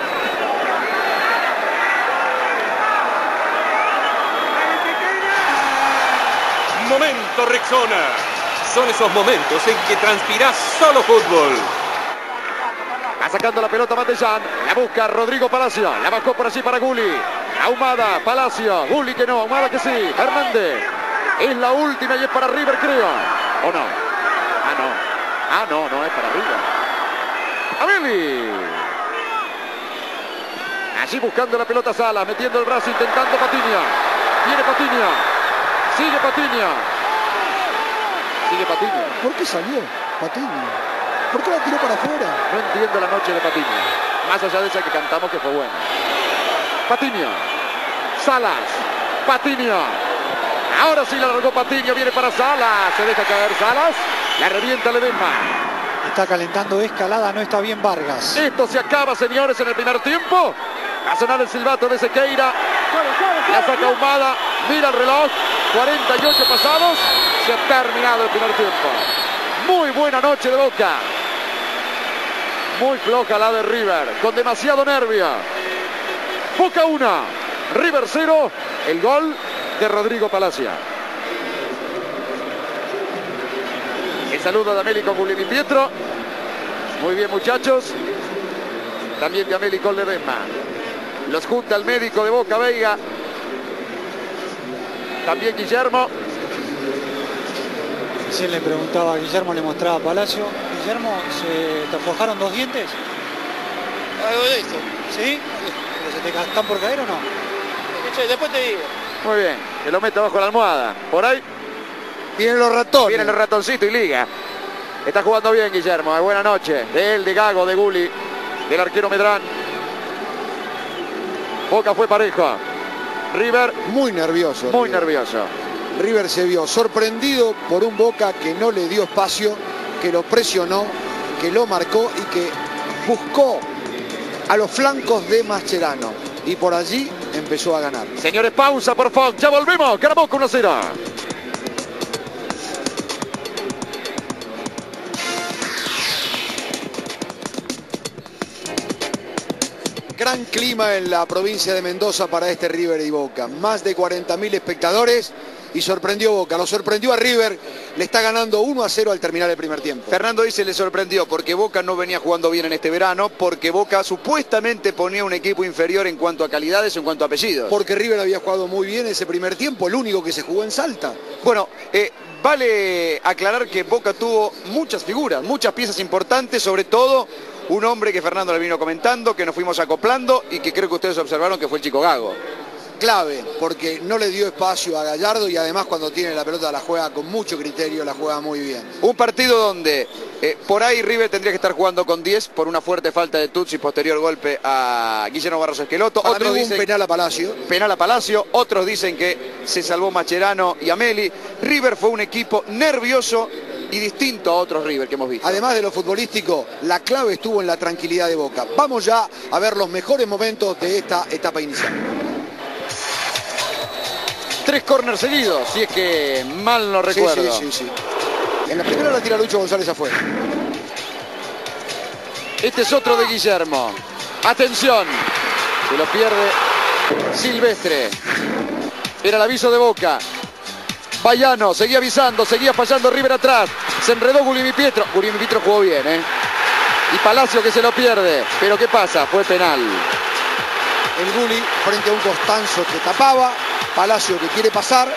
Speaker 9: Momento Rexona. Son esos momentos en que transpirás solo fútbol.
Speaker 2: Va sacando la pelota Matellán. La busca Rodrigo Palacio. La bajó por allí para Gulli. Ahumada, Palacio. Gulli que no, Ahumada que sí. Hernández. Es la última y es para River, creo. ¿O no? Ah, no. Ah, no, no es para River. Ameli. Allí buscando la pelota Sala. Metiendo el brazo, intentando Patiño. Viene Patiño. Sigue Patiño. Sigue Patiño.
Speaker 1: ¿Por qué salió Patiño? ¿Por qué la tiró para afuera?
Speaker 2: No entiendo la noche de Patiño. Más allá de esa que cantamos que fue buena. Patiño. Salas. Patiño. Ahora sí la largó Patiño. Viene para Salas. Se deja caer Salas. La revienta Ledesma.
Speaker 4: Está calentando Escalada. No está bien Vargas.
Speaker 2: Esto se acaba, señores, en el primer tiempo. Va a sonar el silbato de Sequeira. La saca Ahumada. Mira el reloj. cuarenta y ocho pasados. Se ha terminado el primer tiempo. Muy buena noche de Boca. Muy floja la de River. Con demasiado nervio. Boca uno. River cero. El gol de Rodrigo Palacio. El saludo de Ameli con Gulli Di Pietro. Muy bien, muchachos. También de Ameli con Ledesma. Los junta el médico de Boca, Veiga. También Guillermo.
Speaker 4: Si le preguntaba a Guillermo, le mostraba a Palacio. Guillermo, ¿se te aflojaron dos dientes?
Speaker 5: Algo de eso.
Speaker 4: ¿Sí? ¿Pero se te están por caer o no?
Speaker 5: Después te digo.
Speaker 2: Muy bien, que lo mete bajo la almohada. Por ahí
Speaker 1: vienen los ratones.
Speaker 2: Viene el ratoncito y liga. Está jugando bien Guillermo. Buena noche. De él, de Gago, de Gulli, del arquero Medrán. Boca fue parejo. River
Speaker 1: muy nervioso.
Speaker 2: Muy
Speaker 1: River.
Speaker 2: nervioso.
Speaker 1: River se vio sorprendido por un Boca que no le dio espacio, que lo presionó, que lo marcó y que buscó a los flancos de Mascherano. Y por allí empezó a ganar.
Speaker 2: Señores, pausa por Fox. Ya volvemos. Gana Boca uno a cero.
Speaker 1: Gran clima en la provincia de Mendoza para este River y Boca. Más de cuarenta mil espectadores y sorprendió Boca. Lo sorprendió a River. Le está ganando uno a cero al terminar el primer tiempo.
Speaker 10: Fernando dice le sorprendió porque Boca no venía jugando bien en este verano, porque Boca supuestamente ponía un equipo inferior en cuanto a calidades o en cuanto a apellidos.
Speaker 1: Porque River había jugado muy bien ese primer tiempo, el único que se jugó en Salta.
Speaker 10: Bueno, eh, vale aclarar que Boca tuvo muchas figuras, muchas piezas importantes, sobre todo un hombre que Fernando le vino comentando, que nos fuimos acoplando y que creo que ustedes observaron que fue el chico Gago.
Speaker 1: Clave, porque no le dio espacio a Gallardo y además cuando tiene la pelota la juega con mucho criterio, la juega muy bien.
Speaker 10: Un partido donde eh, por ahí River tendría que estar jugando con diez por una fuerte falta de Tutsi y posterior golpe a Guillermo Barros Esqueloto.
Speaker 1: Para
Speaker 10: Otros
Speaker 1: mí
Speaker 10: dicen
Speaker 1: un penal a Palacio.
Speaker 10: Penal a Palacio, otros dicen que se salvó Mascherano y Ameli. River fue un equipo nervioso y distinto a otros River que hemos visto.
Speaker 1: Además de lo futbolístico, la clave estuvo en la tranquilidad de Boca. Vamos ya a ver los mejores momentos de esta etapa inicial.
Speaker 2: Tres córneres seguidos, si es que mal no recuerdo.
Speaker 1: Sí, sí, sí, sí. En la primera la tira Lucho González afuera.
Speaker 2: Este es otro de Guillermo. Atención. Se lo pierde Silvestre. Era el aviso de Boca. Bayano seguía avisando, seguía fallando River atrás. Se enredó Gulimi Pietro. Gulimi Pietro jugó bien, ¿eh? Y Palacio que se lo pierde. Pero ¿qué pasa? Fue penal.
Speaker 1: El Guli frente a un Costanzo que tapaba. Palacio que quiere pasar.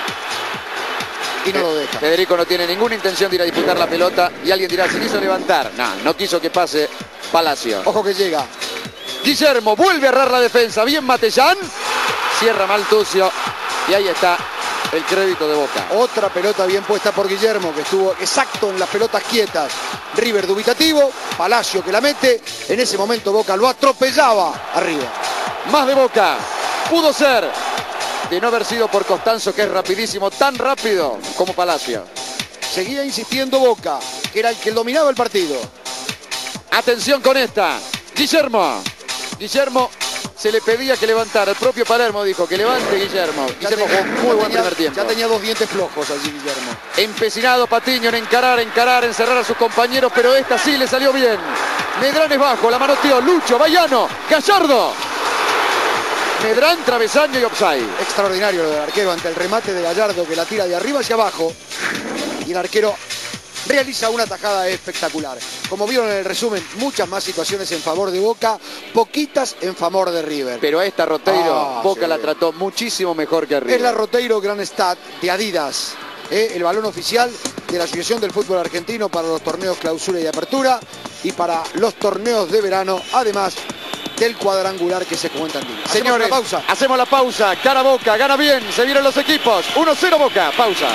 Speaker 1: Y no lo deja.
Speaker 2: Federico no tiene ninguna intención de ir a disputar la pelota. Y alguien dirá, se quiso levantar. No, no quiso que pase Palacio.
Speaker 1: Ojo que llega.
Speaker 2: Guillermo vuelve a errar la defensa. Bien Matellán. Cierra mal Tucio. Y ahí está el crédito de Boca.
Speaker 1: Otra pelota bien puesta por Guillermo, que estuvo exacto en las pelotas quietas. River dubitativo. Palacio que la mete. En ese momento Boca lo atropellaba arriba.
Speaker 2: Más de Boca. Pudo ser. De no haber sido por Costanzo, que es rapidísimo, tan rápido como Palacio.
Speaker 1: Seguía insistiendo Boca, que era el que dominaba el partido.
Speaker 2: Atención con esta. Guillermo. Guillermo se le pedía que levantara. El propio Palermo dijo que levante Guillermo.
Speaker 1: Ya
Speaker 2: Guillermo
Speaker 1: tenía,
Speaker 2: jugó muy buen
Speaker 1: tenía,
Speaker 2: primer tiempo.
Speaker 1: Ya tenía dos dientes flojos allí Guillermo.
Speaker 2: Empecinado Patiño en encarar, encarar, encerrar a sus compañeros, pero esta sí le salió bien. Medrán es bajo, la manoteó Lucho, Bayano, Gallardo. Medrán, travesaño y offside.
Speaker 1: Extraordinario lo del arquero ante el remate de Gallardo, que la tira de arriba hacia abajo. Y el arquero realiza una tajada espectacular. Como vieron en el resumen, muchas más situaciones en favor de Boca, poquitas en favor de River.
Speaker 2: Pero a esta Roteiro,
Speaker 1: Ah,
Speaker 2: Boca
Speaker 1: sí.
Speaker 2: la trató muchísimo mejor que a River.
Speaker 1: Es la Roteiro Grand Stat de Adidas, ¿eh? El balón oficial de la Asociación del Fútbol Argentino para los torneos clausura y apertura y para los torneos de verano, además del cuadrangular que se cuenta en día.
Speaker 2: Señores,
Speaker 1: hacemos la pausa.
Speaker 2: Hacemos la pausa. Cara Boca, gana bien, se vieron los equipos. uno cero Boca, pausa.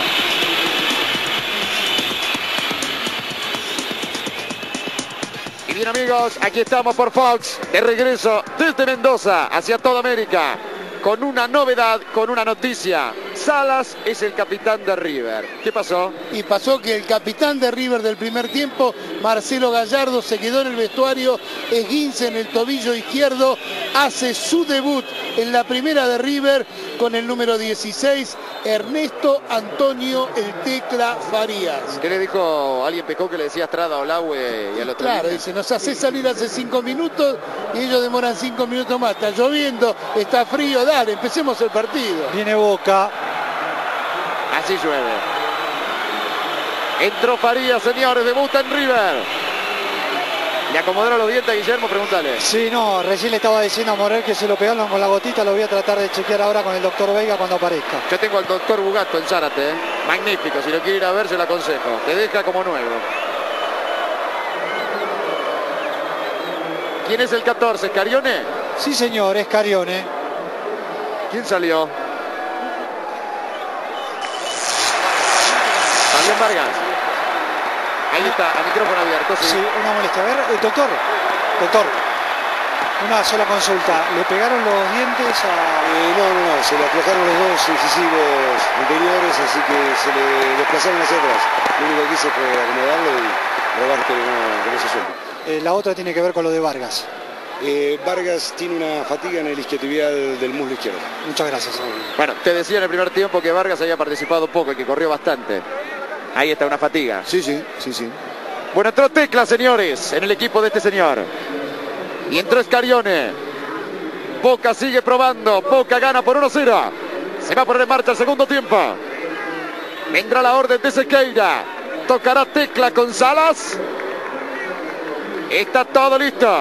Speaker 2: Y bien amigos, aquí estamos por Fox, de regreso desde Mendoza hacia toda América, con una novedad, con una noticia. Salas es el capitán de River. ¿Qué pasó?
Speaker 3: Y pasó que el capitán de River del primer tiempo, Marcelo Gallardo, se quedó en el vestuario, esguince en el tobillo izquierdo, hace su debut en la primera de River con el número dieciséis, Ernesto Antonio El Tecla Farías.
Speaker 2: ¿Qué le dijo? Alguien pecó que le decía Estrada, Olaue y al otro.
Speaker 3: Claro, dice, nos hace salir hace cinco minutos y ellos demoran cinco minutos más. Está lloviendo, está frío, dale, empecemos el partido.
Speaker 4: Viene Boca.
Speaker 2: Así llueve. Entró Farías, señores, debuta en River. ¿Le acomodaron los dientes a Guillermo? Pregúntale.
Speaker 4: Sí, no, recién le estaba diciendo a Morel que se lo pegaron con la gotita, lo voy a tratar de chequear ahora con el doctor Veiga cuando aparezca.
Speaker 2: Yo tengo al doctor Bugato en Zárate, ¿eh? Magnífico, si lo quiere ir a ver se lo aconsejo. Te deja como nuevo. ¿Quién es el catorce? ¿Carione?
Speaker 4: Sí, señor, es Carione.
Speaker 2: ¿Quién salió? Fabián Vargas. Ahí está, a micrófono abierto. Sí,
Speaker 4: sí una molestia. A ver, eh, doctor, doctor, una sola consulta. ¿Le pegaron los dientes a...?
Speaker 11: Eh, no, no, no, se le aflojaron los dos incisivos anteriores, así que se le desplazaron hacia atrás. Lo único que hice fue acomodarlo y robar que no, que no se suelte.
Speaker 4: Eh, la otra tiene que ver con lo de Vargas.
Speaker 11: Eh, Vargas tiene una fatiga en el isquiotibial del muslo izquierdo.
Speaker 4: Muchas gracias.
Speaker 2: Bueno, te decía en el primer tiempo que Vargas había participado poco y que corrió bastante. Ahí está una fatiga.
Speaker 1: Sí, sí, sí, sí.
Speaker 2: Bueno, entró Tecla, señores, en el equipo de este señor. Y entró Scarione. Boca sigue probando. Boca gana por uno cero. Se va a poner en marcha el segundo tiempo. Vendrá la orden de Sequeira. Tocará Tecla con Salas. Está todo listo.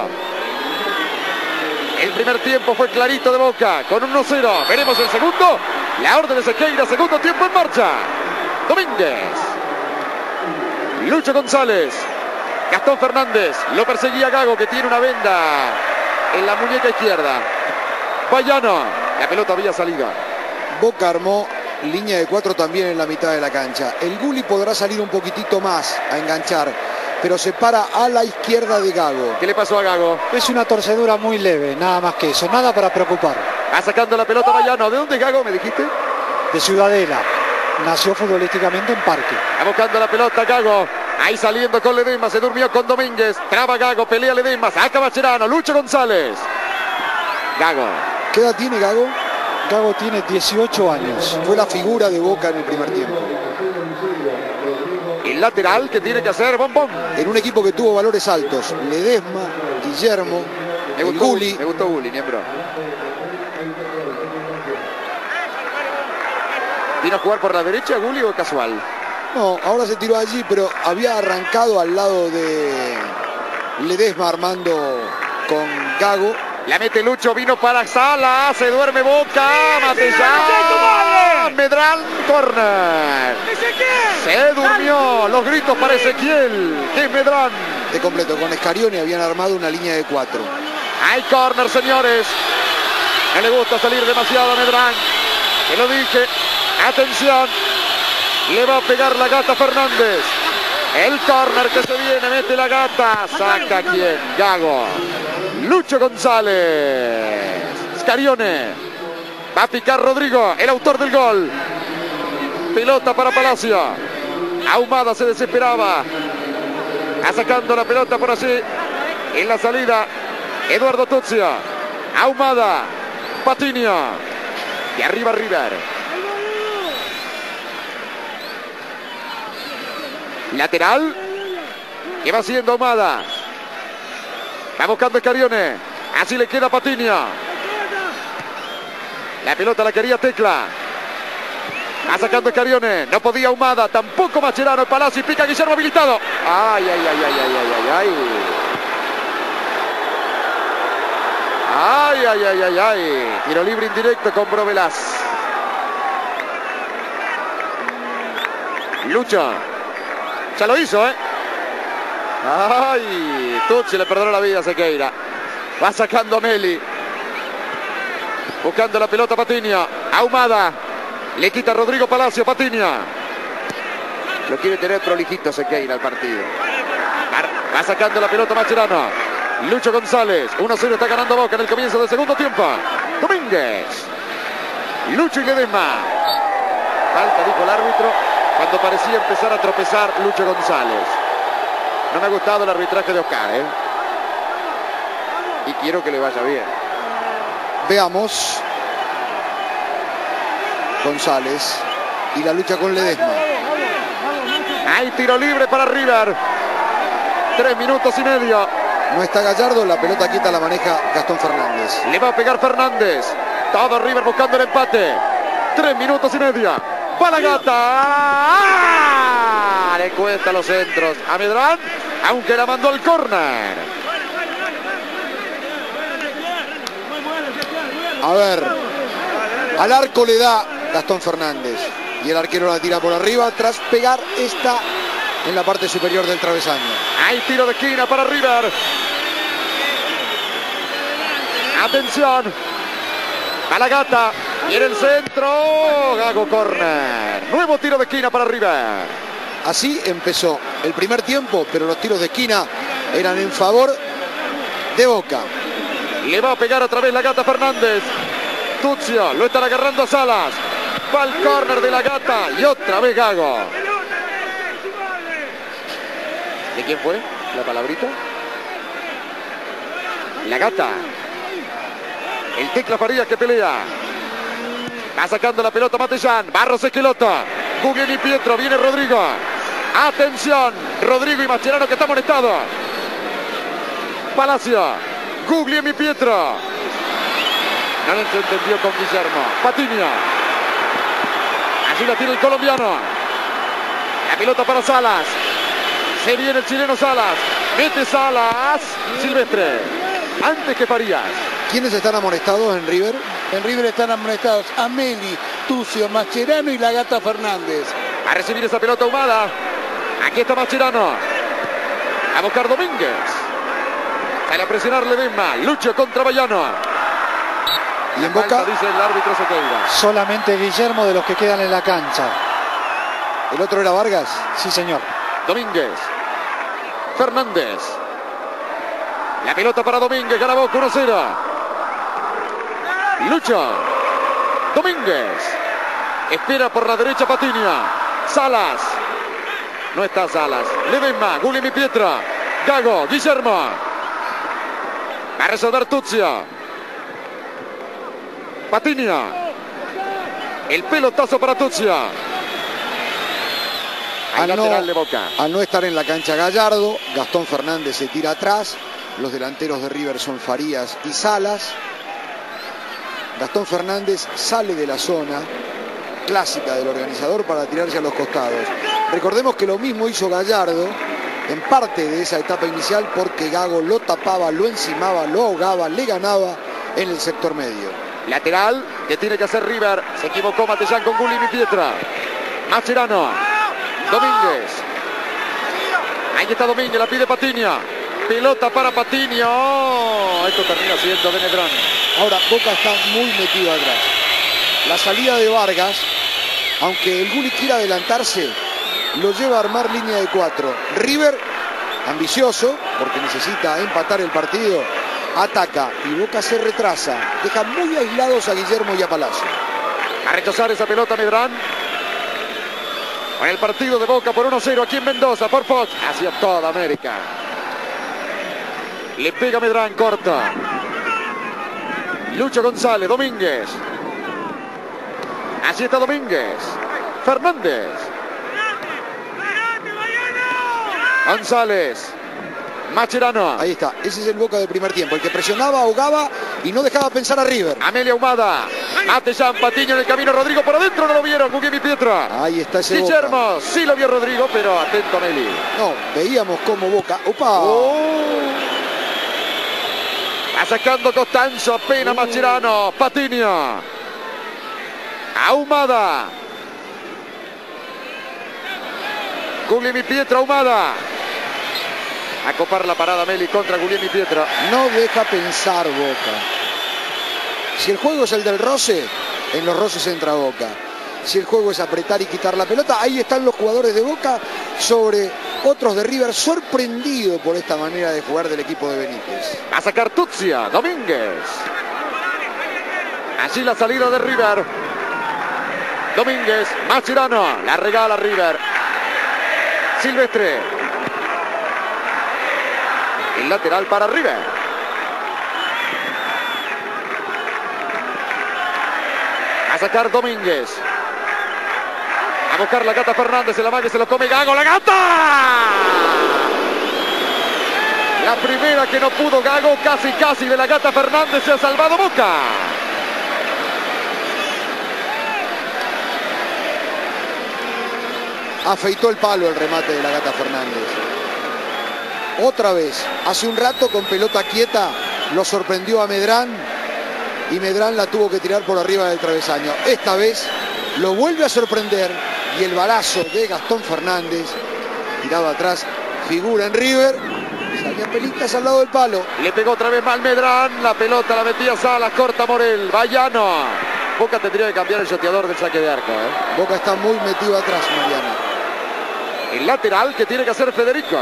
Speaker 2: El primer tiempo fue clarito de Boca, con uno cero. Veremos el segundo. La orden de Sequeira, segundo tiempo en marcha. Domínguez. Lucho González. Gastón Fernández. Lo perseguía Gago, que tiene una venda en la muñeca izquierda. Bayano. La pelota había salido.
Speaker 1: Boca armó línea de cuatro también en la mitad de la cancha. El Guli podrá salir un poquitito más a enganchar, pero se para a la izquierda de Gago.
Speaker 2: ¿Qué le pasó a Gago?
Speaker 4: Es una torcedura muy leve, nada más que eso, nada para preocupar.
Speaker 2: Va sacando la pelota Bayano. ¿De dónde es Gago, me dijiste?
Speaker 4: De Ciudadela. Nació futbolísticamente en Parque.
Speaker 2: Va buscando la pelota Gago. Ahí saliendo con Ledesma. Se durmió con Domínguez. Traba Gago. Pelea Ledesma. Saca Bacherano. Lucho González. Gago.
Speaker 1: ¿Qué edad tiene Gago?
Speaker 4: Gago tiene dieciocho años.
Speaker 1: Fue la figura de Boca en el primer tiempo.
Speaker 2: El lateral que tiene que hacer Bombón.
Speaker 1: En un equipo que tuvo valores altos. Ledesma, Guillermo,
Speaker 2: Me gustó Gulli. Me gustó Gulli, miembro. ¿Vino a jugar por la derecha Gulli o casual?
Speaker 1: No, ahora se tiró allí, pero había arrancado al lado de Ledesma armando con Gago.
Speaker 2: La mete Lucho, vino para Sala, se duerme Boca, Matellán, Medrán, córner. Se durmió, los gritos para Ezequiel, que es Medrán.
Speaker 1: De completo, con Scarioni habían armado una línea de cuatro.
Speaker 2: Hay córner, señores. No le gusta salir demasiado a Medrán. Te lo dije, atención. Le va a pegar la Gata Fernández. El córner que se viene, mete la Gata. Saca quién, Gago. Lucho González. Scarione. Va a picar Rodrigo, el autor del gol. Pelota para Palacio. Ahumada se desesperaba. Va sacando la pelota por allí. En la salida, Eduardo Tuzio. Ahumada. Patiño. Y arriba River. Lateral. Que va haciendo Ahumada. Va buscando Scarione. Así le queda Patiño. La pelota la quería Tecla. Va sacando Scarione. No podía Ahumada. Tampoco Mascherano. El Palacio y pica Guillermo habilitado. Ay, ay, ay, ay, ay, ay, ay, ay. Ay, ay, ay, ay, ay. Tiro libre indirecto con Brovelas. Lucha. Ya lo hizo, ¿eh? Ay, Tucci le perdonó la vida a Sequeira. Va sacando a Meli. Buscando la pelota Patiño. Ahumada. Le quita a Rodrigo Palacio. Patiño. Lo quiere tener prolijito Sequeira al partido. Va sacando la pelota Mascherano. Lucho González. uno a cero está ganando Boca en el comienzo del segundo tiempo. Domínguez. Lucho y Ledesma. Falta, dijo el árbitro, cuando parecía empezar a tropezar Lucho González. No me ha gustado el arbitraje de Oscar, ¿eh? Y quiero que le vaya bien.
Speaker 1: Veamos. González. Y la lucha con Ledesma.
Speaker 2: Hay tiro libre para River. Tres minutos y medio.
Speaker 1: No está Gallardo, la pelota quita, la maneja Gastón Fernández.
Speaker 2: Le va a pegar Fernández. Todo River buscando el empate. Tres minutos y medio. Va la Gata. ¡Ah! Le cuesta los centros a Medrán, aunque la mandó al córner.
Speaker 1: A ver. Al arco le da Gastón Fernández. Y el arquero la tira por arriba tras pegar esta en la parte superior del travesaño.
Speaker 2: Hay tiro de esquina para River. Atención. A la Gata. Y en el centro. Gago córner. Nuevo tiro de esquina para River.
Speaker 1: Así empezó el primer tiempo, pero los tiros de esquina eran en favor de Boca.
Speaker 2: Le va a pegar otra vez la Gata Fernández. Tuzio. Lo están agarrando a Salas. Va al córner de la Gata. Y otra vez Gago. ¿De quién fue la palabrita? La Gata. El Tecla Farías que pelea. Va sacando la pelota Matellán. Barros Esqueloto. Guglielmi y Pietro. Viene Rodrigo. Atención. Rodrigo y Mascherano que está amonestado. Palacio. Guglielmi y Pietro. No lo entendió con Guillermo. Patiño. Así la tiene el colombiano. La pelota para Salas. Se viene el chileno Salas. Mete Salas. Silvestre. Antes que Farías.
Speaker 1: ¿Quiénes están amonestados en River?
Speaker 3: En River están amonestados Ameli, Tuzio, Mascherano y la Gata Fernández.
Speaker 2: A recibir esa pelota Ahumada. Aquí está Mascherano. A buscar Domínguez. Sale a presionar Ledesma. Lucho contra Bayano.
Speaker 1: Y en Boca
Speaker 2: dice el árbitro Sequeira.
Speaker 4: Solamente Guillermo de los que quedan en la cancha.
Speaker 1: ¿El otro era Vargas?
Speaker 4: Sí, señor.
Speaker 2: Domínguez. Fernández. La pelota para Domínguez. Gana Boca uno a cero. Lucho. Domínguez. Espera por la derecha Patiño. Salas. No está Salas. Ledesma. Guglielmi Pietro. Gago. Guillermo. Va a resolver Tuzio. Patiño. El pelotazo para Tuzio.
Speaker 1: Al no,
Speaker 2: lateral de Boca.
Speaker 1: Al no estar en la cancha Gallardo, Gastón Fernández se tira atrás Los delanteros de River son Farías y Salas. Gastón Fernández sale de la zona clásica del organizador para tirarse a los costados. Recordemos que lo mismo hizo Gallardo en parte de esa etapa inicial, porque Gago lo tapaba, lo encimaba, lo ahogaba, le ganaba en el sector medio.
Speaker 2: Lateral que tiene que hacer River. Se equivocó Matellán con Gulli y Pietra. Mascherano. Domínguez. Ahí está Domínguez, la pide Patiño. Pelota para Patiño. Esto termina siendo de Medrán.
Speaker 1: Ahora Boca está muy metido atrás. La salida de Vargas, aunque el Gulli quiera adelantarse, lo lleva a armar línea de cuatro. River, ambicioso, porque necesita empatar el partido, ataca y Boca se retrasa. Deja muy aislados a Guillermo y a Palacio.
Speaker 2: A rechazar esa pelota Medrán. Con el partido de Boca por uno cero aquí en Mendoza, por Fox. Hacia toda América. Le pega Medrán, corta. Lucho González, Domínguez. Así está Domínguez. Fernández. González. Mascherano.
Speaker 1: Ahí está, ese es el Boca del primer tiempo, el que presionaba, ahogaba y no dejaba pensar a River.
Speaker 2: Amelia Humada. Matellán, Patiño en el camino, Rodrigo por adentro, no lo vieron, Guglielmi Pietra.
Speaker 1: Ahí está ese
Speaker 2: Guillermo,
Speaker 1: Boca.
Speaker 2: sí lo vio Rodrigo, pero atento a Meli.
Speaker 1: No, veíamos cómo Boca... ¡Opa!
Speaker 2: Oh. Va sacando Costanzo, apenas uh. Mascherano, Patiño. Ahumada. Guglielmi Pietra, Ahumada. A copar la parada Meli contra Guglielmi Pietra.
Speaker 1: No deja pensar Boca. Si el juego es el del roce, en los roces entra Boca. Si el juego es apretar y quitar la pelota, ahí están los jugadores de Boca sobre otros de River, sorprendido por esta manera de jugar del equipo de Benítez.
Speaker 2: A sacar Tuzia, Domínguez. Allí la salida de River. Domínguez, Mascherano, la regala River. Silvestre. El lateral para River. A sacar Domínguez. A buscar la Gata Fernández. Se la va que se lo come Gago. ¡La Gata! La primera que no pudo Gago. Casi casi de la Gata Fernández. Se ha salvado Boca.
Speaker 1: Afeitó el palo el remate de la Gata Fernández. Otra vez, hace un rato con pelota quieta lo sorprendió a Medrán y Medrán la tuvo que tirar por arriba del travesaño. Esta vez lo vuelve a sorprender y el balazo de Gastón Fernández, tirado atrás, figura en River. Salían pelitas al lado del palo.
Speaker 2: Le pegó otra vez mal Medrán, la pelota la metía Salas, corta Morel, Vallano. Boca tendría que cambiar el shoteador del saque de arco. ¿eh?
Speaker 1: Boca está muy metido atrás, Mariano.
Speaker 2: El lateral que tiene que hacer Federico.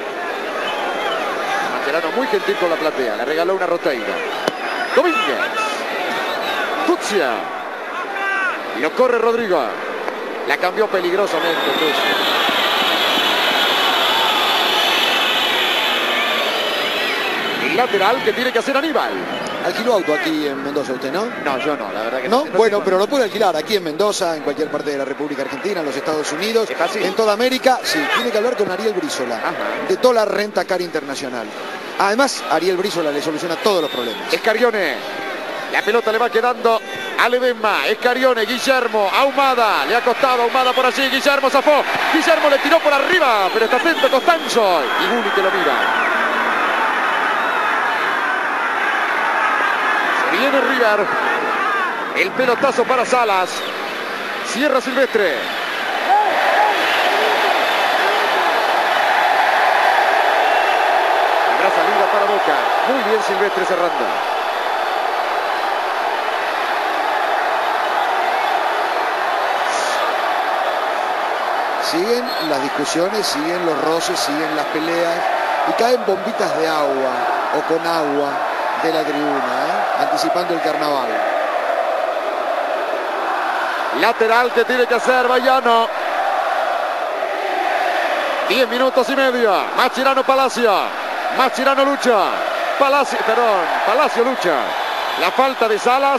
Speaker 2: Muy gentil con la platea, le regaló una Roteiro. Domínguez. Tuzia. Y lo corre Rodrigo. La cambió peligrosamente Tuzia. El lateral que tiene que hacer Aníbal.
Speaker 1: ¿Alquiló auto aquí en Mendoza usted, no?
Speaker 2: No, yo no, la verdad que
Speaker 1: no.
Speaker 2: no.
Speaker 1: Bueno, pero lo puede alquilar aquí en Mendoza, en cualquier parte de la República Argentina, en los Estados Unidos, en toda América. Sí, tiene que hablar con Ariel Brizola, Ajá. de Tola Renta Car Internacional. Además, Ariel Brizola le soluciona todos los problemas.
Speaker 2: Escarione. La pelota le va quedando a Ledesma. Escarione, Guillermo, Ahumada. Le ha costado Ahumada por allí. Guillermo zafó. Guillermo le tiró por arriba, pero está atento Costanzo. Y Gulli que lo mira. Se viene River. El pelotazo para Salas. Cierra Silvestre. Salida para Boca. Muy bien Silvestre cerrando.
Speaker 1: Siguen las discusiones, siguen los roces, siguen las peleas y caen bombitas de agua o con agua de la tribuna, ¿eh? anticipando el carnaval.
Speaker 2: Lateral que tiene que hacer Vallano. Diez minutos y medio. Mascherano, Palacio. Mascherano lucha, Palacio, perdón, Palacio lucha. La falta de Salas.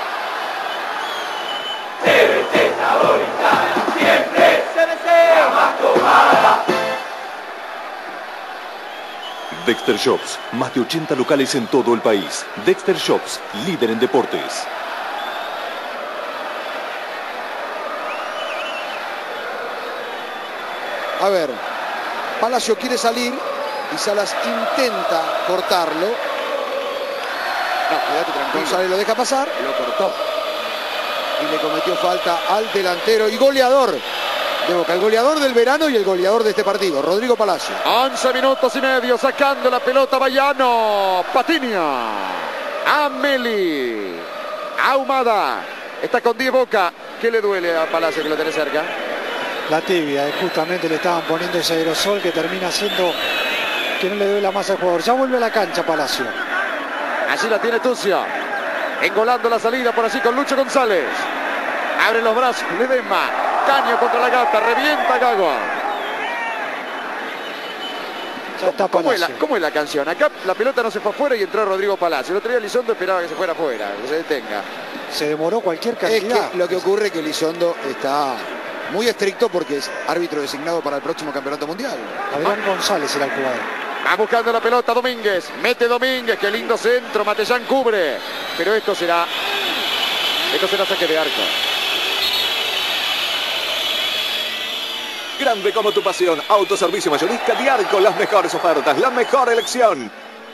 Speaker 12: C B C saborizar siempre. C B C.
Speaker 6: Dexter Shops, más de ochenta locales en todo el país. Dexter Shops, líder en deportes.
Speaker 1: A ver, Palacio quiere salir y Salas intenta cortarlo. No, quédate tranquilo. González lo deja pasar.
Speaker 2: Lo cortó.
Speaker 1: Y le cometió falta al delantero y goleador de Boca. El goleador del verano y el goleador de este partido, Rodrigo Palacio.
Speaker 2: once minutos y medio, sacando la pelota Bayano. Patiño. Ameli. Ahumada. Está con diez Boca. ¿Qué le duele a Palacio que lo tiene cerca?
Speaker 4: La tibia, justamente le estaban poniendo ese aerosol que termina haciendo que no le duele más al jugador. Ya vuelve a la cancha Palacio.
Speaker 2: Allí la tiene Tucio. Engolando la salida por allí con Lucho González. Abre los brazos, Ledesma. Caño contra la gata, revienta Gago.
Speaker 4: Ya está
Speaker 2: ¿Cómo es, la,
Speaker 4: Palacio.
Speaker 2: ¿Cómo es la canción? Acá la pelota no se fue afuera y entró Rodrigo Palacio. El otro día Elizondo esperaba que se fuera afuera, que se detenga.
Speaker 4: Se demoró cualquier
Speaker 1: Es
Speaker 4: cantidad.
Speaker 1: que lo que ocurre es que Elizondo está muy estricto porque es árbitro designado para el próximo campeonato mundial.
Speaker 4: Adrián González era el jugador.
Speaker 2: Va buscando la pelota Domínguez. Mete Domínguez, qué lindo centro. Matellán cubre. Pero esto será. Esto será saque de arco.
Speaker 8: Grande como tu pasión. Autoservicio mayorista Diarco. Las mejores ofertas, la mejor elección.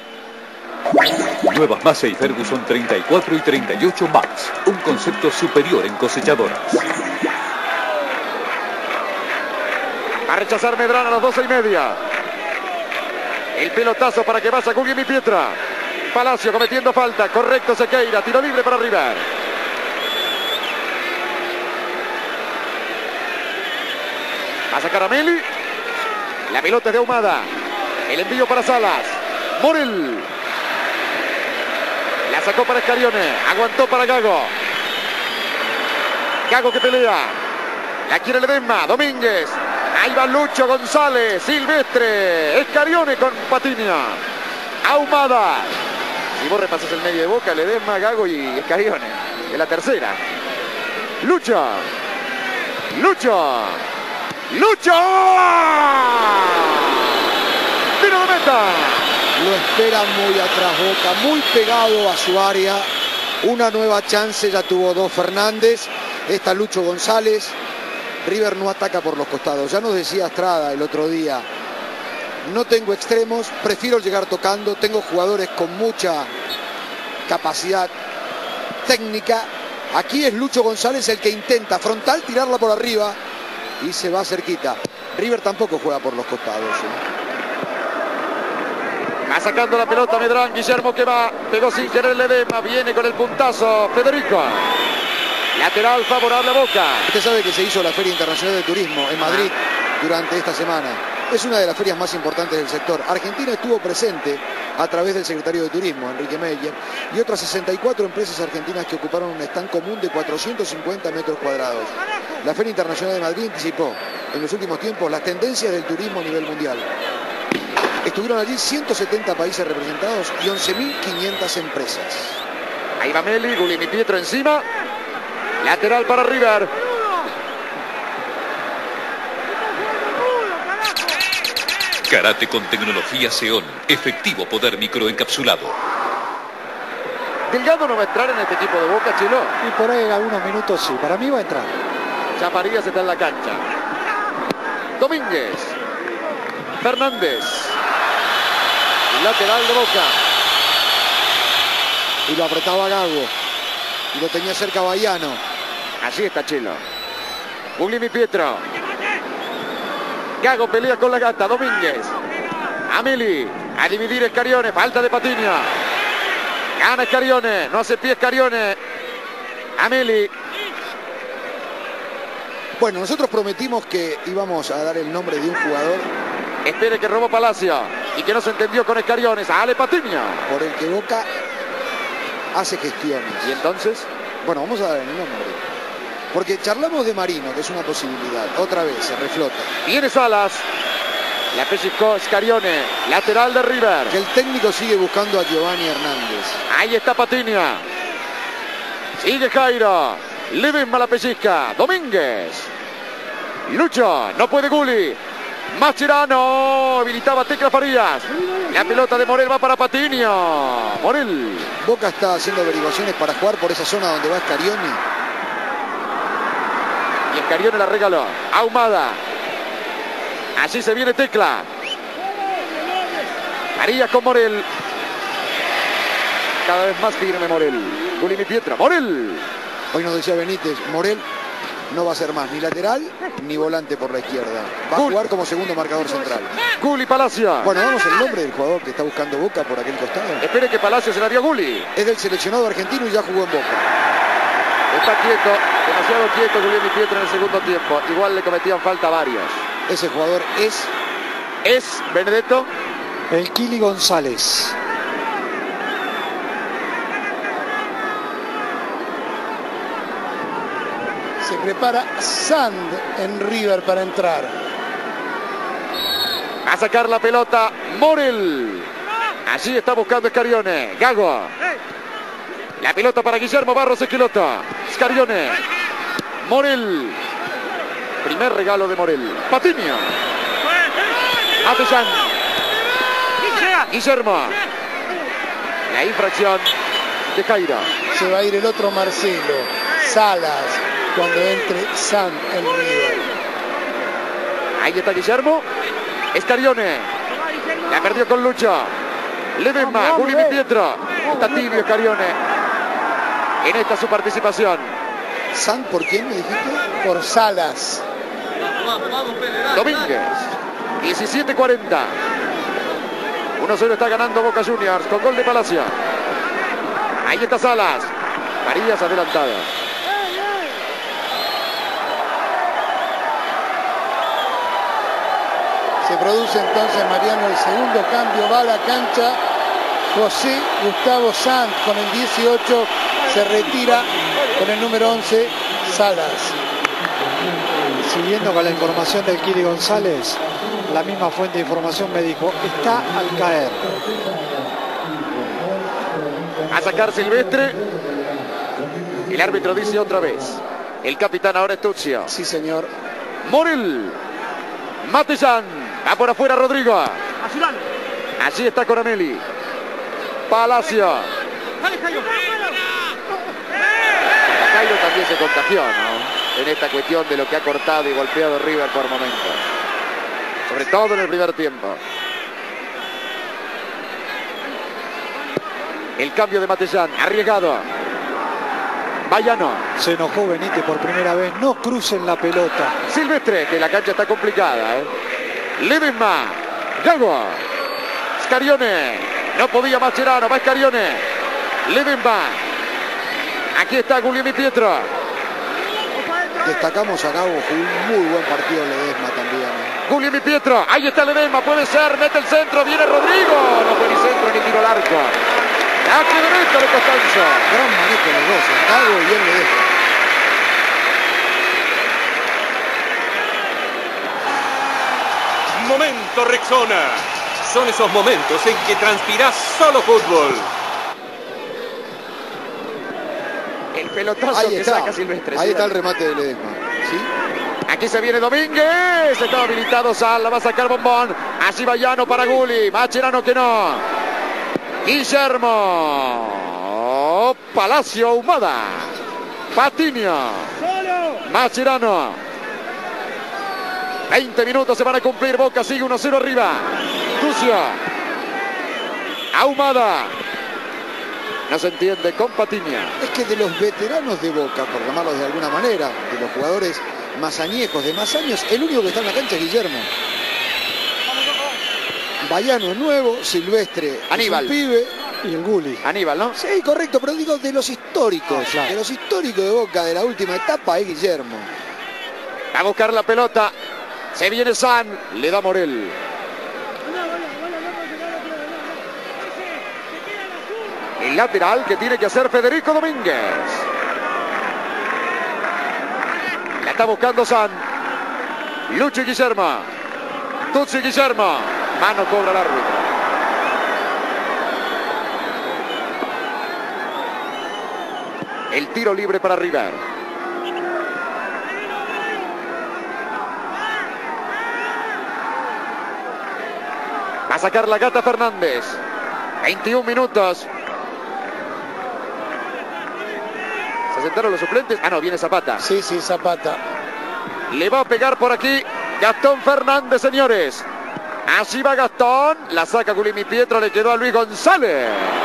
Speaker 6: Nuevas Massey Ferguson treinta y cuatro y treinta y ocho Max. Un concepto superior en cosechadoras.
Speaker 2: A rechazar Medrano a las doce y media. El pelotazo para que vaya Guglielmi Pietra. Palacio cometiendo falta. Correcto Sequeira. Tiro libre para River. Va a sacar a Meli. La pelota es de Ahumada. El envío para Salas. Morel. La sacó para Escarione. Aguantó para Gago. Gago que pelea. La quiere Ledesma. Domínguez. Ahí va Lucho González. Silvestre. Escarione con Patiño. Ahumada. Si vos repasas el medio de Boca, Ledesma, Gago y Escarione. Es la tercera. Lucho. Lucho. ¡Lucho! ¡Tiro de meta!
Speaker 1: Lo espera muy atrás Boca, muy pegado a su área. Una nueva chance, ya tuvo dos Fernández. Esta Lucho González. River no ataca por los costados. Ya nos decía Estrada el otro día. No tengo extremos, prefiero llegar tocando. Tengo jugadores con mucha capacidad técnica. Aquí es Lucho González el que intenta frontal tirarla por arriba. Y se va cerquita. River tampoco juega por los costados. ¿eh?
Speaker 2: Va sacando la pelota Medrán. Guillermo que va. Pegó sin querer Ledesma. Viene con el puntazo Federico. Lateral favorable a Boca.
Speaker 1: Usted sabe que se hizo la Feria Internacional de Turismo en Madrid durante esta semana. Es una de las ferias más importantes del sector. Argentina estuvo presente a través del secretario de Turismo, Enrique Meyer, y otras sesenta y cuatro empresas argentinas que ocuparon un stand común de cuatrocientos cincuenta metros cuadrados. La Feria Internacional de Madrid anticipó en los últimos tiempos las tendencias del turismo a nivel mundial. Estuvieron allí ciento setenta países representados y once mil quinientas empresas.
Speaker 2: Ahí va Meli, Guglielmi Pietro encima. Lateral para River.
Speaker 8: Karate con tecnología Seon. Efectivo poder microencapsulado.
Speaker 2: Delgado no va a entrar en este equipo de Boca, Chelo.
Speaker 4: Y por ahí en algunos minutos sí. Para mí va a entrar.
Speaker 2: Chaparías está en la cancha. Domínguez. Fernández. Lateral de Boca.
Speaker 1: Y lo apretaba Gago. Y lo tenía cerca Bayano.
Speaker 2: Allí está Chelo. Guglielmi Pietro. Gago pelea con la gata. Domínguez. Ameli. A dividir Escarione. Falta de Patiño. Gana Escarione. No hace pie Escarione. Ameli.
Speaker 1: Bueno, nosotros prometimos que íbamos a dar el nombre de un jugador.
Speaker 2: Espere que robó Palacio. Y que no se entendió con Escariones. Ale Patiño.
Speaker 1: Por el que Boca hace gestiones.
Speaker 2: ¿Y entonces?
Speaker 1: Bueno, vamos a dar el nombre. Porque charlamos de Marino, que es una posibilidad. Otra vez se reflota.
Speaker 2: Viene Salas. La pellizcó Escarione. Lateral de River.
Speaker 1: Que el técnico sigue buscando a Giovanni Hernández.
Speaker 2: Ahí está Patiño. Sigue Jairo. Ledesma la pellizca. Domínguez. Lucho. No puede Gulli. Mascherano. Habilitaba Tecla Farías. La pelota de Morel va para Patiño. Morel.
Speaker 1: Boca está haciendo averiguaciones para jugar por esa zona donde va Scarioni.
Speaker 2: Y Scarioni la regaló. Ahumada. Allí se viene Tecla. María con Morel. Cada vez más firme Morel. Gulli mi Pietra. Morel.
Speaker 1: Hoy nos decía Benítez, Morel no va a ser más ni lateral ni volante por la izquierda. Va
Speaker 2: Gulli.
Speaker 1: a jugar como segundo marcador central.
Speaker 2: Gulli Palacio.
Speaker 1: Bueno, vamos el nombre del jugador que está buscando Boca por aquel costado.
Speaker 2: Espere que Palacio se la dio a Gulli.
Speaker 1: Es del seleccionado argentino y ya jugó en Boca.
Speaker 2: Está quieto, demasiado quieto Gulli mi Pietra en el segundo tiempo. Igual le cometían falta varios.
Speaker 1: Ese jugador es...
Speaker 2: Es Benedetto.
Speaker 4: El Kili González.
Speaker 3: Se prepara Sand en River para entrar.
Speaker 2: A sacar la pelota Morel. Allí está buscando Scarione. Gago. La pelota para Guillermo Barros Esqueloto. Scarione. Morel. Primer regalo de Morel. Patiño. Matellán. Guillermo. La infracción de Jairo.
Speaker 3: Se va a ir el otro Marcelo. Salas. Cuando entre Sand en River.
Speaker 2: Ahí está Guillermo. Scarione. La perdió con Lucho. Ledesma. Gulli mi Pietro. Está tibio Scarione. En esta su participación.
Speaker 1: ¿Sand por quién me dijiste?
Speaker 3: Por Salas.
Speaker 2: Domínguez. diecisiete cuarenta. uno cero está ganando Boca Juniors con gol de Palacio. Ahí está Salas. Marías adelantado.
Speaker 3: Se produce entonces, Mariano, el segundo cambio. Va a la cancha José Gustavo Sand con el dieciocho. Se retira con el número once, Salas.
Speaker 4: Siguiendo con la información del Kili González, la misma fuente de información me dijo, está al caer.
Speaker 2: A sacar Silvestre. El árbitro dice otra vez. El capitán ahora es Tuccio.
Speaker 3: Sí, señor.
Speaker 2: Morel. Matellán. Va por afuera Rodrigo. Allí está Coronelli. Palacio. Jairo también se contagió, ¿no? En esta cuestión de lo que ha cortado y golpeado River por momentos. Sobre todo en el primer tiempo. El cambio de Matellán. Arriesgado. Bayano.
Speaker 4: Se enojó Benítez por primera vez. No crucen la pelota.
Speaker 2: Silvestre, que la cancha está complicada, ¿eh? Ledesma. Gago. Scarione. No podía Mascherano. Va Scarione. Ledesma. Aquí está Gulli mi Pietro.
Speaker 1: Destacamos a Gago, jugó un muy buen partido Ledesma también. ¿eh?
Speaker 2: Gulli mi Pietro. Ahí está Ledesma. Puede ser. Mete el centro. Viene Rodrigo. No fue ni centro ni tiro al arco. Saque derecho de Costanzo.
Speaker 1: Gran manejo de los dos, el Gago y el Ledesma.
Speaker 9: Momento Rexona. Son esos momentos en que transpirás solo fútbol.
Speaker 2: El pelotazo
Speaker 1: Ahí
Speaker 2: que
Speaker 1: está.
Speaker 2: saca Silvestre.
Speaker 1: Ahí
Speaker 2: ¿sí?
Speaker 1: está el remate de Ledesma. ¿Sí?
Speaker 2: Aquí se viene Domínguez. Está habilitado Sal. La va a sacar Bombón. Así Bayano para Gulli. Mascherano que no. Guillermo. Palacio Ahumada. Patiño. Mascherano. veinte minutos se van a cumplir. Boca sigue uno cero arriba. Tuccio. Ahumada. No se entiende con Patiño.
Speaker 1: Es que de los veteranos de Boca, por llamarlos de alguna manera, de los jugadores más añejos, de más años, el único que está en la cancha es Guillermo. Bayano es nuevo, Silvestre
Speaker 2: Aníbal.
Speaker 1: es un pibe.
Speaker 4: Y el Gulli.
Speaker 2: Aníbal, ¿no?
Speaker 1: Sí, correcto, pero digo de los históricos.
Speaker 4: Ah, claro.
Speaker 1: De los históricos de Boca de la última etapa es Guillermo.
Speaker 2: A buscar la pelota. Se viene San. Le da Morel. El lateral que tiene que hacer Federico Domínguez. La está buscando San. Lucho y Guillermo. Tuccio y Guillermo. Mano cobra el árbitro. El tiro libre para River. Va a sacar la Gata Fernández. veintiún minutos. ¿Se sentaron los suplentes? Ah, no, viene Zapata.
Speaker 3: Sí, sí, Zapata.
Speaker 2: Le va a pegar por aquí Gastón Fernández, señores. Así va Gastón. La saca Gulimi Pietro, le quedó a Luis González.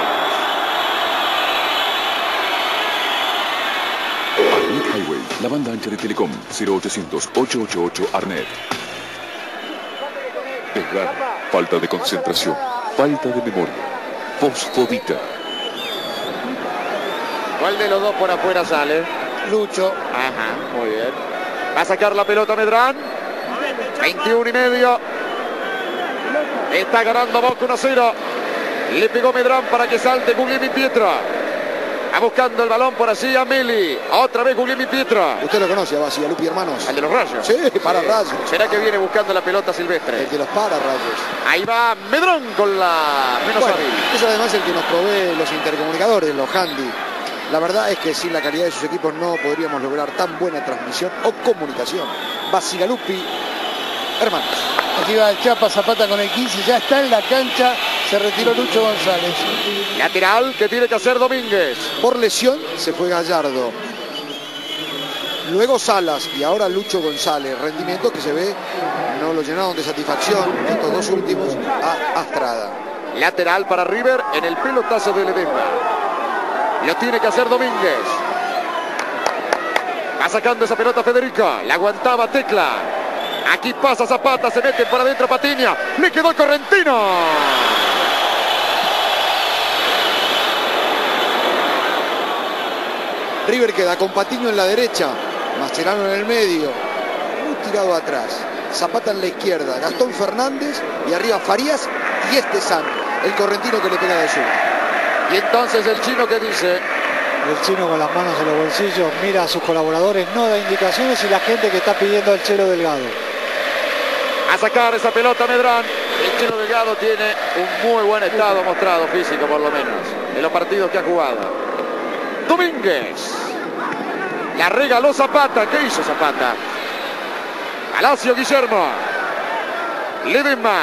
Speaker 8: Arnet Highway, la banda ancha de Telecom, cero ochocientos, ochocientos ochenta y ocho Arnet. Edgar, falta de concentración, falta de memoria. Fosfodita.
Speaker 2: ¿Cuál de los dos por afuera sale?
Speaker 3: Lucho.
Speaker 2: Ajá, muy bien. Va a sacar la pelota Medrán. veintiuno y medio. Está ganando Boca uno a cero. Le pegó Medrán para que salte Gulimi Pietro. Va buscando el balón por allí a Meli. Otra vez Gulimi Pietro.
Speaker 1: Usted lo conoce a Basigalupi, hermanos.
Speaker 2: ¿El de los rayos?
Speaker 1: Sí, para
Speaker 2: sí.
Speaker 1: rayos.
Speaker 2: ¿Será que viene buscando la pelota Silvestre?
Speaker 1: El de los para rayos.
Speaker 2: Ahí va Medrán con la menos
Speaker 1: bueno,
Speaker 2: hábil.
Speaker 1: es además el que nos provee los intercomunicadores, los handy. La verdad es que sin la calidad de sus equipos no podríamos lograr tan buena transmisión o comunicación. Basigalupi, hermanos.
Speaker 3: Aquí va el Chapa Zapata con el quince, ya está en la cancha, se retiró Lucho González.
Speaker 2: Lateral que tiene que hacer Domínguez.
Speaker 1: Por lesión se fue Gallardo. Luego Salas y ahora Lucho González. Rendimiento que se ve no lo llenaron de satisfacción estos dos últimos a Astrada.
Speaker 2: Lateral para River en el pelotazo de Ledesma. Lo tiene que hacer Domínguez. Va sacando esa pelota Federico. La aguantaba Tecla. Aquí pasa Zapata, se mete por adentro Patiño. Le quedó Correntino.
Speaker 1: River queda con Patiño en la derecha. Mascherano en el medio. Muy tirado atrás. Zapata en la izquierda. Gastón Fernández y arriba Farías y este San. El correntino que le pega de sur.
Speaker 2: Y entonces el chino que dice...
Speaker 4: El chino con las manos en los bolsillos mira a sus colaboradores, no da indicaciones y la gente que está pidiendo al Chelo Delgado.
Speaker 2: A sacar esa pelota Medrán. El Chelo Delgado tiene un muy buen estado mostrado físico por lo menos en los partidos que ha jugado. Domínguez. La regaló Zapata. ¿Qué hizo Zapata? Palacio Guillermo. Ledesma.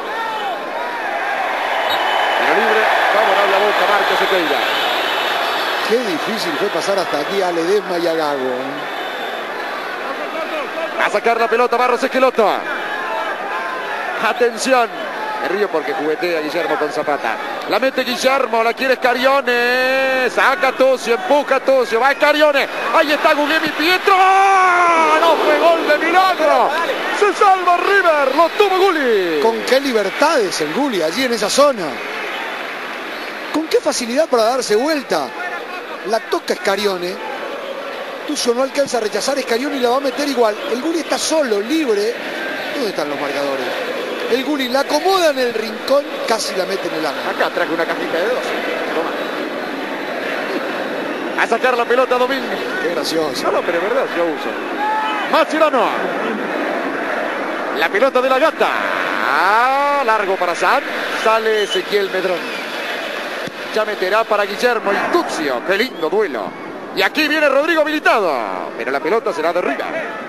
Speaker 2: Tiro libre. Favorable a Boca. Marco Sequeira.
Speaker 1: Qué difícil fue pasar hasta aquí a Ledesma y a Gago.
Speaker 2: A sacar la pelota Barros Esqueloto. Atención. Me río porque juguetea Guillermo con Zapata. La mete Guillermo, la quiere Scarione. Saca Tocio, empuja Tocio. Va Scarione. Ahí está Gulimi Pietro. No fue gol de milagro. Se salva River. Lo tuvo Gulli.
Speaker 1: Con qué libertades el Gulli allí en esa zona. Con qué facilidad para darse vuelta. La toca Scarione. Tucio no alcanza a rechazar Scarione y la va a meter igual. El Gulli está solo, libre. ¿Dónde están los marcadores? El Gulli la acomoda en el rincón, casi la mete en el ángulo.
Speaker 2: Acá traje una cajita de doce. Toma. A sacar la pelota Domínguez.
Speaker 1: Qué gracioso.
Speaker 2: No, no, pero es verdad, yo uso. Mascherano. La pelota de la Gata. Ah, largo para San. Sale Ezequiel Medrán. Ya meterá para Guillermo y Tucio. Qué lindo duelo. Y aquí viene Rodrigo habilitado. Pero la pelota será de River.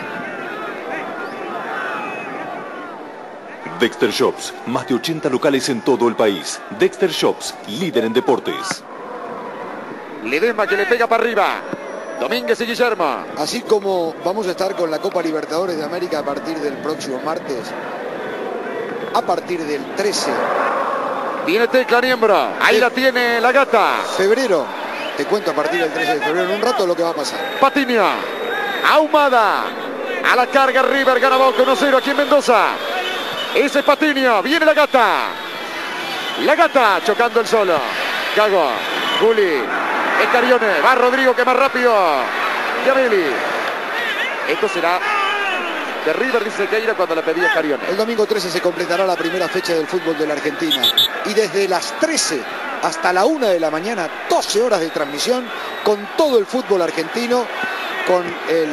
Speaker 6: Dexter Shops, más de ochenta locales en todo el país. Dexter Shops, líder en deportes.
Speaker 2: Ledesma que le pega para arriba. Domínguez y Guillermo.
Speaker 1: Así como vamos a estar con la Copa Libertadores de América a partir del próximo martes, a partir del trece.
Speaker 2: Viene Tecla Niembro. Ahí
Speaker 1: de
Speaker 2: la tiene la Gata.
Speaker 1: Febrero. Te cuento a partir del trece de febrero en un rato lo que va a pasar.
Speaker 2: Patiño. Ahumada. A la carga River. Gana Boca uno cero aquí en Mendoza. Ese es Patiño. Viene la Gata. La Gata chocando el solo. Gago. Gulli. Scarione. Va Rodrigo que más rápido. Giamelli. Esto será de River, dice Sequeira cuando la pedía Scarione.
Speaker 1: El domingo trece se completará la primera fecha del fútbol de la Argentina. Y desde las trece hasta la una de la mañana, doce horas de transmisión con todo el fútbol argentino, con el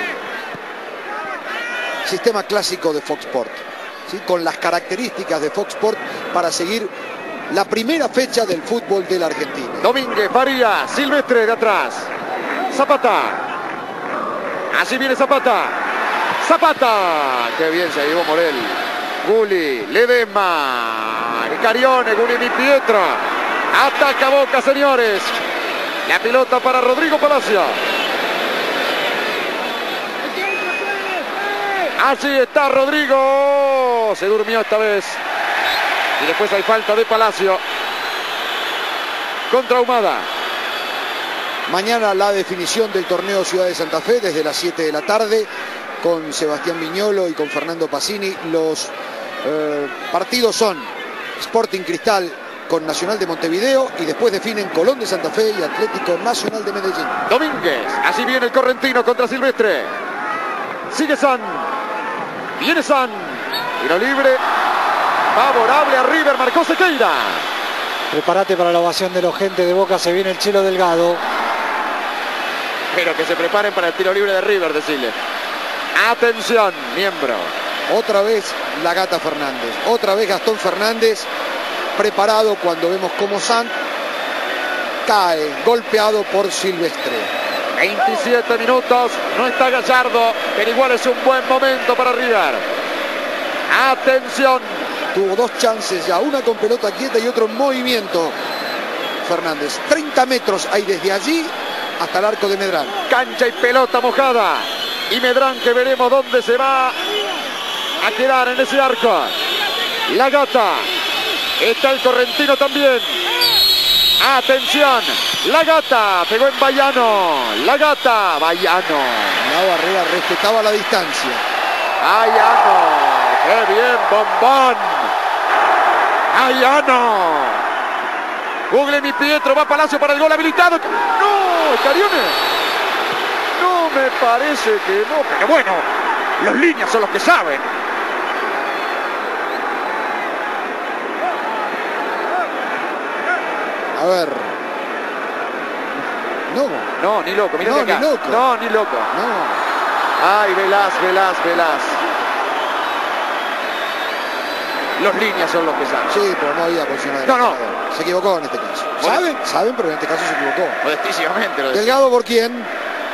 Speaker 1: sistema clásico de Fox Sport, ¿sí? Con las características de Fox Sport para seguir la primera fecha del fútbol de la Argentina.
Speaker 2: Domínguez, Faría, Silvestre de atrás. Zapata. Así viene Zapata. Zapata. Qué bien se llevó Morel. Gulli, Ledesma, Carione, Gulli Di Pietro. Ataca Boca, señores. La pelota para Rodrigo Palacio. Así está Rodrigo. Se durmió esta vez. Y después hay falta de Palacio contra Ahumada.
Speaker 1: Mañana la definición del torneo Ciudad de Santa Fe desde las siete de la tarde con Sebastián Viñolo y con Fernando Pacini. Los eh, partidos son Sporting Cristal con Nacional de Montevideo y después definen Colón de Santa Fe y Atlético Nacional de Medellín.
Speaker 2: Domínguez, así viene el correntino contra Silvestre. Sigue San. Viene San. Tiro libre. Favorable a River, marcó Sequeira.
Speaker 4: Prepárate para la ovación de los gente de Boca, se viene el Chelo Delgado.
Speaker 2: Pero que se preparen para el tiro libre de River, decirle. Atención, miembro.
Speaker 1: Otra vez la Gata Fernández. Otra vez Gastón Fernández preparado cuando vemos cómo San cae golpeado por Silvestre.
Speaker 2: veintisiete minutos. No está Gallardo, pero igual es un buen momento para River. Atención.
Speaker 1: Tuvo dos chances ya, una con pelota quieta y otro en movimiento. Fernández, treinta metros hay desde allí hasta el arco de Medrán.
Speaker 2: Cancha y pelota mojada. Y Medrán, que veremos dónde se va a quedar en ese arco. La Gata. Está el correntino también. Atención. La Gata. Pegó en Bayano. La Gata. Bayano.
Speaker 1: La barrera respetaba la distancia.
Speaker 2: Bayano. ¡Qué bien, bombón! ¡Ayano! Google mi Pietro, va Palacio para el gol habilitado. ¡No! ¡Carione! No me parece que no, pero bueno, los líneas son los que saben.
Speaker 1: A ver. No.
Speaker 2: No, ni loco, mirá
Speaker 1: no,
Speaker 2: acá.
Speaker 1: Ni loco.
Speaker 2: No, ni loco.
Speaker 1: No.
Speaker 2: Ay, Velaz, Velaz, Velaz. Los líneas son los que saben.
Speaker 1: Sí, pero no había posición de
Speaker 2: No, no.
Speaker 1: Se equivocó en este caso. ¿Saben? Saben, pero en este caso se equivocó.
Speaker 2: Modestísimamente lo decía.
Speaker 1: Delgado, ¿por quién?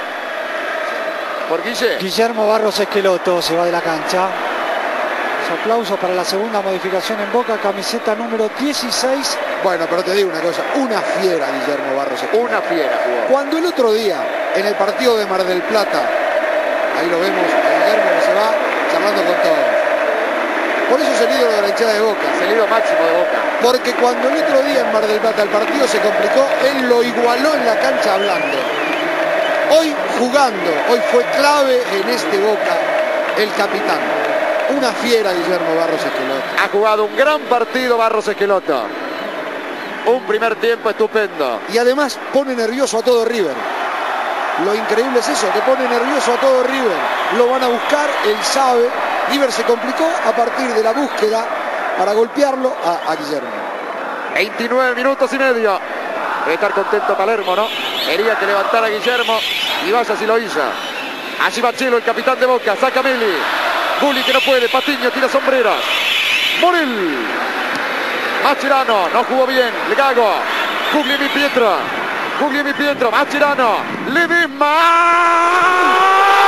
Speaker 2: ¿Por Guille?
Speaker 4: Guillermo Barros Esqueloto se va de la cancha. Los aplausos para la segunda modificación en Boca, camiseta número dieciséis.
Speaker 1: Bueno, pero te digo una cosa, una fiera Guillermo Barros Esqueloto.
Speaker 2: Una fiera jugó.
Speaker 1: Cuando el otro día, en el partido de Mar del Plata, ahí lo vemos, Guillermo que se va charlando con todos. Por eso es el ídolo de la hinchada de Boca.
Speaker 2: Es el ídolo máximo de Boca.
Speaker 1: Porque cuando el otro día en Mar del Plata el partido se complicó, él lo igualó en la cancha hablando. Hoy jugando, hoy fue clave en este Boca el capitán. Una fiera Guillermo Barros Esqueloto.
Speaker 2: Ha jugado un gran partido Barros Esqueloto. Un primer tiempo estupendo.
Speaker 1: Y además pone nervioso a todo River. Lo increíble es eso, que pone nervioso a todo River. Lo van a buscar, él sabe. River se complicó a partir de la búsqueda para golpearlo a, a Guillermo.
Speaker 2: veintinueve minutos y medio. Debe estar contento Palermo, ¿no? Quería que levantara a Guillermo y vaya si lo hizo. Allí va Chelo, el capitán de Boca. Saca Meli. Gulli que no puede. Patiño tira sombreras. Morel. Mascherano. No jugó bien. Legago. Guglielmi Pietro. Guglielmi Pietro. Mascherano. Ledesma.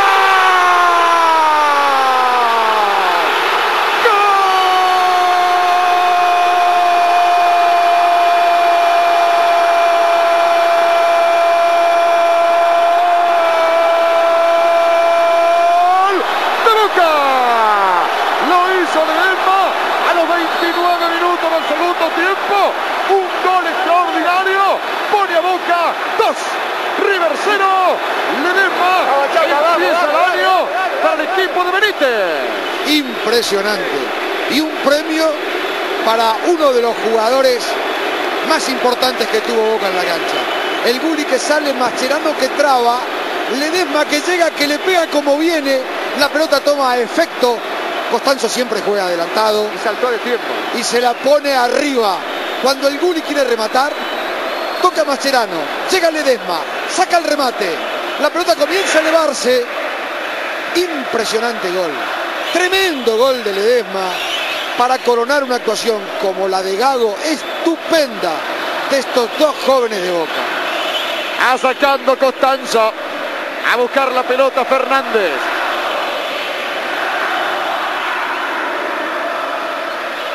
Speaker 2: Tiempo, un gol extraordinario, pone a Boca dos, River cero, Ledesma empieza el año para el equipo de Benítez.
Speaker 1: Impresionante, y un premio para uno de los jugadores más importantes que tuvo Boca en la cancha. El Gulli que sale, Mascherano que traba, Ledesma que llega, que le pega como viene, la pelota toma efecto. Costanzo siempre juega adelantado.
Speaker 2: Y saltó de tiempo.
Speaker 1: Y se la pone arriba. Cuando el Gulli quiere rematar, toca Mascherano. Llega Ledesma. Saca el remate. La pelota comienza a elevarse. Impresionante gol. Tremendo gol de Ledesma para coronar una actuación como la de Gago. Estupenda de estos dos jóvenes de Boca.
Speaker 2: A sacando Costanzo. A buscar la pelota Fernández.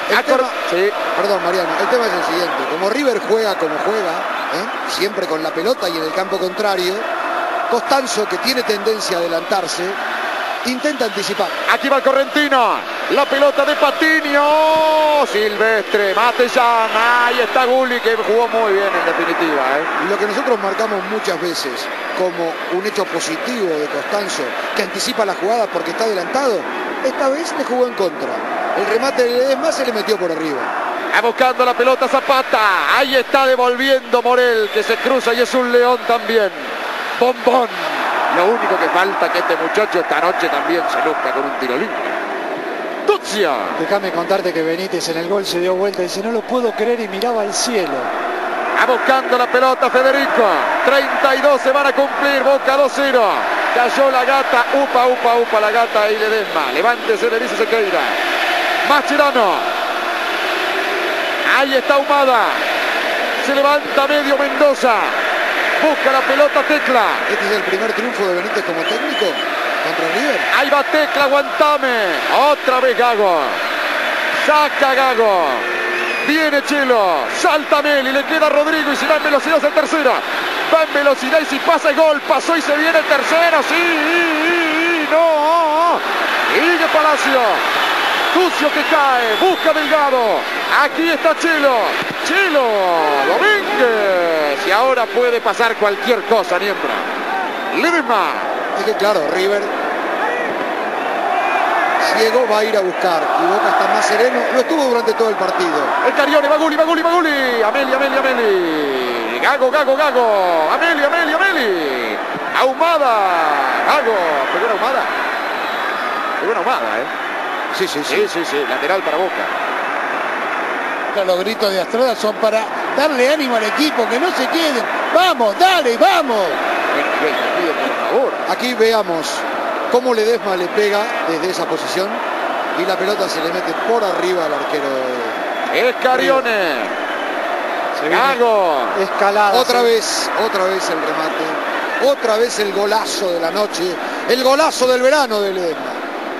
Speaker 1: El tema, sí. Perdón, Mariano, el tema es el siguiente. Como River juega como juega, ¿eh? siempre con la pelota y en el campo contrario, Costanzo, que tiene tendencia a adelantarse, intenta anticipar.
Speaker 2: Aquí va el correntino. La pelota de Patiño. Silvestre, Matellán. Ahí está Gulli, que jugó muy bien en definitiva. ¿eh?
Speaker 1: Lo que nosotros marcamos muchas veces como un hecho positivo de Costanzo, que anticipa la jugada porque está adelantado, esta vez le jugó en contra. El remate de Ledesma se le metió por arriba.
Speaker 2: Va buscando la pelota Zapata. Ahí está devolviendo Morel, que se cruza y es un león también. Bombón. Lo único que falta que este muchacho esta noche también se luzca con un tiro libre. Tuzia.
Speaker 4: Déjame contarte que Benítez en el gol se dio vuelta y dice, no lo puedo creer, y miraba al cielo.
Speaker 2: Va buscando la pelota Federico. treinta y dos se van a cumplir. Boca dos cero. Cayó la gata. Upa, upa, upa la gata y Ledesma. Levántese, le dice Sequeira. Mascherano. Ahí está Ahumada. Se levanta medio Mendoza. Busca la pelota Tecla.
Speaker 1: Este es el primer triunfo de Benítez como técnico contra River.
Speaker 2: Ahí va Tecla, aguantame. Otra vez Gago. Saca Gago. Viene Chelo. Salta Meli. Le queda Rodrigo y si va en velocidad es el tercero. Va en velocidad y si pasa el gol. Pasó y se viene el tercero. Sí. No. Sigue Palacio. Tucio que cae. Busca Delgado. Aquí está Chelo. Chelo. Domínguez. Y ahora puede pasar cualquier cosa, Niembra. Ledesma.
Speaker 1: Es que claro, River ciego va a ir a buscar y Boca está más sereno. Lo estuvo durante todo el partido.
Speaker 2: El Carione, va Gulli, va Gulli, va Gulli. Ameli, Ameli, Ameli. Gago, Gago, Gago. Ameli, Ameli, Ameli. Ahumada. Gago. Qué buena Ahumada. Qué buena Ahumada, ¿eh?
Speaker 1: Sí, sí, sí.
Speaker 2: Sí, sí, sí. Lateral para Boca.
Speaker 3: Los gritos de Astrada son para darle ánimo al equipo, que no se queden. Vamos, dale, vamos.
Speaker 2: Por favor.
Speaker 1: Aquí veamos cómo Ledesma le pega desde esa posición y la pelota se le mete por arriba al arquero.
Speaker 2: Es Carione. Gago.
Speaker 4: Escalada.
Speaker 1: Otra vez, otra vez el remate. Otra vez el golazo de la noche. El golazo del verano de Ledesma.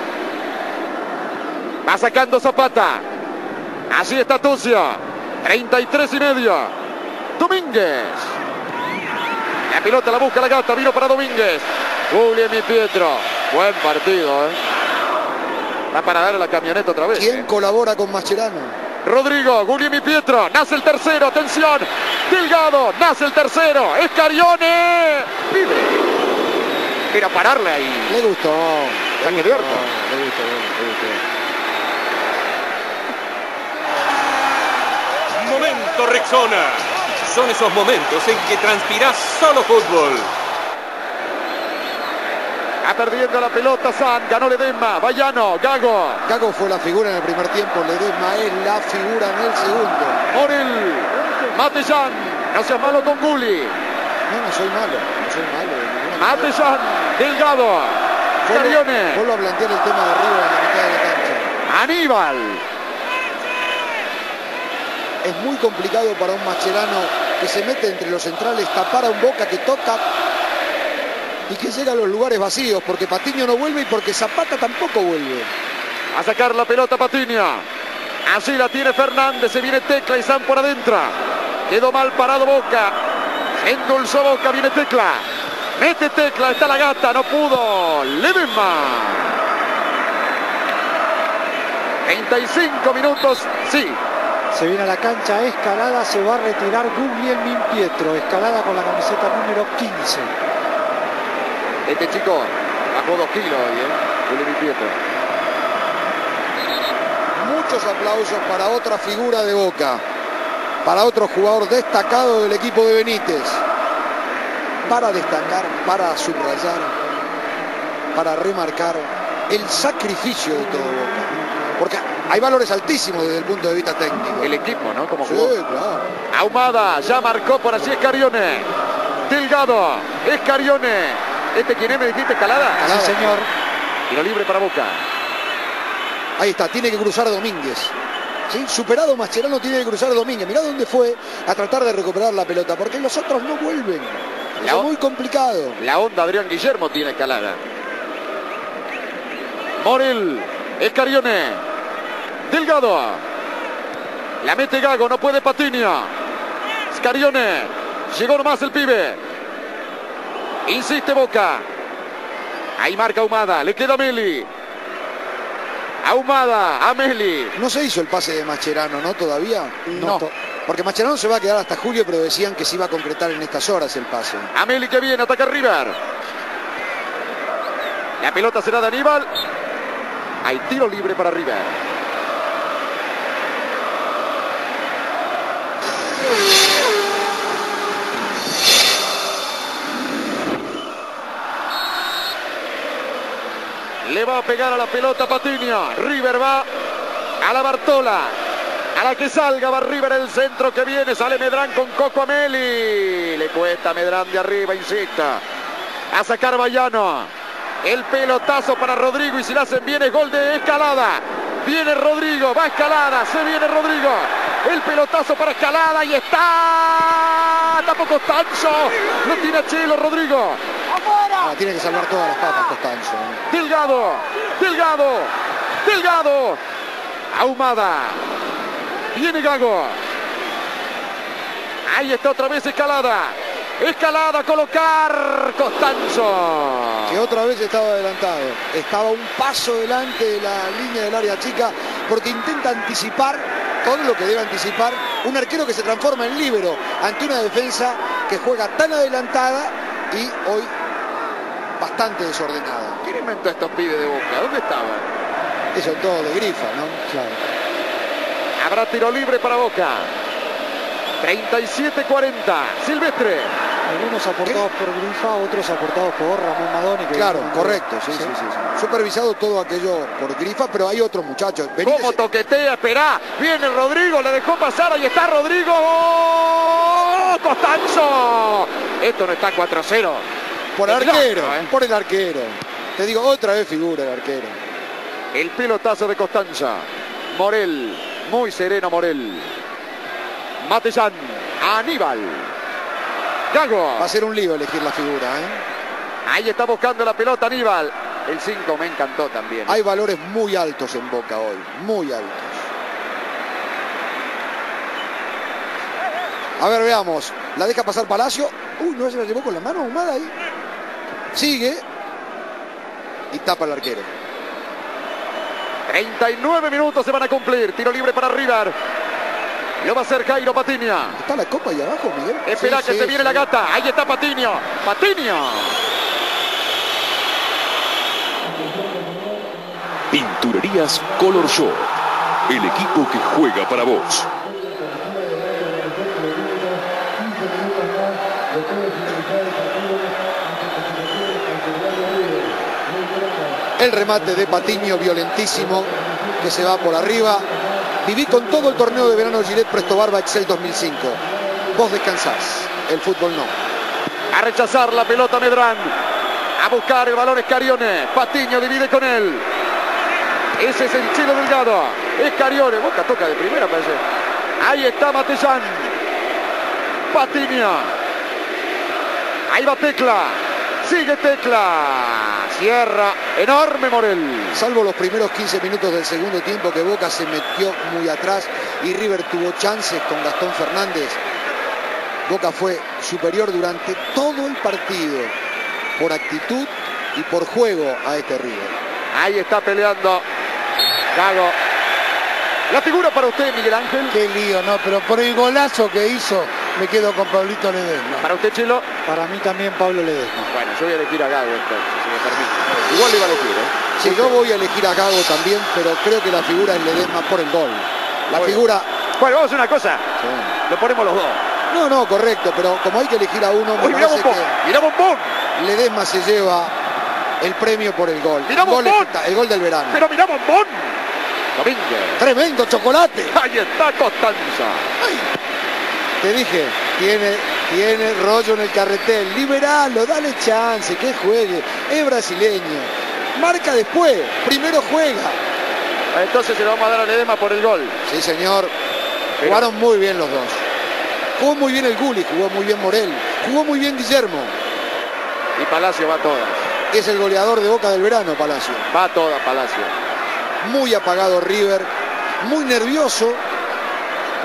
Speaker 2: Va sacando Zapata. Así está Tucio. treinta y tres y medio. Domínguez. La pelota la busca la gata. Vino para Domínguez. Julián y Pietro. Buen partido, ¿eh? Va para darle la camioneta otra vez.
Speaker 1: ¿Quién
Speaker 2: ¿eh?
Speaker 1: colabora con Mascherano?
Speaker 2: Rodrigo. Julián y Pietro. Nace el tercero. Atención. Delgado. Nace el tercero. Es Carione. Libre. Era pararle ahí.
Speaker 1: Le gustó.
Speaker 2: Le gustó. Le gustó.
Speaker 1: Le gustó. Le gustó.
Speaker 9: Momento Rexona. Son esos momentos en que transpirás solo fútbol.
Speaker 2: Va perdiendo la pelota San. Ganó Ledesma. Vallano. Gago.
Speaker 1: Gago fue la figura en el primer tiempo. Ledesma es la figura en el segundo.
Speaker 2: Morel. Matellán. No seas malo con Gulli.
Speaker 1: No, no soy malo. No soy malo.
Speaker 2: Matellán. Delgado. Carione.
Speaker 1: Vuelvo a plantear el tema de arriba en la mitad de la cancha.
Speaker 2: Aníbal.
Speaker 1: Es muy complicado para un Mascherano que se mete entre los centrales, tapar a un Boca que toca y que llega a los lugares vacíos, porque Patiño no vuelve y porque Zapata tampoco vuelve.
Speaker 2: A sacar la pelota Patiño. Así la tiene Fernández, se viene Tecla y San por adentro. Quedó mal parado Boca. Se endulzó Boca, viene Tecla. Mete Tecla, está la gata, no pudo. Ledesma. treinta y cinco minutos, sí.
Speaker 4: Se viene a la cancha Escalada, se va a retirar Guglielmin Pietro. Escalada con la camiseta número quince.
Speaker 2: Este chico bajó dos kilos hoy, ¿eh? Guglielmin Pietro.
Speaker 1: Muchos aplausos para otra figura de Boca. Para otro jugador destacado del equipo de Benítez. Para destacar, para subrayar, para remarcar el sacrificio de todo Boca. Porque hay valores altísimos desde el punto de vista técnico.
Speaker 2: El equipo, ¿no? Como
Speaker 1: sí,
Speaker 2: jugó.
Speaker 1: claro.
Speaker 2: Ahumada, ya marcó por allí Escarione. Delgado, Escarione. ¿Este quién es? ¿Me dijiste? ¿Escalada?
Speaker 1: Sí, señor.
Speaker 2: Tiro libre para Boca.
Speaker 1: Ahí está, tiene que cruzar Domínguez. ¿Sí? Superado Mascherano, tiene que cruzar Domínguez. Mirá dónde fue a tratar de recuperar la pelota, porque los otros no vuelven. Es muy complicado.
Speaker 2: La onda Adrián Guillermo tiene Escalada. Morel, Escarione. Delgado. La mete Gago, no puede Patiño. Scarione. Llegó nomás el pibe. Insiste Boca. Ahí marca Ahumada. Le queda Meli. Ahumada. A Meli.
Speaker 1: No se hizo el pase de Mascherano, ¿no? Todavía.
Speaker 2: No.
Speaker 1: Porque Mascherano se va a quedar hasta julio, pero decían que se iba a concretar en estas horas el pase.
Speaker 2: A Meli que viene. Ataca River. La pelota será de Aníbal. Hay tiro libre para River. Le va a pegar a la pelota Patiño. River va a la Bartola. A la que salga va River el centro que viene. Sale Medrán con Coco a Meli. Le cuesta a Medrán de arriba, insista. A sacar Bayano. El pelotazo para Rodrigo y si la hacen bien es gol de Escalada. Viene Rodrigo, va Escalada, se viene Rodrigo. El pelotazo para Escalada y está... Tampoco Costanzo. Lo tiene Chelo Rodrigo.
Speaker 1: Ah, tiene que salvar todas las patas Costanzo.
Speaker 2: Delgado, Delgado, Delgado. Ahumada. Viene Gago. Ahí está otra vez Escalada. Escalada a colocar Costanzo.
Speaker 1: Que otra vez estaba adelantado. Estaba un paso delante de la línea del área chica porque intenta anticipar todo lo que debe anticipar un arquero que se transforma en líbero ante una defensa que juega tan adelantada y hoy bastante desordenada.
Speaker 2: ¿Quién inventó estos pibes de Boca? ¿Dónde estaban?
Speaker 1: Eso todo de Grifa, ¿no? Claro.
Speaker 2: Habrá tiro libre para Boca. treinta y siete cuarenta. Silvestre.
Speaker 4: Algunos aportados ¿Qué? por Grifa, otros aportados por Ramón Madoni. Que
Speaker 1: claro, correcto. Sí, sí, sí, sí. Supervisado todo aquello por Grifa, pero hay otros muchachos.
Speaker 2: Benítez. ¿Cómo toquetea? Esperá. Viene Rodrigo, le dejó pasar. Ahí está Rodrigo. ¡Oh! ¡Costanzo! Esto no está cuatro a cero.
Speaker 1: Por el arquero, no, ¿eh? por el arquero. Te digo, otra vez figura el arquero.
Speaker 2: El pelotazo de Costanza. Morel, muy sereno Morel. Matellán, Aníbal. Gago.
Speaker 1: Va a ser un lío elegir la figura, ¿eh?
Speaker 2: Ahí está buscando la pelota Aníbal. El cinco me encantó también.
Speaker 1: Hay valores muy altos en Boca hoy, muy altos. A ver, veamos. La deja pasar Palacio. Uy, no se la llevó con la mano Ahumada ahí. Sigue. Y tapa el arquero.
Speaker 2: treinta y nueve minutos se van a cumplir. Tiro libre para River. Lo va a hacer Jairo Patiño.
Speaker 1: Está la copa ahí abajo, Miguel.
Speaker 2: Espera sí, que sí, se viene sí. la gata. Ahí está Patiño. Patiño.
Speaker 8: Pinturerías Color Shop. El equipo que juega para vos.
Speaker 1: El remate de Patiño violentísimo que se va por arriba. Viví con todo el torneo de verano Gillette Presto Barba Excel dos mil cinco. Vos descansás, el fútbol no.
Speaker 2: A rechazar la pelota Medrán. A buscar el balón Scarione. Patiño divide con él. Ese es el Chelo Delgado. Scarione. Boca toca de primera, parece. Ahí está Matellán. Patiño. Ahí va Tecla. Sigue Tecla. Cierra enorme Morel.
Speaker 1: Salvo los primeros quince minutos del segundo tiempo que Boca se metió muy atrás y River tuvo chances con Gastón Fernández. Boca fue superior durante todo el partido por actitud y por juego a este River.
Speaker 2: Ahí está peleando Gago. La figura para usted, Miguel Ángel.
Speaker 3: Qué lío, no, pero por el golazo que hizo me quedo con Pablito Ledesma.
Speaker 2: ¿Para usted, Chelo?
Speaker 4: Para mí también Pablo Ledesma.
Speaker 2: Bueno, yo voy a elegir a Gago entonces, si me permite. Igual le iba a elegir, ¿eh?
Speaker 1: Sí, yo voy a elegir a Gago también, pero creo que la figura es Ledesma por el gol. La bueno. figura...
Speaker 2: Bueno, vamos a hacer una cosa. Sí. Lo ponemos los dos.
Speaker 1: No, no, correcto, pero como hay que elegir a uno, me
Speaker 2: Uy,
Speaker 1: parece
Speaker 2: mirá
Speaker 1: que...
Speaker 2: Mirá Bombón.
Speaker 1: Ledesma se lleva el premio por el gol.
Speaker 2: Mirá
Speaker 1: el, gol
Speaker 2: Bombón.
Speaker 1: el gol del verano.
Speaker 2: Pero mirá Bombón. Domínguez.
Speaker 1: Tremendo chocolate.
Speaker 2: Ahí está Costanza.
Speaker 1: Ay. Te dije, tiene, tiene rollo en el carretel. Liberalo, dale chance, que juegue. Es brasileño. Marca después. Primero juega.
Speaker 2: Entonces se lo vamos a dar a Ledesma por el gol.
Speaker 1: Sí, señor. Pero... jugaron muy bien los dos. Jugó muy bien el Gulli, jugó muy bien Morel. Jugó muy bien Guillermo.
Speaker 2: Y Palacio va a todas.
Speaker 1: Es el goleador de Boca del verano, Palacio.
Speaker 2: Va a todas, Palacio.
Speaker 1: Muy apagado River. Muy nervioso.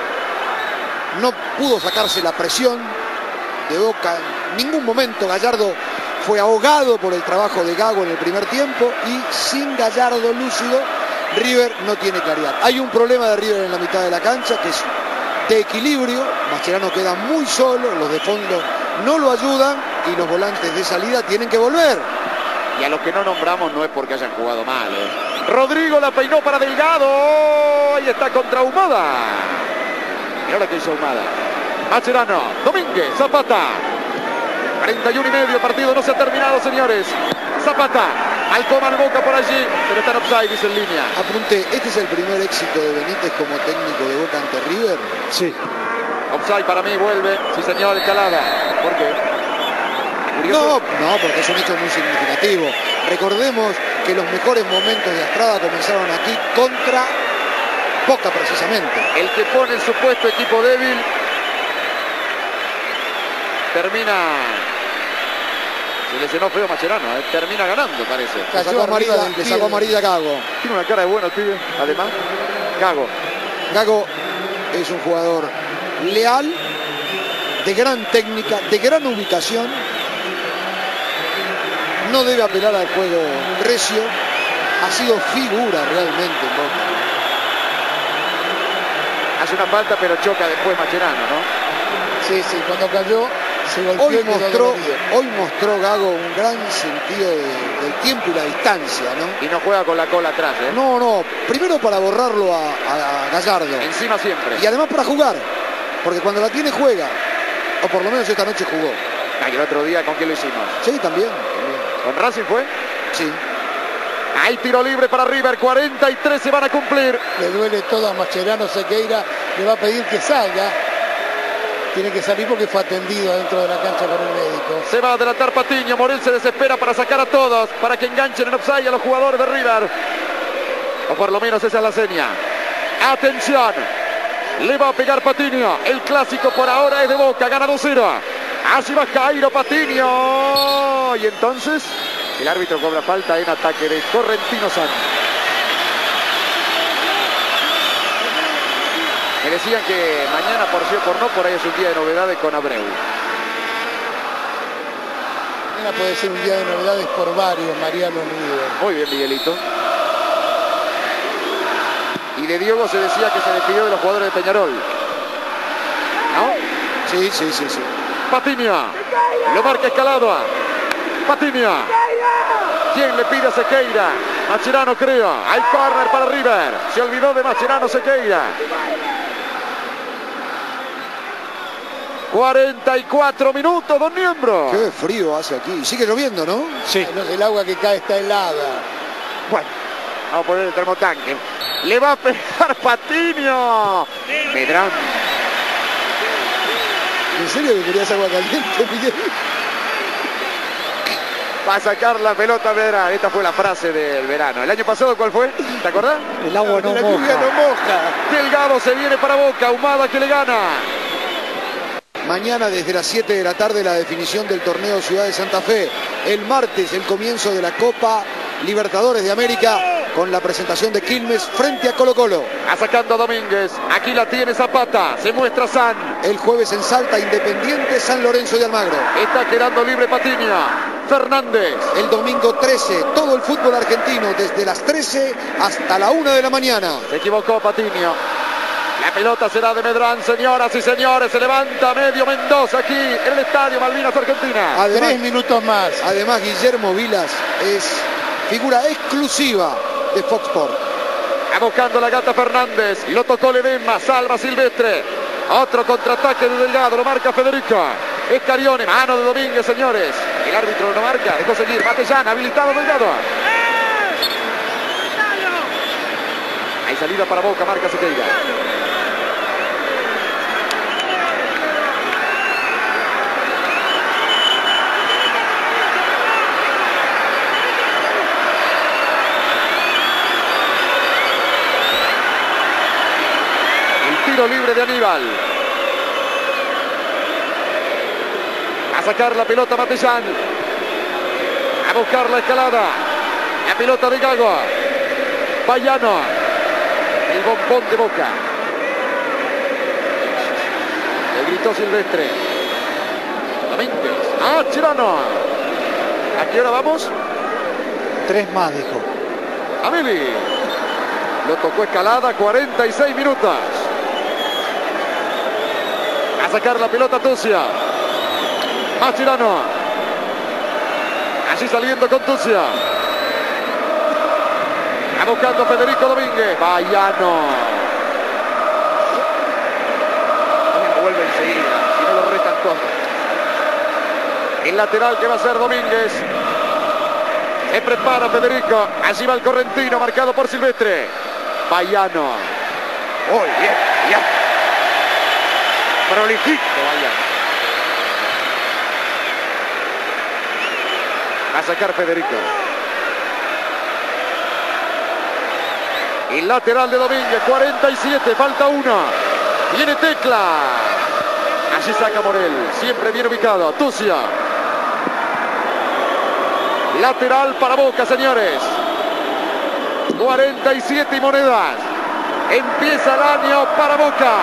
Speaker 1: no pudo sacarse la presión de Boca en ningún momento. Gallardo fue ahogado por el trabajo de Gago en el primer tiempo y sin Gallardo lúcido, River no tiene claridad. Hay un problema de River en la mitad de la cancha que es de equilibrio. Mascherano queda muy solo, los de fondo no lo ayudan y los volantes de salida tienen que volver.
Speaker 2: Y a los que no nombramos no es porque hayan jugado mal, ¿eh? Rodrigo la peinó para Delgado. Ahí está contra Ahumada. Mirá lo que hizo Ahumada. Mascherano, Domínguez, Zapata. cuarenta y uno y medio, partido no se ha terminado, señores. Zapata, Alcoman Boca por allí, pero está en offside, dice en línea.
Speaker 1: Apunte, ¿este es el primer éxito de Benítez como técnico de Boca ante River?
Speaker 4: Sí.
Speaker 2: Offside para mí, vuelve, sí señor, Calada. ¿Por qué?
Speaker 1: No, no, porque es un hecho muy significativo. Recordemos que los mejores momentos de Astrada comenzaron aquí contra Boca precisamente.
Speaker 2: El que pone el supuesto equipo débil termina, se lesionó feo Mascherano, ¿eh? Termina ganando, parece.
Speaker 1: Le sacó amarilla, le sacó amarilla a Gago.
Speaker 2: Tiene una cara de bueno el pibe, además. Gago.
Speaker 1: Gago es un jugador leal, de gran técnica, de gran ubicación. No debe apelar al juego recio. Ha sido figura realmente en Boca.
Speaker 2: Hace una falta, pero choca después Mascherano, ¿no?
Speaker 3: Sí, sí, cuando cayó se golpeó.
Speaker 1: Hoy
Speaker 3: y quedó
Speaker 1: mostró,
Speaker 3: dolorido.
Speaker 1: hoy mostró Gago un gran sentido de- del tiempo y la distancia, ¿no?
Speaker 2: Y no juega con la cola atrás, ¿eh?
Speaker 1: No, no, primero para borrarlo a, a- a Gallardo.
Speaker 2: Encima siempre.
Speaker 1: Y además para jugar, porque cuando la tiene juega, o por lo menos esta noche jugó.
Speaker 2: Ah, y el otro día, ¿con quién lo hicimos?
Speaker 1: Sí, también. también.
Speaker 2: ¿Con Racing fue?
Speaker 1: Sí.
Speaker 2: Hay tiro libre para River, cuarenta y tres se van a cumplir.
Speaker 3: Le duele todo a Mascherano. Sequeira le va a pedir que salga. Tiene que salir porque fue atendido dentro de la cancha por el médico.
Speaker 2: Se va a adelantar Patiño, Morel se desespera para sacar a todos, para que enganchen en offside a los jugadores de River. O por lo menos esa es la seña. Atención, le va a pegar Patiño. El clásico por ahora es de Boca, gana dos cero. Así va Jairo Patiño. Y entonces el árbitro cobra falta en ataque de Correntino San. Me decían que mañana, por sí o por no, por ahí es un día de novedades con Abreu.
Speaker 3: Mañana puede ser un día de novedades por varios, Mariano River.
Speaker 2: Muy bien, Miguelito. Y de Diego se decía que se despidió de los jugadores de Peñarol. ¿No?
Speaker 1: Sí, sí, sí, sí.
Speaker 2: Patiño. Lo marca Escalada. Patiño. ¿Quién le pide a Sequeira? Mascherano, creo. Hay córner para River. Se olvidó de Mascherano Sequeira. cuarenta y cuatro minutos, don Niembro.
Speaker 1: Qué frío hace aquí. Sigue lloviendo, ¿no?
Speaker 4: Sí.
Speaker 3: No, el agua que cae está helada.
Speaker 2: Bueno, vamos a poner el termotanque. Le va a pegar Patiño. Medrán.
Speaker 1: ¿En serio que querías agua caliente, Miguel?
Speaker 2: Va a sacar la pelota Medrán. Esta fue la frase del verano. ¿El año pasado cuál fue? ¿Te acordás?
Speaker 4: El agua no
Speaker 3: La lluvia
Speaker 4: moja.
Speaker 3: no moja.
Speaker 2: Delgado se viene para Boca. Ahumada que le gana.
Speaker 1: Mañana desde las siete de la tarde la definición del torneo Ciudad de Santa Fe. El martes el comienzo de la Copa Libertadores de América con la presentación de Quilmes frente a Colo Colo.
Speaker 2: A sacando a Domínguez. Aquí la tiene Zapata. Se muestra San.
Speaker 1: El jueves en Salta, Independiente San Lorenzo de Almagro.
Speaker 2: Está quedando libre Patiño. Fernández.
Speaker 1: El domingo trece, todo el fútbol argentino desde las trece hasta la una de la mañana.
Speaker 2: Se equivocó Patiño. La pelota será de Medrán, señoras y señores. Se levanta medio Mendoza aquí en el estadio Malvinas Argentina.
Speaker 1: Además,
Speaker 3: Tres minutos más.
Speaker 1: además Guillermo Vilas es figura exclusiva de Fox Sport.
Speaker 2: Va buscando la gata Fernández. Lo tocó Ledesma. Salva Silvestre. Otro contraataque de Delgado. Lo marca Federico. Escarione. Mano de Domínguez, señores. El árbitro lo marca. Dejó seguir. Matellán. Habilitado Delgado. Hay salida para Boca. Marca Sequeira. Tiro libre de Aníbal. A sacar la pelota Matellán. A buscar la Escalada. La pelota de Gago. Payano. El bombón de Boca. Gritó Silvestre. Domínguez. Ah, Chirano. ¿A qué hora vamos?
Speaker 4: Tres más, dijo.
Speaker 2: Ameli. Lo tocó Escalada, cuarenta y seis minutos. A sacar la pelota Tucia. Más Chirano. Allí saliendo con Tucia. A buscando Federico Domínguez. Bayano. Vuelve enseguida. Si no lo retan todos. El lateral que va a ser Domínguez. Se prepara Federico. Allí va el correntino marcado por Silvestre. Bayano. Muy bien, bien. Prolijito Bayano. Va a sacar Federico. El lateral de Domínguez, cuarenta y siete, falta una. Viene Tecla. Allí saca Morel. Siempre bien ubicado. Tucia. Lateral para Boca, señores. cuarenta y siete y monedas. Empieza el año para Boca.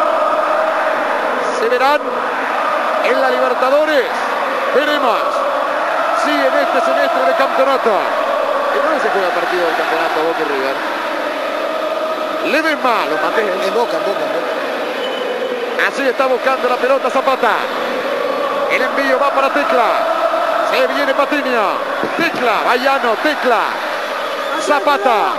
Speaker 2: Se verán en la Libertadores. Veremos si en este semestre de campeonato. ¿En dónde se juega el partido del campeonato Boca y River? Ledesma, lo maté.
Speaker 1: En Boca, en Boca, en Boca.
Speaker 2: Así está buscando la pelota Zapata. El envío va para Tecla. Se viene Patiño. Tecla, Bayano, Tecla. Zapata.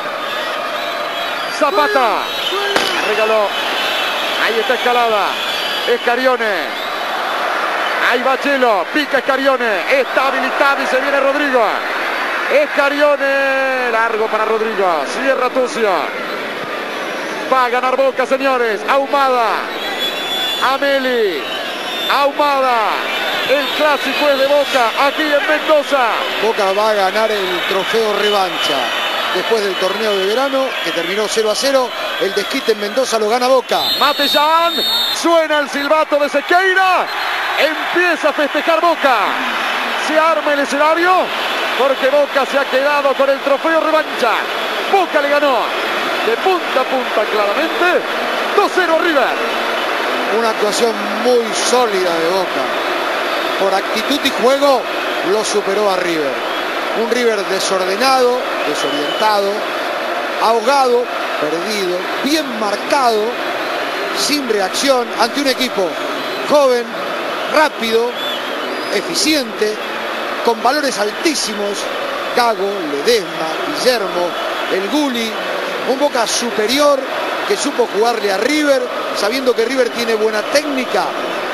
Speaker 2: Zapata. Regaló. Ahí está Escalada. Escarione. Ahí va Chelo. Pica Escarione. Está habilitado y se viene Rodrigo. Escarione. Largo para Rodrigo. Cierra Tucia. Va a ganar Boca, señores. Ahumada. Ameli. Ahumada. El clásico es de Boca, aquí en Mendoza.
Speaker 1: Boca va a ganar el trofeo revancha. Después del torneo de verano, que terminó cero a cero, el desquite en Mendoza lo gana Boca.
Speaker 2: Matellán, suena el silbato de Sequeira. Empieza a festejar Boca. Se arma el escenario, porque Boca se ha quedado con el trofeo revancha. Boca le ganó de punta a punta claramente. dos cero a River.
Speaker 1: Una actuación muy sólida de Boca. Por actitud y juego lo superó a River. Un River desordenado, desorientado, ahogado, perdido, bien marcado, sin reacción, ante un equipo joven, rápido, eficiente, con valores altísimos. Gago, Ledesma, Guillermo, el Guli. Un Boca superior que supo jugarle a River, sabiendo que River tiene buena técnica.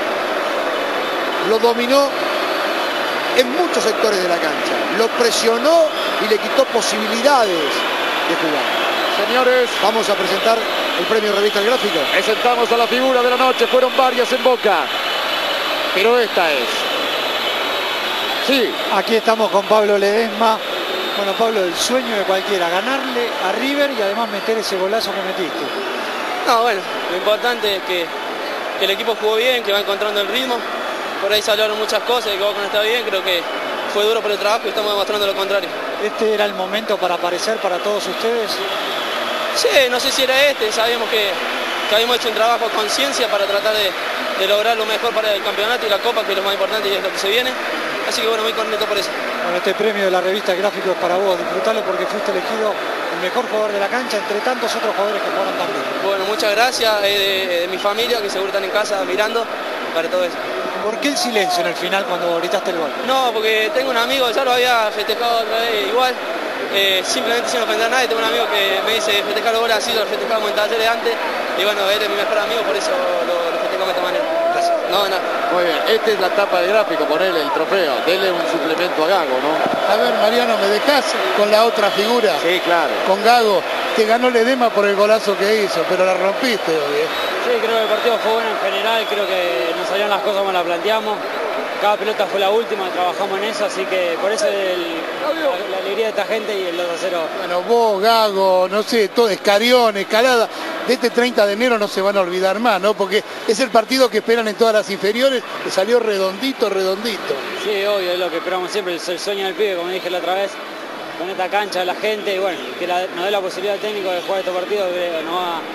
Speaker 1: Lo dominó en muchos sectores de la cancha. Lo presionó y le quitó posibilidades de jugar.
Speaker 2: Señores,
Speaker 1: vamos a presentar el premio Revista El Gráfico.
Speaker 2: Presentamos a la figura de la noche. Fueron varias en Boca, pero esta es. Sí.
Speaker 4: Aquí estamos con Pablo Ledesma. Bueno, Pablo, el sueño de cualquiera, ganarle a River y además meter ese golazo que metiste.
Speaker 12: No, bueno, lo importante es que, que el equipo jugó bien, que va encontrando el ritmo. Por ahí se hablaron muchas cosas, que Boca no estaba bien, creo que fue duro por el trabajo y estamos demostrando lo contrario.
Speaker 4: ¿Este era el momento para aparecer para todos ustedes?
Speaker 12: Sí, no sé si era este, sabíamos que, que habíamos hecho un trabajo a conciencia para tratar de, de lograr lo mejor para el campeonato y la Copa, que es lo más importante y es lo que se viene. Así que bueno, muy contento por eso.
Speaker 4: Bueno, este premio de la Revista El Gráfico es para vos, disfrutalo porque fuiste elegido el mejor jugador de la cancha entre tantos otros jugadores que jugaron también.
Speaker 12: Bueno, muchas gracias eh, de, de mi familia, que seguro están en casa mirando, para todo eso.
Speaker 4: ¿Por qué el silencio en el final cuando gritaste el gol?
Speaker 12: No, porque tengo un amigo, ya lo había festejado otra vez igual, eh, simplemente sin ofender a nadie. Tengo un amigo que me dice festejar los goles así, lo festejamos en talleres antes, y bueno, él es mi mejor amigo, por eso lo, lo festejamos de esta manera. Gracias. No, nada.
Speaker 2: Muy bien, esta es la tapa del gráfico, ponele el trofeo, dele un suplemento a Gago, ¿no?
Speaker 3: A ver, Mariano, ¿me dejás con la otra figura?
Speaker 2: Sí, claro.
Speaker 3: Con Gago, que ganó Ledesma por el golazo que hizo, pero la rompiste hoy, ¿eh?
Speaker 13: Sí, creo que el partido fue bueno en general, creo que nos salieron las cosas como las planteamos. Cada pelota fue la última, trabajamos en eso, así que por eso el, la, la alegría de esta gente y el dos a cero.
Speaker 3: Bueno, vos, Gago, no sé, todo, Escarión, Escalada, de este treinta de enero no se van a olvidar más, ¿no? Porque es el partido que esperan en todas las inferiores, que salió redondito, redondito.
Speaker 13: Sí, obvio, es lo que esperamos siempre, el, el sueño del pibe, como dije la otra vez, con esta cancha, la gente, y bueno, que la, nos dé la posibilidad técnica de jugar estos partidos, que nos va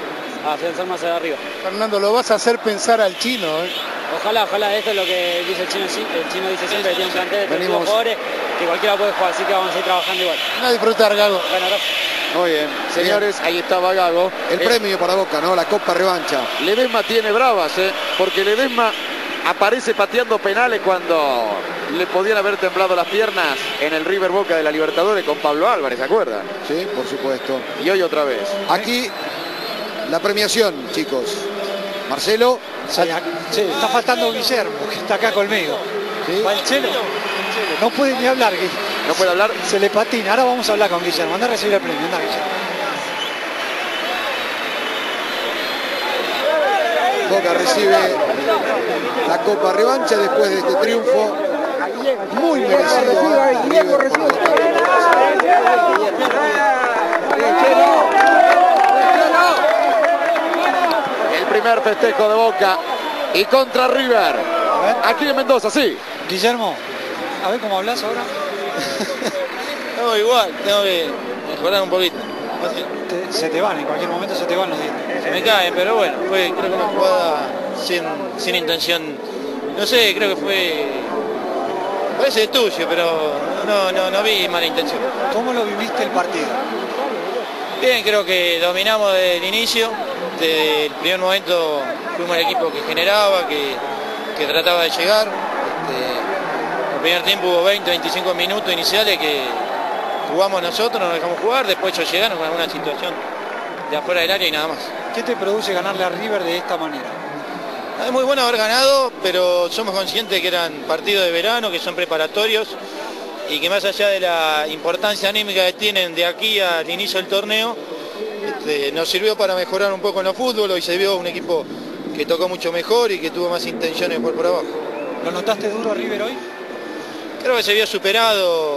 Speaker 13: a afianzar más allá arriba.
Speaker 3: Fernando, lo vas a hacer pensar al chino, ¿eh?
Speaker 13: Ojalá, ojalá, esto es lo que dice el chino, el chino dice siempre que tiene un plantel de treinta y dos jugadores que cualquiera puede jugar, así que vamos a ir trabajando igual.
Speaker 3: A disfrutar, Gago.
Speaker 13: Bueno, gracias.
Speaker 2: Muy bien, señores, ahí estaba Gago.
Speaker 1: El eh, premio para Boca, ¿no? La Copa Revancha.
Speaker 2: Ledesma tiene bravas, ¿eh? Porque Ledesma aparece pateando penales cuando le podían haber temblado las piernas en el River Boca de la Libertadores con Pablo Álvarez, ¿se acuerdan?
Speaker 1: Sí, por supuesto.
Speaker 2: Y hoy otra vez.
Speaker 1: Aquí la premiación, chicos. Marcelo.
Speaker 4: Sí, sí, está faltando Guillermo, que está acá conmigo. ¿Sí? ¿Va el Chelo? No puede ni hablar.
Speaker 2: No puede hablar.
Speaker 4: Se le patina. Ahora vamos a hablar con Guillermo. Anda a recibir el premio. Anda, Guillermo.
Speaker 1: Boca recibe la Copa Revancha después de este triunfo muy merecido a River por los
Speaker 2: El primer festejo de Boca y contra River. Aquí en Mendoza, sí.
Speaker 4: Guillermo, a ver cómo hablas ahora.
Speaker 12: No, igual, tengo que mejorar un poquito.
Speaker 4: Te, se te van, en cualquier momento se te van los dientes.
Speaker 12: Se me caen, pero bueno, fue creo que una jugada sin, sin intención. No sé, creo que fue... Parece tuyo, pero no, no, no vi mala intención.
Speaker 4: ¿Cómo lo viviste el partido?
Speaker 12: Bien, creo que dominamos desde el inicio. Desde el primer momento fuimos el equipo que generaba, que, que trataba de llegar. Este, el primer tiempo hubo veinte, veinticinco minutos iniciales que jugamos nosotros, nos dejamos jugar, después ellos llegaron con alguna situación de afuera del área y nada más.
Speaker 4: ¿Qué te produce ganarle a River de esta manera?
Speaker 12: Es muy bueno haber ganado, pero somos conscientes que eran partidos de verano, que son preparatorios y que más allá de la importancia anímica que tienen de aquí al inicio del torneo, este, nos sirvió para mejorar un poco en los fútbol. Hoy se vio un equipo que tocó mucho mejor y que tuvo más intenciones por por abajo.
Speaker 4: ¿Lo notaste duro a River hoy?
Speaker 12: Creo que se vio superado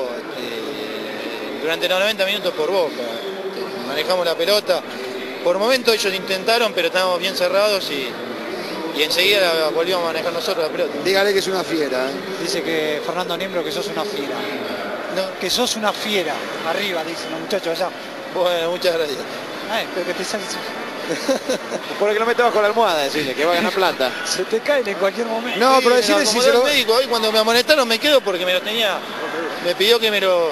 Speaker 12: este, durante los noventa minutos por Boca. Este, manejamos la pelota. Por momentos ellos intentaron, pero estábamos bien cerrados y... Y enseguida volvimos a manejar nosotros la pelota.
Speaker 1: Dígale que es una fiera. ¿eh?
Speaker 4: Dice que Fernando Niembro que sos una fiera. No. Que sos una fiera. Arriba, dicen los muchachos allá.
Speaker 12: Bueno, muchas gracias.
Speaker 4: Ay, pero que te sale...
Speaker 2: Por el que lo mete bajo la almohada, decirle que va a ganar plata.
Speaker 4: Se te caen en cualquier momento.
Speaker 1: No,
Speaker 12: sí,
Speaker 1: pero decirle si se lo...
Speaker 12: médico, hoy cuando me amonestaron me quedo porque me lo tenía... Me pidió que me lo...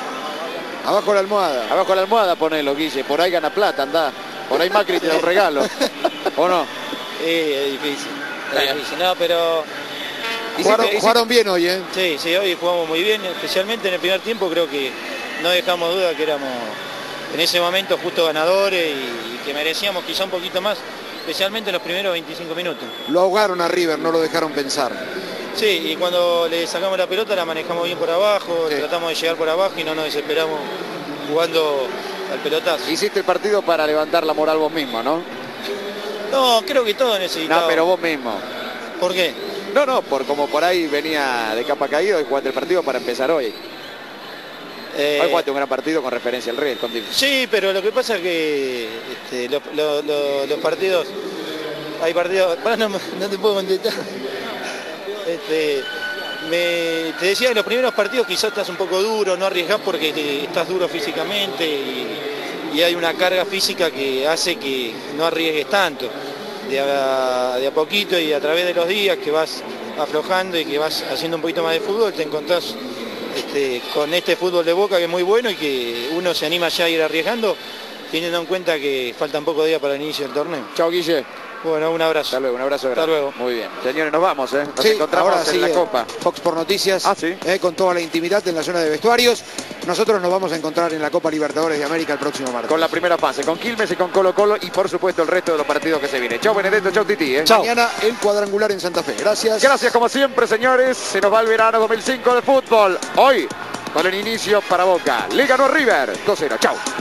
Speaker 1: Abajo la almohada.
Speaker 2: Abajo la almohada ponelo, Guille. Por ahí gana plata, anda. Por ahí Macri te da un regalo. ¿O no?
Speaker 12: Sí, es difícil. Es difícil, no, pero...
Speaker 1: Jugaron, hiciste, jugaron hiciste... bien hoy, ¿eh?
Speaker 12: Sí, sí, hoy jugamos muy bien, especialmente en el primer tiempo. Creo que no dejamos duda que éramos en ese momento justo ganadores y, y que merecíamos quizá un poquito más, especialmente en los primeros veinticinco minutos.
Speaker 1: Lo ahogaron a River, no lo dejaron pensar.
Speaker 12: Sí, y cuando le sacamos la pelota la manejamos bien por abajo, sí. Tratamos de llegar por abajo y no nos desesperamos jugando al pelotazo.
Speaker 2: Hiciste el partido para levantar la moral vos mismo, ¿no?
Speaker 12: No, creo que todo necesitaba.
Speaker 2: No, pero vos mismo.
Speaker 12: ¿Por qué?
Speaker 2: No, no, por como por ahí venía de capa caído y jugaste el partido para empezar hoy. Eh, hoy jugaste un gran partido con referencia al Real. Con...
Speaker 12: Sí, pero lo que pasa es que este, lo, lo, lo, los partidos... Hay partidos... Para, no, no te puedo contestar. Este, me, te decía que los primeros partidos quizás estás un poco duro, no arriesgás porque te, estás duro físicamente y... y hay una carga física que hace que no arriesgues tanto. De a, de a poquito y a través de los días que vas aflojando y que vas haciendo un poquito más de fútbol, te encontrás este, con este fútbol de Boca que es muy bueno y que uno se anima ya a ir arriesgando, teniendo en cuenta que faltan pocos días para el inicio del torneo.
Speaker 2: Chao, Guille.
Speaker 12: Bueno, un abrazo.
Speaker 2: Hasta luego, un abrazo grande.
Speaker 12: Hasta luego.
Speaker 2: Muy bien. Señores, nos vamos, ¿eh? Nos
Speaker 1: sí,
Speaker 2: encontramos
Speaker 1: ahora
Speaker 2: en
Speaker 1: sí,
Speaker 2: la Copa.
Speaker 1: Fox por Noticias,
Speaker 2: ah, ¿sí?
Speaker 1: eh, con toda la intimidad en la zona de vestuarios. Nosotros nos vamos a encontrar en la Copa Libertadores de América el próximo martes.
Speaker 2: Con la primera fase, con Quilmes y con Colo Colo y por supuesto el resto de los partidos que se vienen. Chau Benedetto, chau Titi. ¿eh?
Speaker 1: Chau. Mañana el cuadrangular en Santa Fe. Gracias.
Speaker 2: Gracias como siempre, señores. Se nos va el verano dos mil cinco de fútbol. Hoy, con el inicio para Boca. Le ganó River dos cero. Chau.